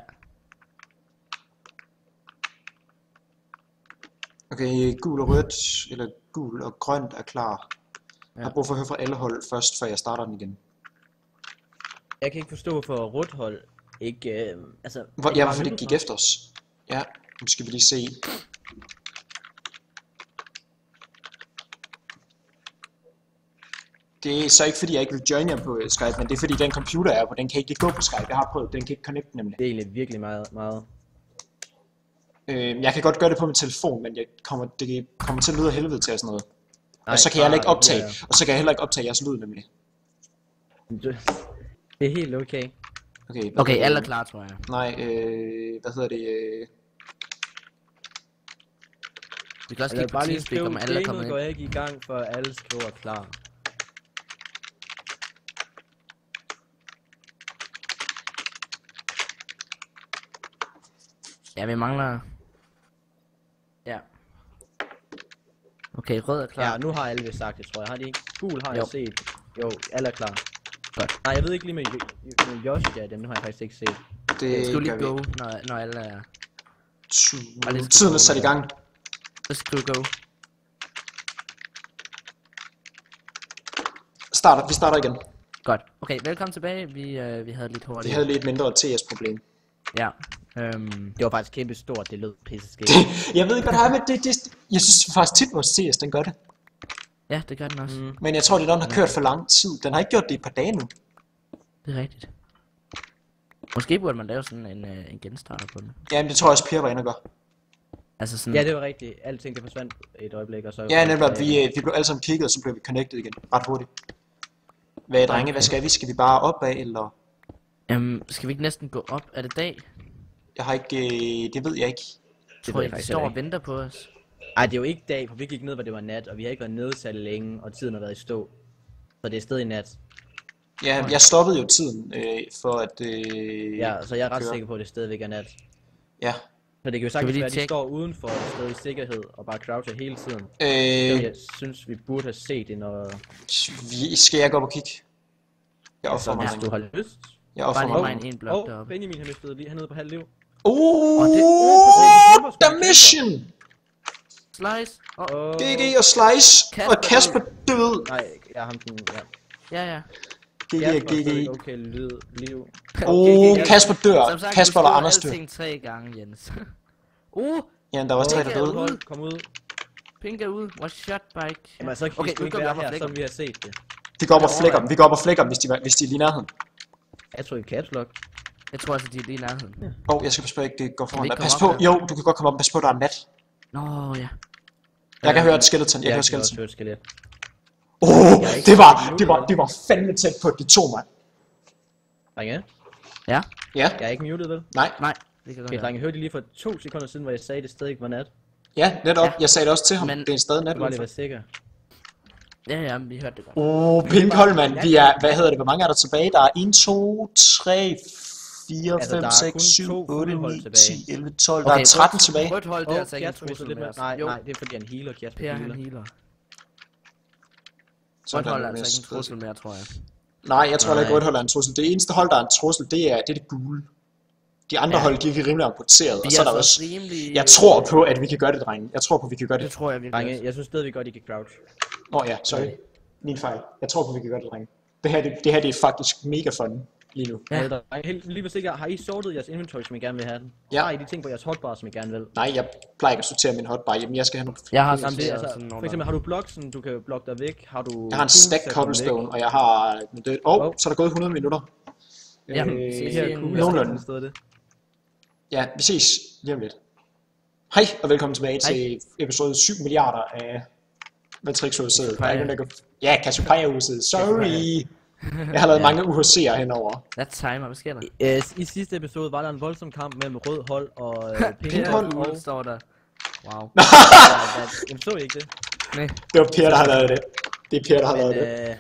Okay, gul og rødt, eller gul og grønt er klar. Jeg har Ja. brug for at høre fra alle hold først, før jeg starter den igen. Jeg kan ikke forstå, hvorfor rødt hold ikke... altså... Hvorfor det ikke gik efter os. Ja, nu skal vi lige se. Det er så ikke fordi jeg ikke vil join jer på Skype, men det er fordi den computer jeg er på, den kan ikke gå på Skype. Jeg har prøvet, den kan ikke connecte nemlig. Det er egentlig virkelig meget. Jeg kan godt gøre det på min telefon, men det kommer til at lyde af helvede til og sådan noget. Nej, Og så kan jeg heller ikke bare- optage, ja. og så kan jeg heller ikke optage jeres lyd nemlig. Det er helt okay. Okay, alle er klar, tror jeg. Nej, hvad hedder det? Vi kan også Jeg kigge vil på bare lige Teamspeak, skrive, om alle er kommet gamet går ind. ikke i gang, før alle skriver klar. Ja, vi mangler... Ja. Okay, rød er klar. Ja, nu har alle vist sagt det, tror jeg. Har de ikke? Gul har Jo. jeg set. Jo, alle er klar. Godt. Nej, jeg ved ikke lige med Yoshi, dem har jeg faktisk ikke set. Det Skal du lige gør vi. go, når alle er... Tiden er sat i gang. Så skal du go. Vi starter igen. Godt. Okay, velkommen tilbage. Vi havde lidt Vi hurtigt. havde lige et mindre TS-problem. Ja. Det var faktisk kæmpe stort, det lød pisse skidt. Jeg ved ikke, hvad der er med det. Jeg synes faktisk tit, vores TS, den gør det. Ja, det gør den også. Men jeg tror, det er den har kørt for lang tid. Den har ikke gjort det i et par dage nu. Det er rigtigt. Måske burde man lave sådan en genstarter på den. Jamen, det tror jeg også, Per var inde og gør. Altså sådan... Ja, det var rigtigt. Alting det forsvandt et øjeblik, og så... Ja, nemlig, vi blev alle sammen kigget, og så blev vi connected igen. Ret hurtigt. Hvad drenge, hvad skal vi? Skal vi bare opad, eller? Skal vi ikke næsten gå op? Er det dag? Jeg har ikke, det ved jeg ikke. Det Tror ved jeg, jeg de faktisk står og ikke. venter på os. Ej, det er jo ikke dag, for vi gik ned, hvor det var nat, og vi har ikke været nede så længe, og tiden har været i stå. Så det er stadig nat. Ja, jeg stoppede jo tiden, for at... Ja, så jeg er ret køre. sikker på, at det stadigvæk er nat. Ja. Så det kan jo vi sagtens lige være, at de tjekke? står udenfor et sted i sikkerhed, og bare croucher hele tiden. Så jeg synes, vi burde have set det, når... Skal jeg gå op og kigge? Jeg offrer Hvis mig. du har lyst. Jeg offrer Bare lige mig. mine en blok Åh, deroppe. Benjamin har mistet lige hernede på halv liv. The mission! Slice! Oh. GG og Slice, og Kasper død. Nej, jeg har ham den, ja. Ja. GG Jeg og GG. okay, liv. Kasper dør. Som sagt, Kasper du og slår Anders dør. alting 3 gange, Jens. Ja, der var også 3, der Okay, døde. ud. Kom ud. Pink er ud. Was shot by... Jamen, så kan Okay, I sgu nu ikke går vi være op og her, flækker. som vi har set det. Vi går op og flækker dem. Vi går op og flækker dem, hvis de er lige i nærheden. Jeg tror i caps lock. Jeg tror altså, de er lige i nærheden. Jeg skal passe på, ikke det går Kan foran vi dig. ikke Pas komme på, op jo, du kan godt komme op. Pas på, der er nat. Nå, ja. Jeg kan høre et skeleton. Jeg Jeg hører kan også skeleton. høre et skelet. Det var fandme tæt på, at det tog mig. Drenge, Ja? Ja, jeg er ikke muted, vel? nej. Nej, det kan godt Okay, være. drenge, hørte I lige for 2 sekunder siden, hvor jeg sagde, at det stadig ikke var nat? Ja, netop. Ja. Jeg sagde det også til ham. Men- Det er stadig nat. Jeg vil bare lige være sikker. Ja, vi hørte det godt. Pink Holman, vi er, hvad hedder det, hvor mange er der tilbage? Der er 1, 2, 3, 4, Altså, 5, der er 6, kun 7, 2 8, fuldhold 9, tilbage. 10, 11, 12, der er 13 tilbage. Rødt hold, det er altså ikke en Kjært trussel lidt med med. os. Nej, Jo, nej, det er fordi han healer. Kjært Per han healer. healer. Så Rødt er hold der er altså ikke en næste. trussel mere, tror jeg. Nej, jeg tror heller ikke, Nej. rødt hold er en trussel. Det eneste hold, der er en trussel, det er det gule. De andre Ja. hold, de er rimelig amputeret. Og De så er der altså også... rimelig... Jeg tror på, at vi kan gøre det, drenge. Jeg tror på, at vi kan gøre Det det. tror jeg virkelig Drenge, også. jeg synes stadig godt, I kan crouch. Ja, sorry. Min fejl. Jeg tror på, at vi kan gøre det, drenge. Det her det er faktisk mega fun lige nu. Ja. Drenge, lige for sikker, har I sortet jeres inventory, som I gerne vil have den? Ja. Har I de ting på jeres hotbar, som I gerne vil? Nej, jeg plejer ikke at sortere min hotbar. Jamen, jeg skal have nogle... Jeg har Jamen, det er sorteret altså, sådan for eksempel, har du blocks, sådan, du kan blokke dig væk? Har du... Jeg har en stack cobblestone, og jeg har... så er der gået 100 minutter. Ja, Det her er cool, nogenlunde. jeg stedet det. Ja, vi ses lige om lidt. Hej, og velkommen tilbage til episode 7 milliarder af Matrix-huset. Ja, Cassiopeia-huset. Sorry! Jeg har lavet mange UHC'er henover. That timer, hvad sker der? I sidste episode var der en voldsom kamp mellem rød hold og pink Per hold. Gul Og... står der. Wow. Jamen, så I ikke det? Nej. Det var Per, der har lavet det. Det er Per, der har lavet det.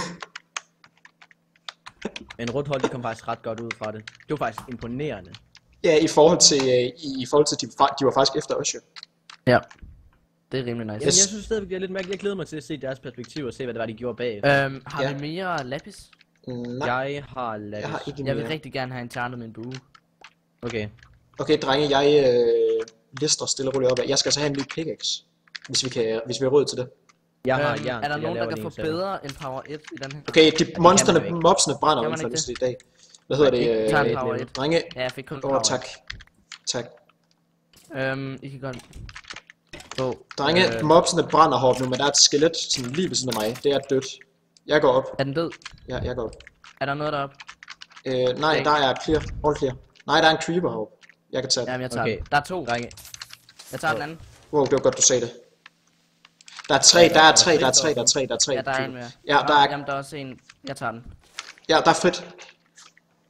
Men rødt hold, de kom faktisk ret godt ud fra det. Det var faktisk imponerende. Ja, i forhold til de var faktisk efter os jo. Ja. Det er rimelig nice. Jamen, jeg synes stadigvæk, det er lidt mærkeligt. Jeg glæder mig til at se deres perspektiv og se, hvad det var, de gjorde bag. Har Ja. vi mere lapis? Nej, Jeg har lavet... jeg har ikke Jeg vil mere. rigtig gerne have enchanted min bue. Okay. Okay, drenge, jeg lister stille og roligt op. Jeg skal så have en ny pickaxe, hvis vi har råd til det. Jeg har jern, er der så jeg nogen, der laver kan det få en selv. bedre end power 1 i den her? Okay, man ikke. mobsene brænder Kan man udenfor ikke det i dag. Hvad hedder det? Tager en power 1. Drenge, Ja, jeg fik kun power 1. tak. Tak. I kan godt få... Drenge, mobsene brænder hårdt nu, men der er et skelet sådan lige ved siden af mig. Det er dødt. Jeg går op. Er den død? Ja, jeg går op. Er der noget deroppe? Nej, der er clear. All clear. Nej, der er en creeper heroppe. Jeg kan tage den. Jamen, jeg tager Okay. den. Der er 2. Drenge, Jeg tager den anden. Wow, det var godt, du sagde det. Der er 3, der er 3, der er 3, der er 3, der er 3. Ja, der er en mere. Ja, der er, Jamen, der er også en. Jeg tager den. ja, der er frit.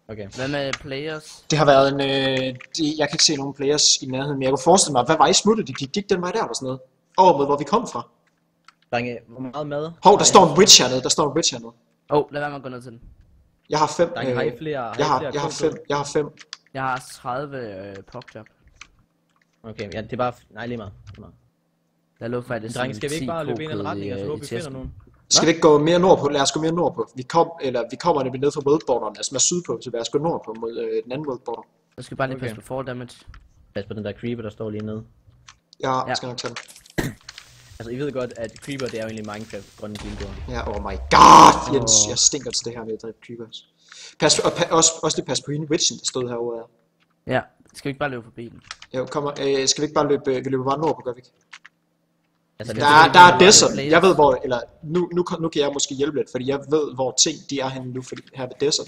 Okay. Hvad med players? Det har været en... jeg kan ikke se nogen players i nærheden, men jeg kunne forestille mig, hvad vej smuttede de? Gik de ikke den vej der eller sådan noget? Over mod, hvor vi kom fra. Drenge, hvor meget mad? Hov, der står en witch hernede, Lad være med at gå ned til den. Jeg har 5. Drenge, har I flere? Jeg har 5. Jeg har 30 popjob. Okay, ja, det er bare... Nej, lige meget. Der lå faktisk Drenge, skal vi ikke bare løbe i en eller anden retning, og så håber vi finder nogen? Skal vi ikke gå mere nordpå? Lad os gå mere nordpå. Vi kommer nemlig ned fra worldborderen, altså med sydpå, så lad os gå nordpå mod den anden worldborder. Jeg skal bare lige passe på fall damage. Pas på den der creeper, der står lige nede. Jeg skal nok tage den. Altså, I ved godt, at creeper, det er jo egentlig Minecraft grønne guildgård. Ja, oh my god, Jens, jeg stinker til det her med at dræbe creepers. Også lige pas på hende witchen, der stod herovre. Ja, skal vi ikke bare løbe forbi den? Jo, skal vi ikke bare løbe, vi løber bare nordpå, gør vi ikke? Altså, Der er desert, jeg ved hvor, eller nu kan jeg måske hjælpe lidt, fordi jeg ved hvor ting de er henne nu, fordi her ved desert.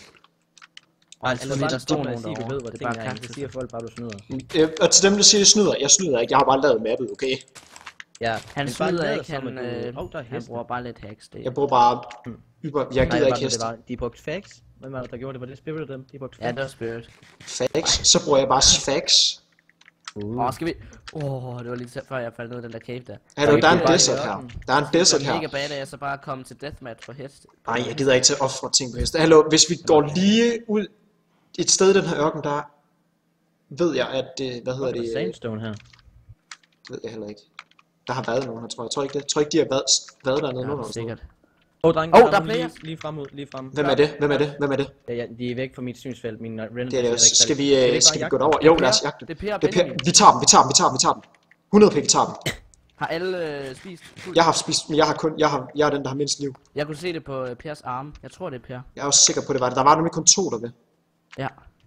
Altså, der står nogen du ved, hvor derovre. det er henne, så siger folk bare, du snyder. Og til dem, der siger, jeg snyder ikke, jeg har bare lavet mappet, okay? Ja, Han men bare snyder lad ikke, som, at han bruger bare lidt hacks. Jeg bruger bare, jeg gider ikke heste. De brugte facts. Hvem var det, der gjorde det? Var det Spirit dem? De brugte Ja, det var Spirit. Facts, så bruger jeg bare facts. Skal vi... det var lige før jeg faldt ned i den der cave der. Der er en desert her. Der er en desert her. Mega bad, at jeg så bare komme til deathmatch for hest. Nej, jeg gider ikke til at ofre ting på heste. Hallo, hvis vi går lige ud et sted i den her ørken, der ved jeg, at hvad hedder det? Sandstone her. Ved jeg heller ikke. Der har været nogen her, tror jeg. Jeg tror ikke, de har været dernede nu. Sikkert. Drenge, der er flere. Lige frem. Hvem er det? Ja, de er væk fra mit synsfelt. Min render. Det er det også. Skal vi gå derover? Jo, lad os jagte Det er Per det. Benjamin. Vi tager dem. 100 pik, vi tager dem. Har alle spist? Jeg har spist, men jeg er den, der har mindst liv. Jeg kunne se det på Pers arme. Jeg tror, det er Per. Jeg er også sikker på, det var det. Der var nemlig kun 2 derved. Ja.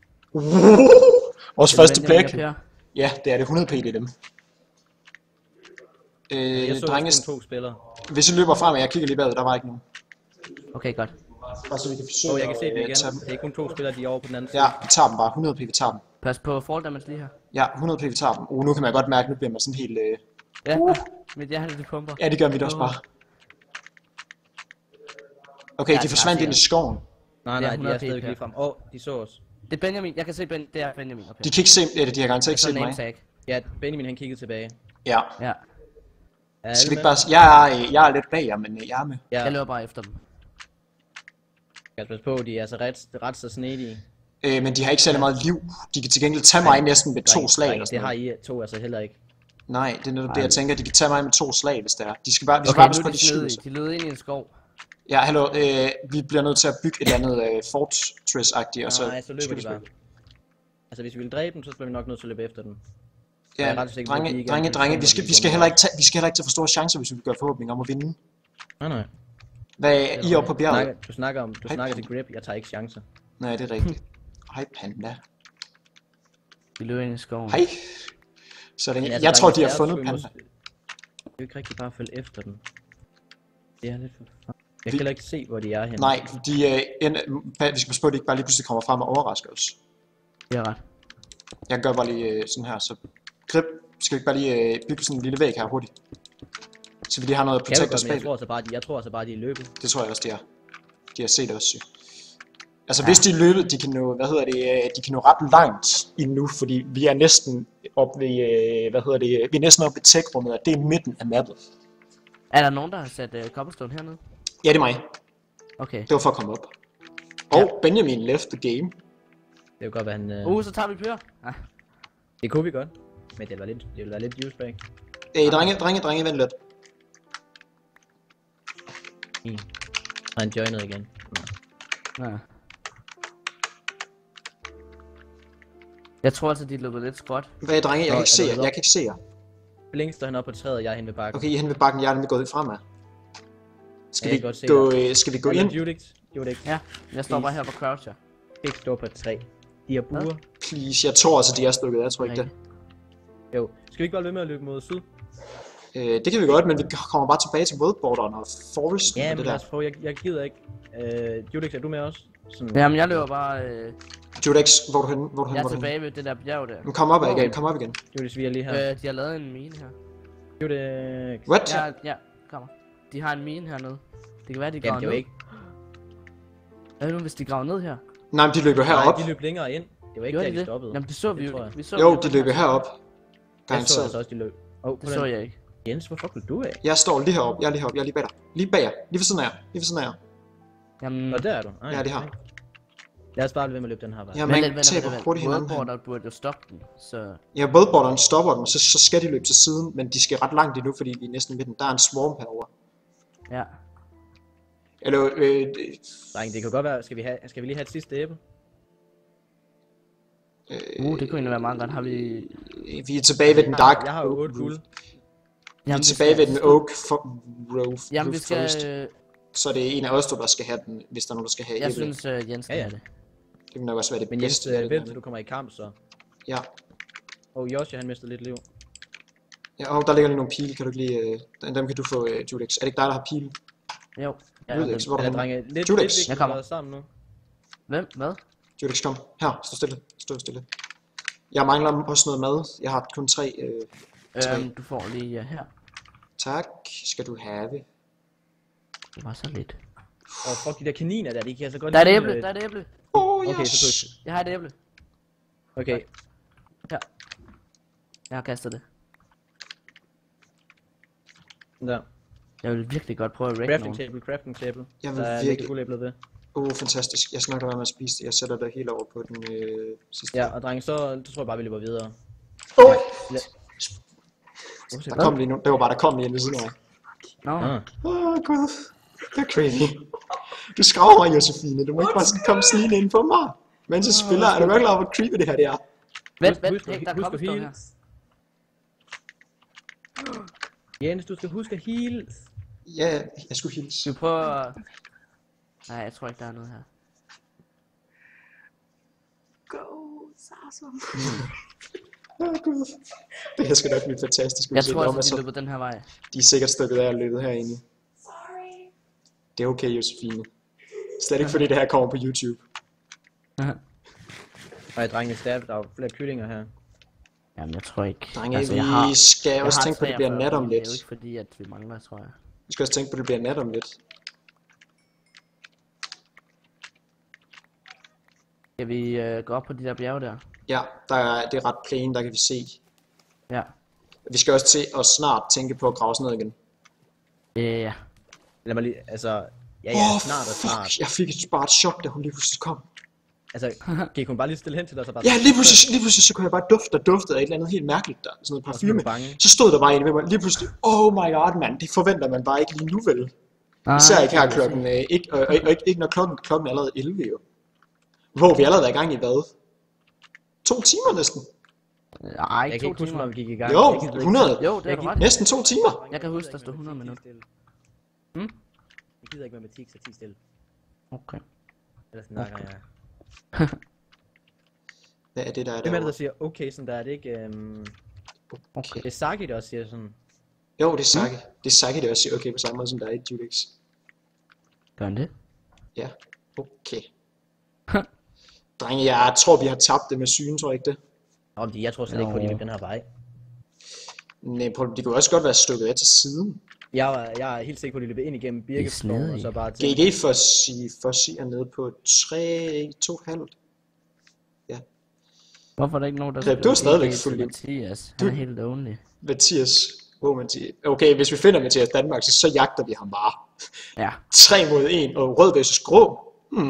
Vores første Benjamin og pick. Per. Ja, det er det. 100 p, det er dem. Jeg så Drenges, 2 spillere. hvis I løber frem, og jeg kigger lige bagud, der var ikke nogen. Okay, godt. Bare så vi kan forsøge Jeg kan se det igen. tage dem. Det er kun 2 spillere, de er over på den anden side. Ja, vi tager dem bare. 100 p, vi tager dem. Pas på fall damage lige her. Ja, 100 p, vi tager dem. Nu kan man godt mærke, at nu bliver man sådan helt... Ja, men jeg har lidt pumper. Ja, det gør vi da også bare. Okay, de forsvandt ind i skoven. Nej, Det er de er 100 stadig p. lige frem. De så os. Det er Benjamin. Jeg kan se det er Benjamin og Per. De kan ikke se... Eller de har garanteret ikke Så set name mig. tag. Ja, Benjamin han kiggede tilbage. Ja. Ja. Skal vi ikke bare... Jeg er lidt bag jer, men jeg er med. Ja, Jeg løber bare efter dem. jeg skal passe på, de er altså ret så snedige. Men de har ikke særlig meget liv. De kan til gengæld tage mig næsten med 2 slag eller Det sådan har noget. I 2 altså heller ikke. Nej, det er netop det, jeg tænker. De kan tage mig med 2 slag, hvis det er. De skal bare... Vi skal Okay, bare nu passe på, er at de de skyder snedige. sig. De lød ind i en skov. Ja, hallo. Vi bliver nødt til at bygge et eller andet fortress-agtigt, og så... Nej, så løber de bare. Altså hvis vi vil dræbe dem, så bliver vi nok nødt til at løbe efter dem. Jeg Ja, er ret sikker på, at de ikke er drenge, en vi skal person, heller ikke tage, til for store chancer, hvis vi vil gøre forhåbninger om at vinde. Nej. Hvad er I oppe på bjerget? Du snakker til grip, jeg tager ikke chancer. Nej, det er rigtigt. Hej, panda. Vi løber ind i skoven. Hej. Så Men altså, jeg tror, drenge, de har fundet panda. Jeg vil ikke rigtig bare følge efter dem. Det er lidt for... Jeg kan heller ikke se, hvor de er henne. Nej, vi skal passe på, at de ikke bare lige pludselig kommer frem og overrasker os. Det er ret. Jeg gør bare lige sådan her, så grip, skal vi ikke bare lige bygge sådan en lille væg her hurtigt? Så vi lige har noget at Kan du protect godt, os men bag. jeg tror altså bare, de er løbet. Det tror jeg også, de er. De har set os. Altså hvis de er løbet, de kan nå, de kan nå ret langt endnu, fordi vi er næsten oppe ved, vi er næsten oppe ved tech-rummet, og det er midten af mappet. Er der nogen, der har sat cobblestone hernede? Ja, det er mig. Okay. Det var for at komme op. Og Benjamin left the game. Det vil godt være han... Så tager vi Per. Ah. Det kunne vi godt. Men det vil være lidt juice bag. Drenge, vent lidt. Og han joinede igen. Ja. Jeg tror altså, de løber lidt skråt. Hvad er drenge? Jeg kan ikke se jer. eller Jeg kan ikke se jer. Længst står han op på træet, og jeg er henne ved bakken. Okay, I er henne ved bakken. Jeg er nemlig gået fremad. Skal Jeg kan godt se vi gå ind? Judix. Ja, jeg står bare her på crouch, ja. Ikke stå på et træ. De har buer. Please, jeg tror altså, de er stukket. Jeg tror ikke det. Jo. Skal vi ikke bare løbe med at løbe mod syd? Det kan vi godt, men vi kommer bare tilbage til worldborderen og foresten Ja, og men det lad der. os prøve. Jeg gider ikke. Judix, er du med også? Sådan... Jamen, jeg løber bare... Judex, hvor er du henne? Jeg er tilbage ved det der bjerg der. Men kom op igen. Judix, vi er lige her. De har lavet en mine her. Judix. What? Ja, kommer. De har en mine hernede. Det kan være, de Jamen, graver det er jo ned. ikke. Hvad nu, hvis de graver ned her? Nej, men de løber Nej, herop. de løb længere ind. Det var ikke Gjorde der, de de det? stoppede. Jamen det så vi Det tror jo. jeg. Vi så Jo, jo de den løber her. herop. Jeg så Garanteret. altså også, de løb. Det så jeg ikke. Jens, hvor fuck løb du af? Jeg står lige heroppe. Jeg er lige heroppe. Jeg er lige bag dig. Lige bag jer. Lige ved siden af jer. Lige ved siden af jer. Jamen, Nå, der er du. Ej, Ja, det har. Lad os bare blive ved med at løbe den her vej. Ja, vent man taber hurtigt hinanden. Worldborder burde jo stoppe den, så... Ja, boldborderen stopper dem, så skal de løbe til siden, men de skal ret langt endnu, fordi vi er næsten ved den. Der er en swarm herovre. Ja. Eller, Dreng, det kan godt være, skal vi lige have et sidste æble? Det kunne egentlig være meget godt. Har vi... vi er tilbage ved den dark. Jeg har jo 8 guld. Vi er tilbage ved den oak roof Jamen vi skal... forest. Så er det en af os, der skal have den, hvis der er nogen, der skal have Jeg æblet. synes Jens skal Ja, ja. have det. Det vil nok også være det Men Jens, bedste. vent til du kommer i kamp, så. Ja. Josh, han mistede lidt liv. Ja, og der ligger lige nogle pile, kan du ikke lige... dem kan du få, Judex. Er det ikke dig, der har pile? Jo. Ja, Judex, hvor er eller du drenge, lidt Judex. vigtigt Jeg kommer. at være sammen nu. Hvem? Hvad? Judex, kom. Her, stå stille. Stå stille. Jeg mangler også noget mad. Jeg har kun 3. Du får lige her. Tak. Skal du have. Det var så lidt. Og fuck de der kaniner der, de kan altså godt Der er et lide, æble, der er et æble. Okay, så tøs. Jeg har et æble. Okay, Jeg har kastet det. der. Jeg vil virkelig godt prøve at række Crafting nogen. table, crafting table. Jeg Der vil er virkelig... lidt guldæbler ved. Fantastisk. Jeg snakker med at spise det. Jeg sætter det helt over på den sidste. Ja, og drenge, så tror jeg bare, vi løber videre. Der kom lige nu. Det var bare, der kom lige ind ved siden af mig. Nå, Gud. Det er crazy. Du skraver, Josefine. Du må ikke bare sådan komme snigende ind på mig. Mens jeg spiller, er du godt klar over, hvor creepy det her det er? vent, Husk hey, der at kommer heal. her. Jens, du skal huske at heal. Ja, jeg skulle hilse. Skal vi prøve at... Nej, jeg tror ikke, der er noget her. Gud. Det her skal nok blive fantastisk. Jeg tror også, de løber den her vej. De er sikkert stukket af og løbet herinde. Det er okay, Josefine. Slet ikke fordi det her kommer på YouTube. Nej, drenge, der er flere kyllinger her. Jamen, jeg tror ikke... Drenge, Altså, vi skal også tænke på, at det bliver 43 nat om Det er lidt. jo ikke fordi, at vi mangler, tror jeg. Vi skal også tænke på, at det bliver nat om lidt. Skal vi gå op på de der bjerge der? Ja, det er ret plain, der kan vi se. Ja. Vi skal også til at snart tænke på at grave sådan noget igen. Ja. Lad mig lige, altså... Ja, snart og snart. Fuck, jeg fik bare et chok, da hun lige pludselig kom. Altså, gik hun bare lige stille hen til dig, så bare... Ja, lige pludselig så kunne jeg bare dufte af et eller andet helt mærkeligt der. Sådan noget Og så blev parfume. du bange. Så stod der bare en ved mig, lige pludselig, oh my god, mand, det forventer man bare ikke lige nu, vel? Især ikke her klokken, ikke når klokken er allerede 11 jo. Hvor vi allerede er i gang i hvad? 2 timer næsten. Nej, Jeg ikke kan 2 ikke huske, timer. når vi gik i gang. Jo, Jeg kan- 100. Jo, det er du ret. Næsten 2 timer. Jeg kan huske, der stod 100 minutter. Jeg gider ikke matematik, så 10 stille. Okay. Ellers snakker jeg. Hvad er det, der er Hvem er det, der derovre? siger, okay, sådan der er det ikke... Okay. Det er Saki, der også siger sådan... Jo, det er Saki. Det er Saki, der også siger okay på samme måde som der er i Judex. Gør han det? Ja, okay. Drenge, jeg tror, vi har tabt det med sygen, tror jeg ikke det? Nå, men jeg tror slet ikke på, at de løb den her vej. Nej, det kunne også godt være stukket af til siden. Jeg er helt sikker på, at de løb ind igennem Birkeskoven, og så bare til... GG for at sige hernede på 2,5. Hvorfor er der ikke nogen, der... Greb, du er stadigvæk til fuld liv. Mathias, han er helt lonely. Mathias. Mathias. Okay, hvis vi finder Mathias Danmark, så jagter vi ham bare. Ja. 3 mod 1, og rød versus grå.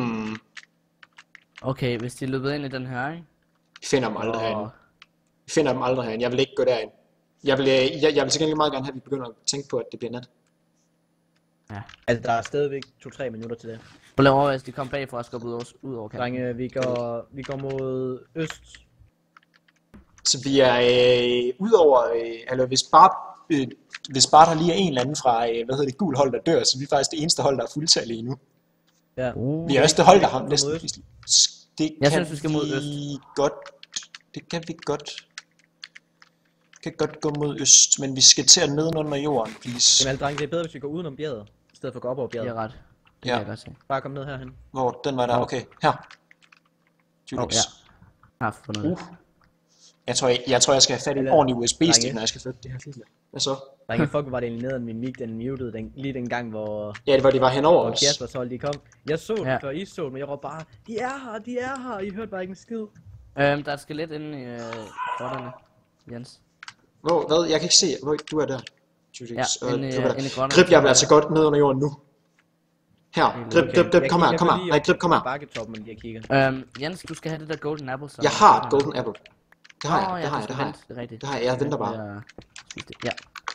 Okay, hvis de løbet ind i den her, ikke? Vi finder dem aldrig herinde. Vi finder dem aldrig herinde. Jeg vil ikke gå derind. Jeg vil til gengæld meget gerne have, at vi begynder at tænke på, at det bliver nat. Ja. Altså, der er stadigvæk 2-3 minutter til det. Prøv lige over, hvis de kom bagfra og skubbe ud over kanten. Drenge, vi går mod øst. Så vi er udover, eller hvis bare der lige er en eller anden fra, gul hold, der dør, så vi er faktisk det eneste hold, der er fuldtallige nu. Ja. Vi er også det hold, der har Mod næsten... øst. Det Jeg kan synes, vi skal mod godt. Det kan vi godt. Vi kan godt gå mod øst, men vi skal til at nedenunder jorden, please. Jamen, drenge, det er bedre, hvis vi går udenom bjerget, i stedet for at gå op over Det er bjerget. ret. Det Ja. kan jeg godt se. Bare kom ned herhen. Hvor den var der, okay, her. Judex. Ja. Jeg har fundet det. Jeg tror, jeg skal have fat i en ordentlig USB-stik, når jeg skal flytte det her fil. Hvad så? Drenge, fuck, var det egentlig nede, min mic, den mutede lige den gang, hvor... Ja, det var, de var henover os. Hvor Kaspers hold, de kom. Jeg så den før I så den, men jeg råbte bare, de er her, I hørte bare ikke en skid. Der er et skelet inde i grotterne, Jens. Hvor, hvad? Jeg kan ikke se, hvor du er der. Ja, inde i grotterne. Grib, jeg vil altså godt ned under jorden nu. Her, Grib, kom her. Nej, Grib, kom her. Bakketoppen, jeg kigger. Jens, du skal have det der golden apple. Jeg har et golden apple. Det har jeg, Det har jeg, jeg venter bare. Ja.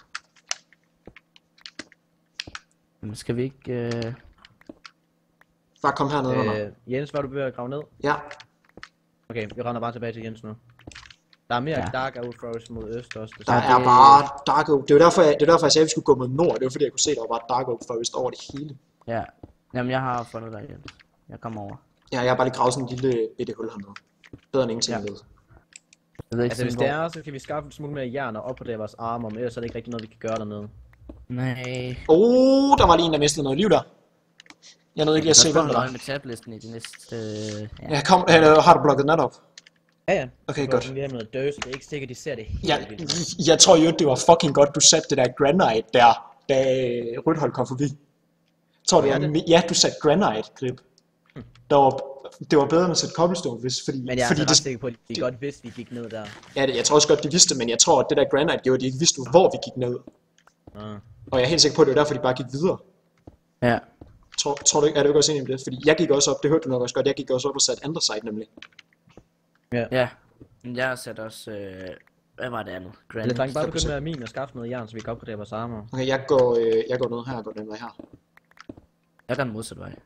Men skal vi ikke... Bare kom hernede under. Jens, var du ved at grave ned? Ja. Okay, vi render bare tilbage til Jens nu. Der er mere dark outfrows mod øst også. Der er bare dark oak. Det er derfor jeg sagde, at vi skulle gå mod nord. Det var fordi, jeg kunne se, at der var bare dark oak forest over det hele. Ja. Jamen, jeg har fundet dig, Jens. Jeg kommer over. Ja, jeg har bare lige gravet sådan en lille bitte hul hernede. Bedre end ingenting, jeg ved. Jeg ved ikke, altså, hvis det er, så kan vi skaffe en smule mere jern og opgradere vores armor, men ellers er det ikke rigtig noget, vi kan gøre dernede. Nej. Der var lige en, der mistede noget liv der. Jeg nåede ikke lige at se, hvem der var. med tablisten i de næste... Ja, kom, har du blokket net op? Ja. Okay, godt. Vi har noget død, så det er ikke sikkert, de ser det helt jeg tror jo, det var fucking godt, du satte det der granite der, da Rødhold kom forbi. Tror du, ja, du satte granite, Grib. Det var bedre end at sætte cobblestone, fordi... Men jeg er ret sikker på, at de godt vidste, vi gik ned der. Ja, jeg tror også godt, de vidste, men jeg tror, at det der granite gjorde, at de ikke vidste, hvor vi gik ned. Og jeg er helt sikker på, at det var derfor, de bare gik videre. Ja. Tror du ikke, er du ikke også enig med det? Fordi jeg gik også op, det hørte du nok også godt, jeg gik også op og satte andre side nemlig. Ja. Jeg har sat også, hvad var det andet? Granite. Lad os bare begynde med at mine og skaffe noget jern, så vi kan opgradere vores armor. Okay, jeg går ned her og går den vej her. Jeg går den modsatte vej.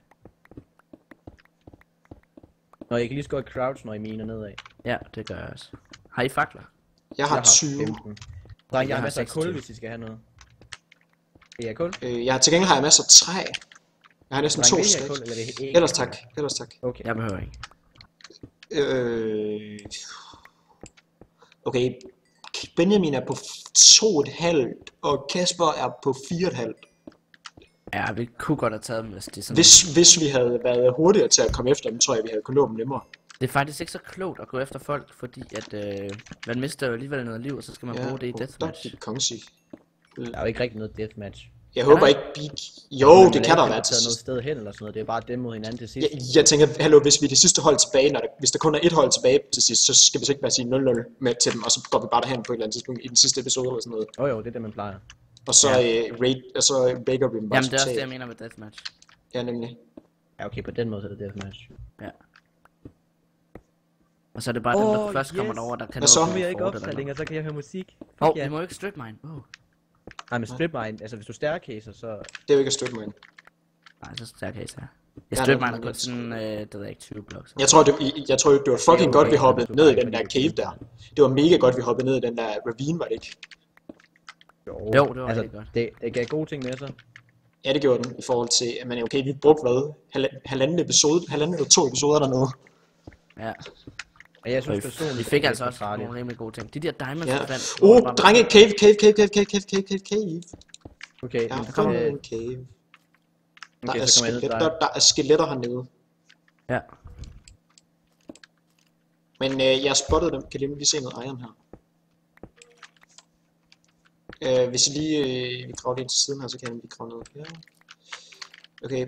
Nå, jeg kan lige så godt crouch, når I miner nedad. Ja, det gør jeg også. Har I fakler? Jeg har 20. Dreng, jeg har masser af kul, hvis I skal have noget. Er jeg kul? Til gengæld har jeg masser af træ. Jeg har næsten 2 stykker. Ellers tak. Okay. Jeg behøver ikke. Okay, Benjamin er på 2,5, og Kasper er på 4,5. Ja, vi kunne godt have taget dem, hvis det sådan... Hvis vi havde været hurtigere til at komme efter dem, tror jeg, vi havde kunnet nå dem nemmere. Det er faktisk ikke så klogt at gå efter folk, fordi at man mister jo alligevel noget liv, og så skal man bruge det i deathmatch. Der er jo ikke rigtig noget deathmatch. Jeg håber ikke, jo, det kan der være til noget sted hen eller sådan noget. Det er bare dem mod hinanden til sidst. Jeg tænker, hallo, hvis vi er det sidste hold tilbage, hvis der kun er et hold tilbage til sidst, så skal vi så ikke bare sige 0-0 med til dem, og så går vi bare derhen på et eller andet tidspunkt i den sidste episode eller sådan noget. Jo, det er det, man plejer. Og så baker vi dem bare. Jamen, det er også det, jeg mener med deathmatch. Ja, nemlig. Ja, okay, på den måde så er det deathmatch. Ja. Og så er det bare dem, der først kommer derover, der kan nå, så vil jeg ikke opstillinger, så kan jeg høre musik. Vi må jo ikke strip mine. Nej, men strip mine, altså hvis du staircaser, så... Det er jo ikke at strip mine. Nej, så staircase her. Jeg strip mine kun sådan, det ved jeg ikke, 20 blocks. Jeg tror det var fucking godt, vi hoppede ned i den der cave der. Det var mega godt, vi hoppede ned i den der ravine, var det ikke? Jo, det var rigtig godt. Det gav gode ting med sig. Ja, det gjorde den, i forhold til, at man okay, vi brugte hvad? Halvanden eller 2 episoder dernede. Ja. Og jeg synes personligt, vi fik altså også nogle rimelig gode ting. De der diamonds, ja. der fandt... Drenge, cave. Okay, ja, kom en cave. Der er skeletter hernede. Ja. Men jeg spottede dem. Kan lige se noget iron her. Hvis vi lige vi graver det ind til siden her, så kan vi grave noget her. Okay.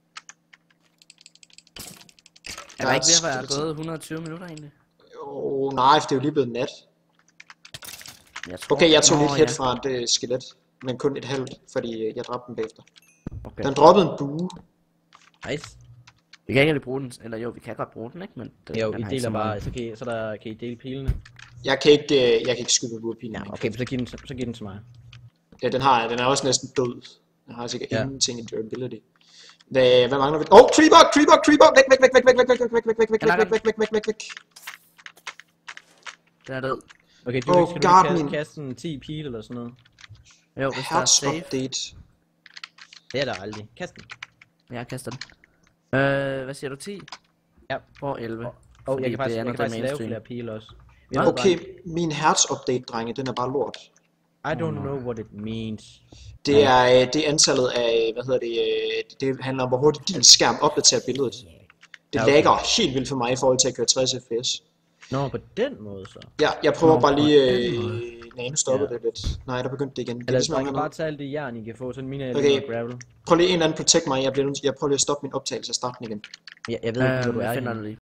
Er der ikke ved at være gået 120 minutter egentlig? Nej, for det er jo lige blevet nat. Okay, jeg tog lidt hit fra det skelet, men kun et halvt, fordi jeg dræbte den bagefter. Okay. Den droppede en bue. Nice. Vi kan ikke rigtig bruge den, eller jo, vi kan godt bruge den, ikke? Men jo, I deler bare, så kan I dele pilene. Jeg kan ikke skyde med buepilen. Ja, okay, så giv den til mig. Ja, den er også næsten død. Den har sikkert ingenting i durability. Hvad mangler vi? Creeper! Væk! Den er død. Okay, du kan kaste en 10 pile eller sådan noget. Jo, hvis der er safe. Update. Det er der aldrig. Kast den. Jeg kaster den. Hvad siger du, 10? Ja. Og 11. Jeg kan faktisk lave flere pile også. Okay, min hertz-update, drenge, den er bare lort. I don't know what it means. Det er antallet af, det handler om, hvor hurtigt din skærm opdaterer billedet. Det lagger helt vildt for mig i forhold til at køre 60 fps. Nå, på den måde så. Ja, jeg prøver Nå, bare på lige... den måde. Nej, nu stoppede Ja. det lidt. Nej, der begyndte det igen. Det er Eller ligesom, jeg om kan han bare tage alt det jern, I kan få, sådan mine er Okay. lige gravel. Prøv lige en eller anden protect mig. Jeg prøver lige at stoppe min optagelse og starte den igen. Ja, jeg ved ikke, hvor du er Jeg finder henne. det lige.